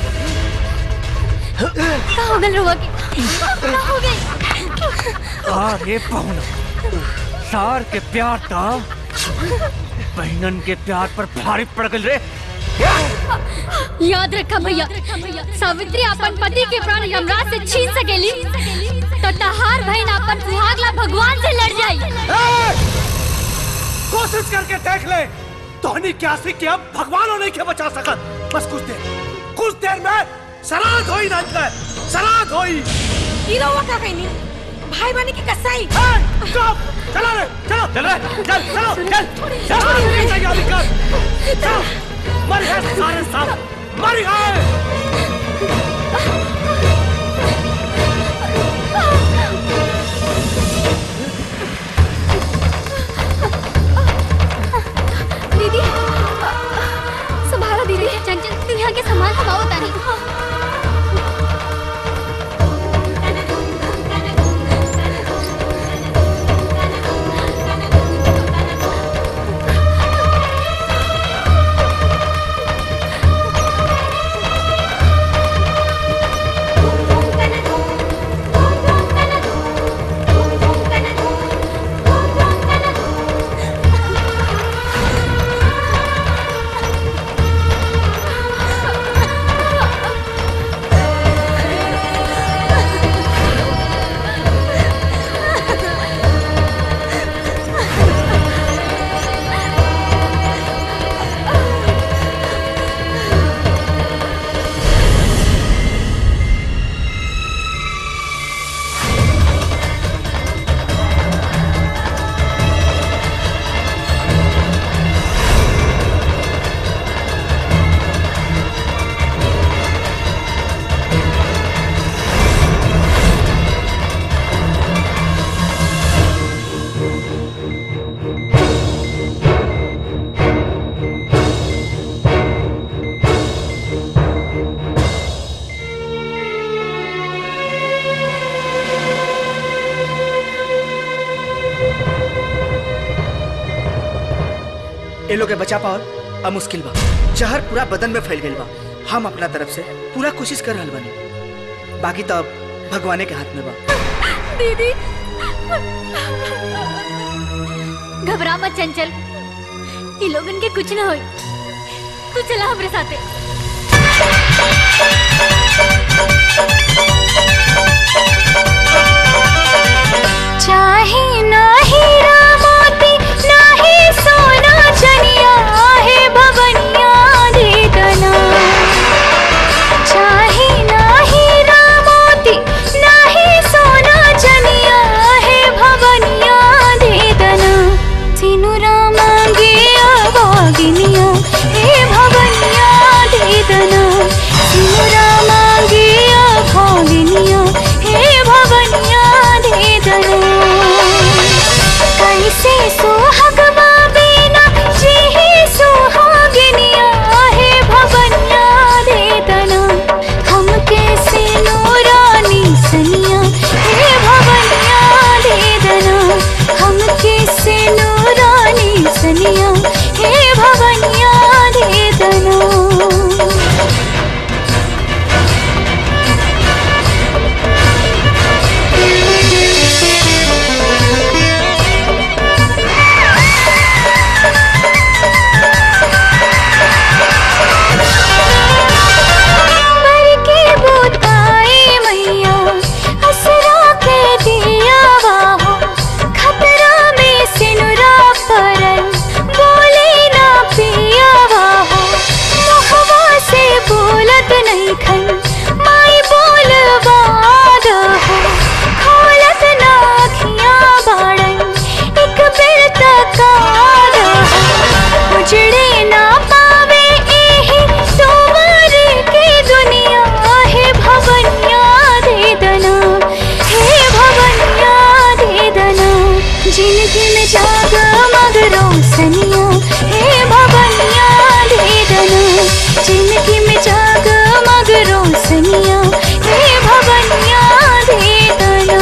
का हो गल रुआ के? का हो गई? अरे पाहुन, सार के प्यार था बहनन के प्यार पर भारी पड़ गल रे। याद रखा भैया, सावित्री अपन पति के प्राण यमराज से छीन सकेली तो तहार बहन अपन सुहागला भगवान से लड़ जाई। कोशिश करके देख ले, तोहनी क्या सी कि अब भगवान नहीं के बचा सकत। बस कुछ देर में सराध होई ना, सराध होई। हीरो का कहनी भाई बने की कसाई। स्टॉप, चलो रे, चलो चल रे, चल चलो चल चल, मर गए सारे सब, मर गए। दीदी संभालो दीदी। चंचल तू यहाँ के संभाल, हम आओ तानी। ये लोग के बचा पाओ अब मुश्किल बा। जहर पूरा बदन में फैल गई बा। हम अपना तरफ से पूरा कोशिश कर रहल बानी, बाकी तो अब भगवान के हाथ में बा। दीदी घबरा मत चंचल, ये लोगन के कुछ ना होई। तू चला हमरे साथे। चाहे ना हीरा मोती ना ही सोना चनिया है भवनिया दे दना। चाहे ना हीरा मोती ना ही सोना चनिया है भवनिया दे दना। सिनुरा मांगे अभागिनिया हे भवनिया दे दना। सिनुरा मांगे अभागिनिया हे भवनिया दे दना। कैसे सुहाग बिना जी सुहागिनिया है भवनिया दे दना। हम कैसे नूरानी सनिया हे भवनिया दे दना। हम कैसे नूरानी सनिया हे भवनिया दे दना। जिंदगी में जागमग रोशनिया हे भवनिया दे दना। जिंदगी में जागमग रोशनिया हे भवनिया दे दना।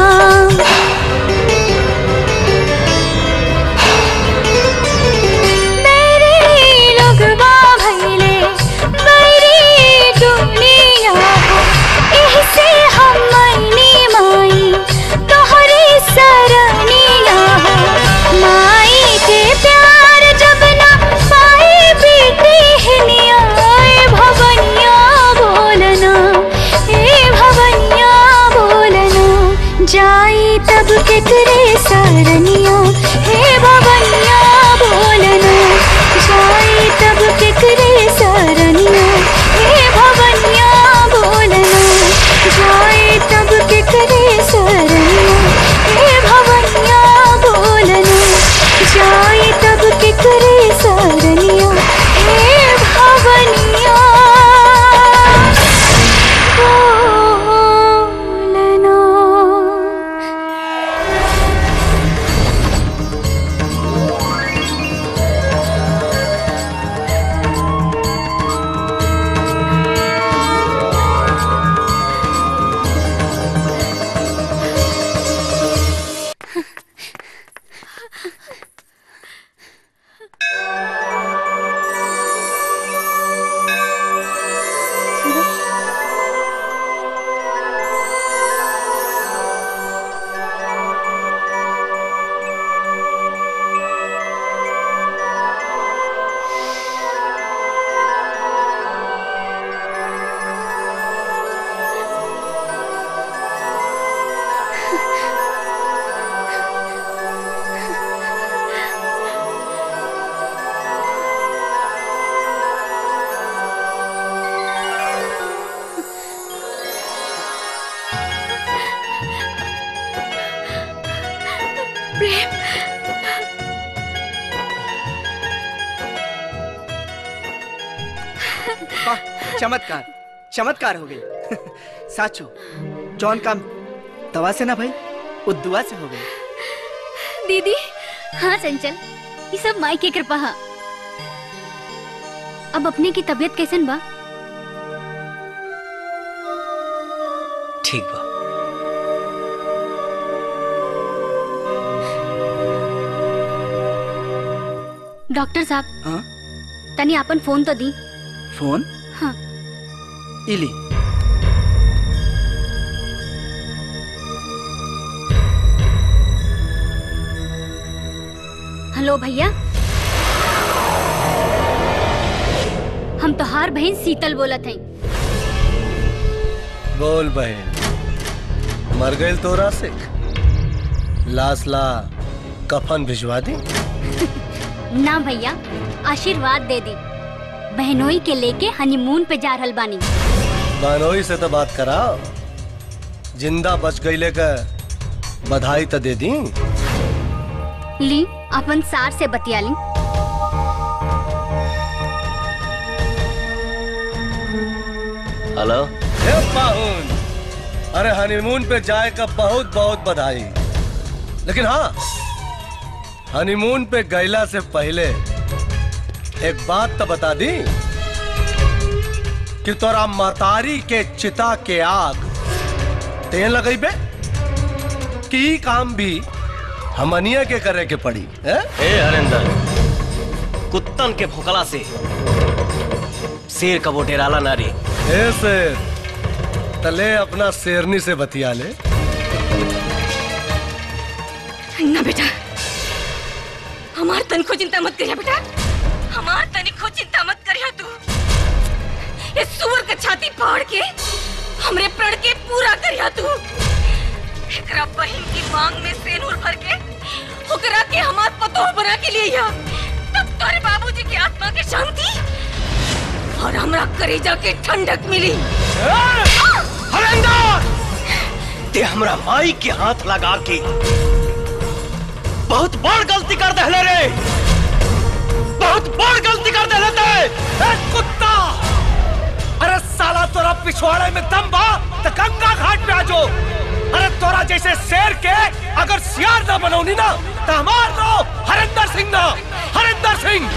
मेरे लोगवा भइले मेरी दुनिया इससे हम मनी माई तोहरी सरनिया। माई के प्यार जब ना पाए बेटी हिनिया ए भवनिया बोलना ए भवनिया बोलना। जाई तब केकरे सरनिया हे भवनिया बोलना। जाई तब केकरे सरनिया हे भवनिया बोलना। जाई तब केकरे सरनिया हे भवनिया बोलना। जाई तब केकरे सरनिया हे भवनिया बोलना। प्रेम वाह, चमत्कार चमत्कार हो गई। साचो जौन काम दवा से ना भाई वो दुआ से हो गई। दीदी हाँ चंचल, ये सब माई की कृपा है। अब अपने की तबीयत कैसन बा? ठीक बा। डॉक्टर साहब हाँ तनी अपन फोन तो दी। फोन हाँ इली। हेलो भैया, हम तोहार बहन शीतल बोलत हई। बोल बहन, मर गए तोरा से? लाश ला कफन भिजवा दी? ना भैया, आशीर्वाद दे दी। बहनोई के लेके हनीमून पे जा रहल बानी। बहनोई से तो बात कराओ, जिंदा बच गईले का बधाई तो दे दी। ली अपन सार से बतिया ली। हेलो। पाहुन, अरे हनीमून पे जाए का बहुत बहुत बधाई, लेकिन हाँ, हनीमून पे गईला से पहले एक बात तो बता दी कि तोरा महतारी के चिता के आग तेल लगई बे कि ई काम भी हमनिया के करे के पड़ी है? ए हरेंद्र, कुत्तन के भोकला से शेर का वो डेराला ना रे। ए शेर, तले अपना शेरनी से बतिया ले। ना बेटा, हमार तनिको चिंता मत करिया बेटा, हमार तनिको चिंता मत करिया तू। इस सुअर का छाती फाड़ के हमरे प्रण के पूरा करिया तू। एकरा बहन की मांग में सेनूर भर के ओकरा के हमार पतोह बना के लिए या तब तोरे बाबूजी की आत्मा के शांति और हमरा करेजा के ठंडक मिली। हरेंद्र, ते हमरा माई के हाथ लगा के बहुत बड़ गलती कर दहले रे, बहुत बड़ गलती कर दहले ते। कुत्ता, अरे साला तोरा पिछवाड़े में दम बा तो गंगा घाट पे आ जाओ। अरे तोरा जैसे शेर के अगर सियार ना बनौनी ना तो हमार लो हरेंद्र सिंह ना, हरेंद्र सिंह।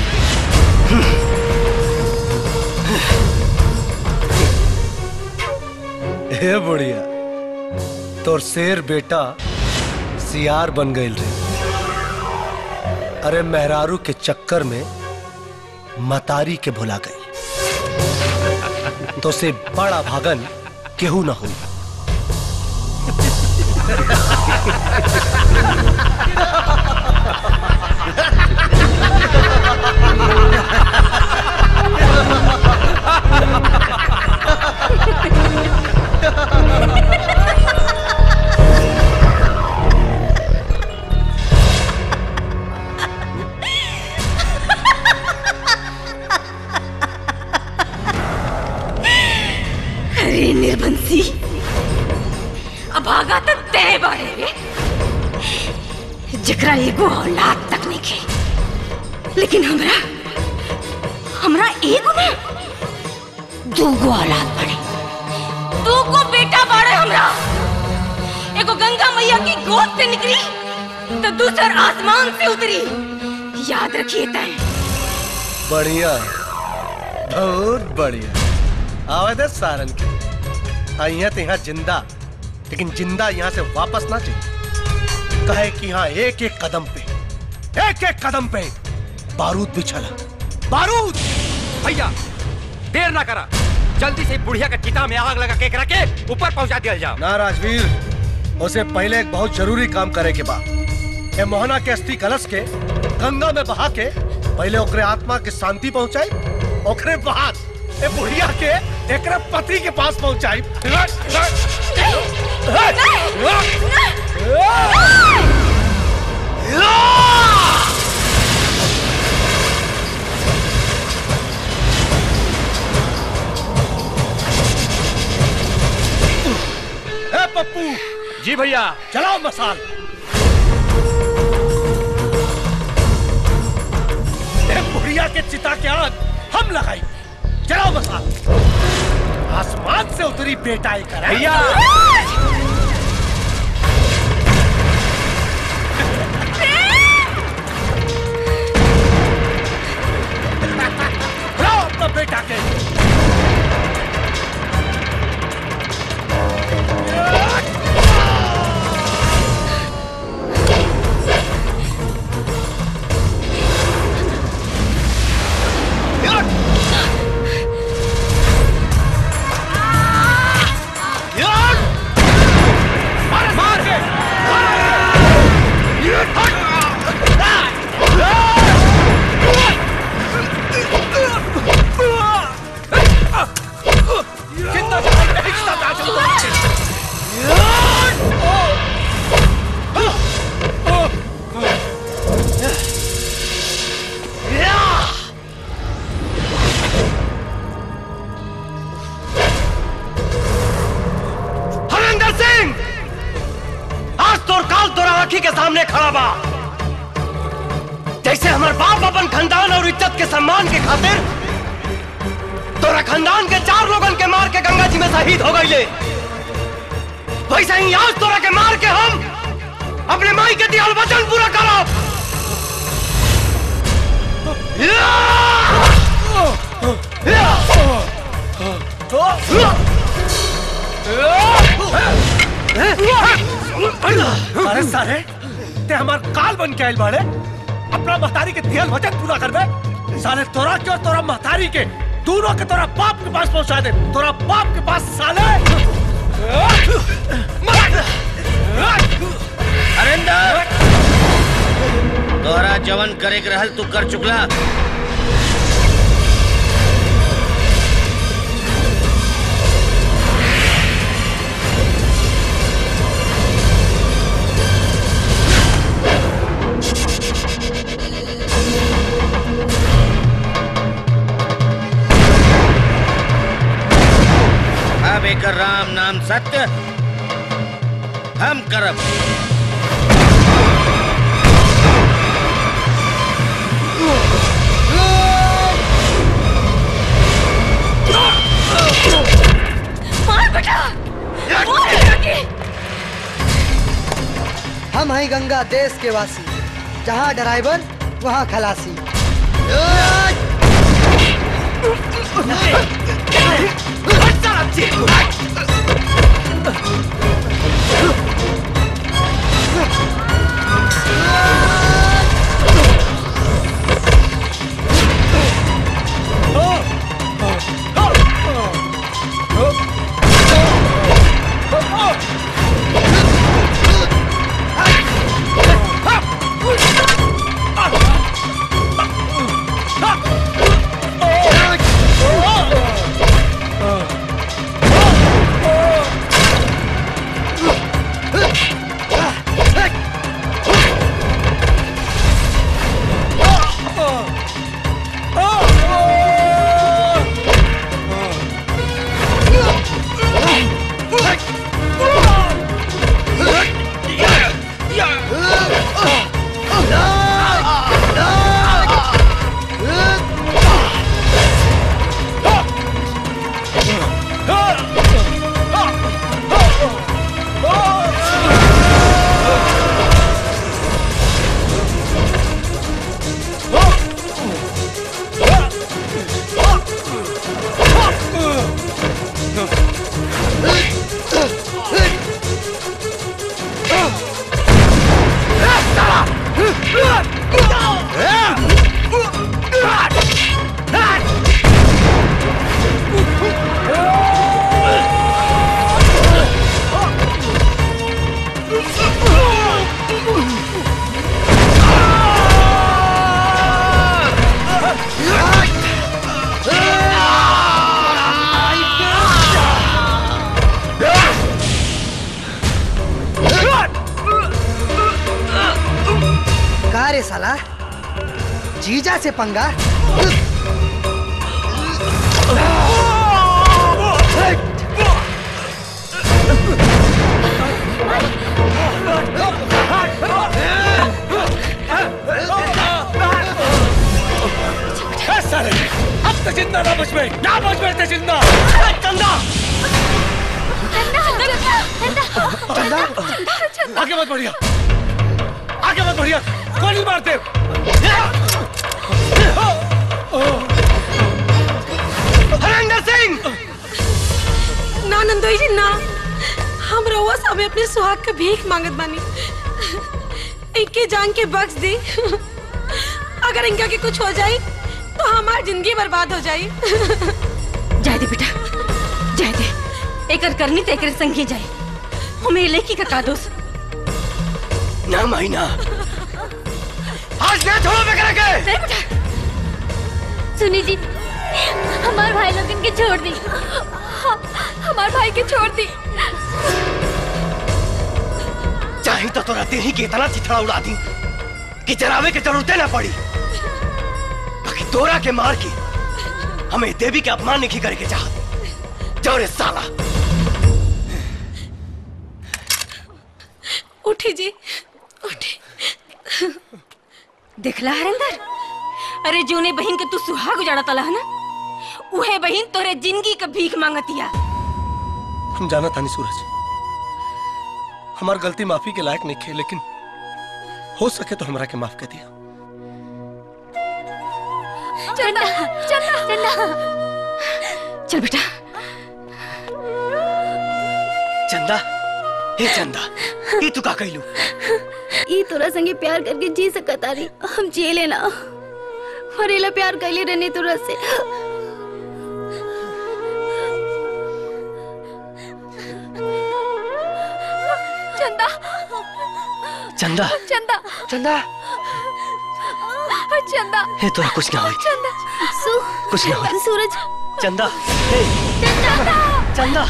हे बुढ़िया, तोर शेर बेटा सियार बन गई रे। अरे मेहरारू के चक्कर में मतारी के भुला गई तो से बड़ा भागन केहू ना हुई। अरे निर्बंसी, अब आगा तो तय बारे रे, जकरा एगो औलाद तक नहीं के, लेकिन हमरा एगो ना दूगो औलाद बड़े, दूगो बेटा बड़े हमरा। एगो गंगा मैया की गोद से निकली तो दूसर आसमान से उतरी, याद रखिए तय। बढ़िया, बहुत बढ़िया। आवाज सारन के आइया तो यहाँ जिंदा, लेकिन जिंदा यहाँ से वापस ना चाहिए। कहे कि यहाँ एक एक कदम पे बारूद बिछला, बारूद। भैया देर ना करा, जल्दी से बुढ़िया का चिता में आग लगा के एकरा के ऊपर पहुंचा दिया जाओ। ना राजवीर, उसे पहले एक बहुत जरूरी काम करे के बाद ये मोहना के अस्थि कलश के गंगा में बहा के पहले ओकरे आत्मा के शांति पहुंचाई, ओकरे बाद ए बुढ़िया के एकरे पति के पास पहुंचाई। ए पप्पू। जी भैया। चलाओ मसाल। ए बुढ़िया के चिता के आग हम लगाई, चलाओ मसाल। आसमान से उतरी बेटा एक भैया। अपना बेटा के तोर काल तोरा आंखी के सामने खड़ा बा। जैसे हमार बाप अपन खानदान और इज्जत के सम्मान के खातिर तोरा खानदान के 4 लोगन के मार के गंगा जी में शहीद हो गईले, वैसे ही आज तोरा के मार के हम अपने माई के दिया वचन पूरा करब। अरे सारे ते हमार काल बन के आइल बाड़े, अपना महतारी के दियल वचन पूरा कर दे। साले तोरा क्यों तोरा महतारी के दोनों के तोरा बाप के पास पहुंचा दे, तोरा बाप के पास साले। हरेंद्र, तोरा जवन करे के रहल तू कर चुकला। अब एकर राम नाम सत्य हम करब। मार बेटा, मार बेटा की। हम हैं गंगा देश के वासी, जहाँ ड्राइवर वहाँ खलासी। रे साला, जीजा से पंगा। साले, अब तो जिंदा ना बच में, ना बच में तो जिंदा। चंदा, चंदा, आगे मत बढ़िया, आगे मत बढ़िया, गोली मार दे। हरेंद्र सिंह, ना नंदोई जी ना, हम रउआ सब अपने सुहाग के भीख मांगत बानी, इनके जान के बख्श दी। अगर इनका के कुछ हो जाए तो हमारी जिंदगी बर्बाद हो जाए। जाए दे बेटा, जाए दे, एकर करनी तो एकर संग ही जाए। हमें लेकी का कादोस ना माइना, आज ना छोड़ो बेकरा के। सुनी जी, हमारे भाई लोग इनके छोड़ दी, हमारे भाई के छोड़ दी। चाहे तो तोरा देही के इतना चिथड़ा उड़ा दी कि जरावे के जरूरत ना पड़ी, बाकी तोरा के मार के हमें देवी के अपमान नहीं करे के चाहत। जोरे साला उठी जी उठी। देखला हरिंदर, अरे जोने बहन के तू सुहाग उजाड़ा तला है ना, उहे बहन तोरे जिंदगी का भीख मांगतिया। हम जाना तानी सूरज, हमार गलती माफी के लायक नहीं खे, लेकिन हो सके तो हमरा के माफ कर दिया। चंदा चंदा चंदा चल बेटा। चंदा, हे चंदा, ये तू का कहलू? ई तोरा संगे प्यार करके जी सकतारी, हम जी लेना। फरेला प्यार कैले रहने तोरा से। चंदा चंदा चंदा चंदा चंदा, हे तोरा कुछ ना होई। चंदा कुछ ना होई। सूरज चंदा, हे चंदा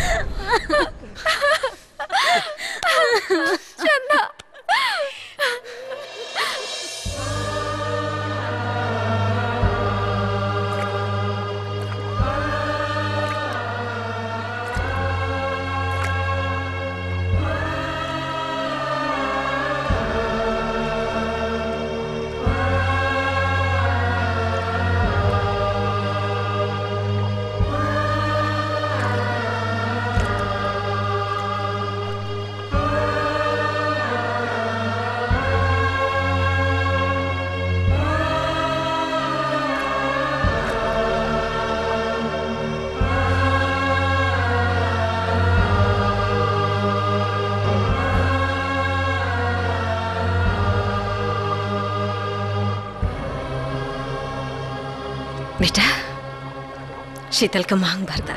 चंदा। बेटा, शीतल का मांग भरता।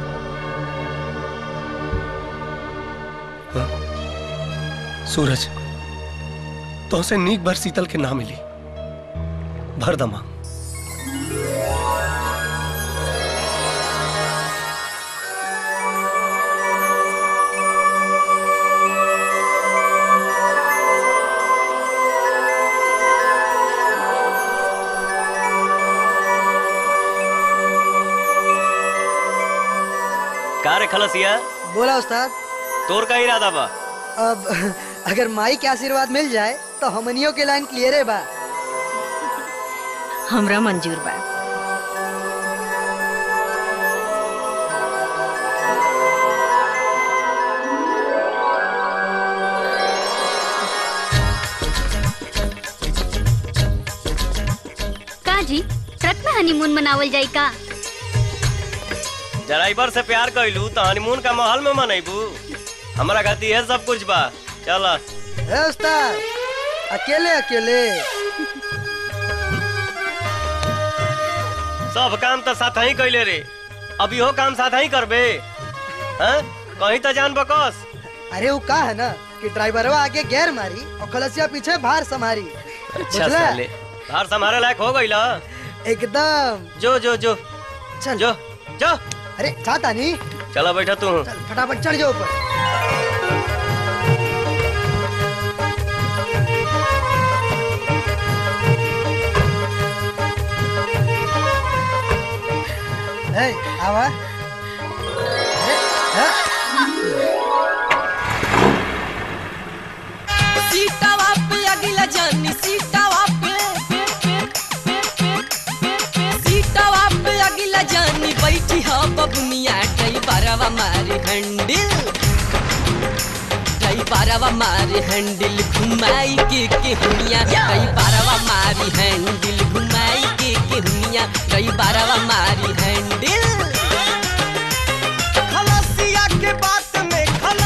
सूरज, तो से नीक भर शीतल के ना मिली, भर दमा। का रे खलसिया? बोला उस्ताद। तोर का इरादा बा? अब अगर माई के आशीर्वाद मिल जाए तो हमनियों के लाइन क्लियर है बा। हमरा मंजूर बा। का जी, ट्रक में हनीमून मनावल जाई का? ड्राइवर से प्यार कइलू तो हनीमून का माहौल में मनैबू। हमरा खातिर है सब कुछ बा। चल ए उस्ताद, अकेले अकेले सब काम तो साथ ही कैले रे, अभी हो काम साथ ही करबे? हैं? कहीं तो जान बकस। अरे वो का है ना कि ड्राइवरवा आगे गेर मारी और खलसिया पीछे भार संभारी। अच्छा साले, भार संभारे लायक हो गइला एकदम। जो जो जो चल जो जो। अरे चाहता नहीं। चला बैठा तू। चल फटाफट चढ़ जाओ ऊपर। ए, आवा। सीतावा पे अगिला जानी, सीतावा पे सीतावा पे अगिला जानी बैठी हा बबुनिया ड्राइवरवा मारे हैंडल, ड्राइवरवा मारे हैंडल घुमाई के हुनिया, ड्राइवरवा मारी हैंडल घुमाई के हुनिया, ड्राइवरवा मारी हैंडल। खलसिया के बात में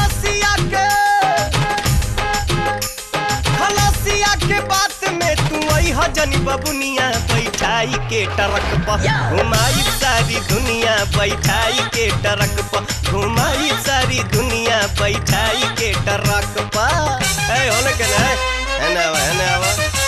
खलसिया के बात में तू आई हजनी बबुनिया बैठाई के ट्रक पर घुमाई सारी दुनिया, बैठाई के ट्रक पर घुमाई सारी दुनिया, बैठाई के ट्रक पर। होने के ना है ना आवा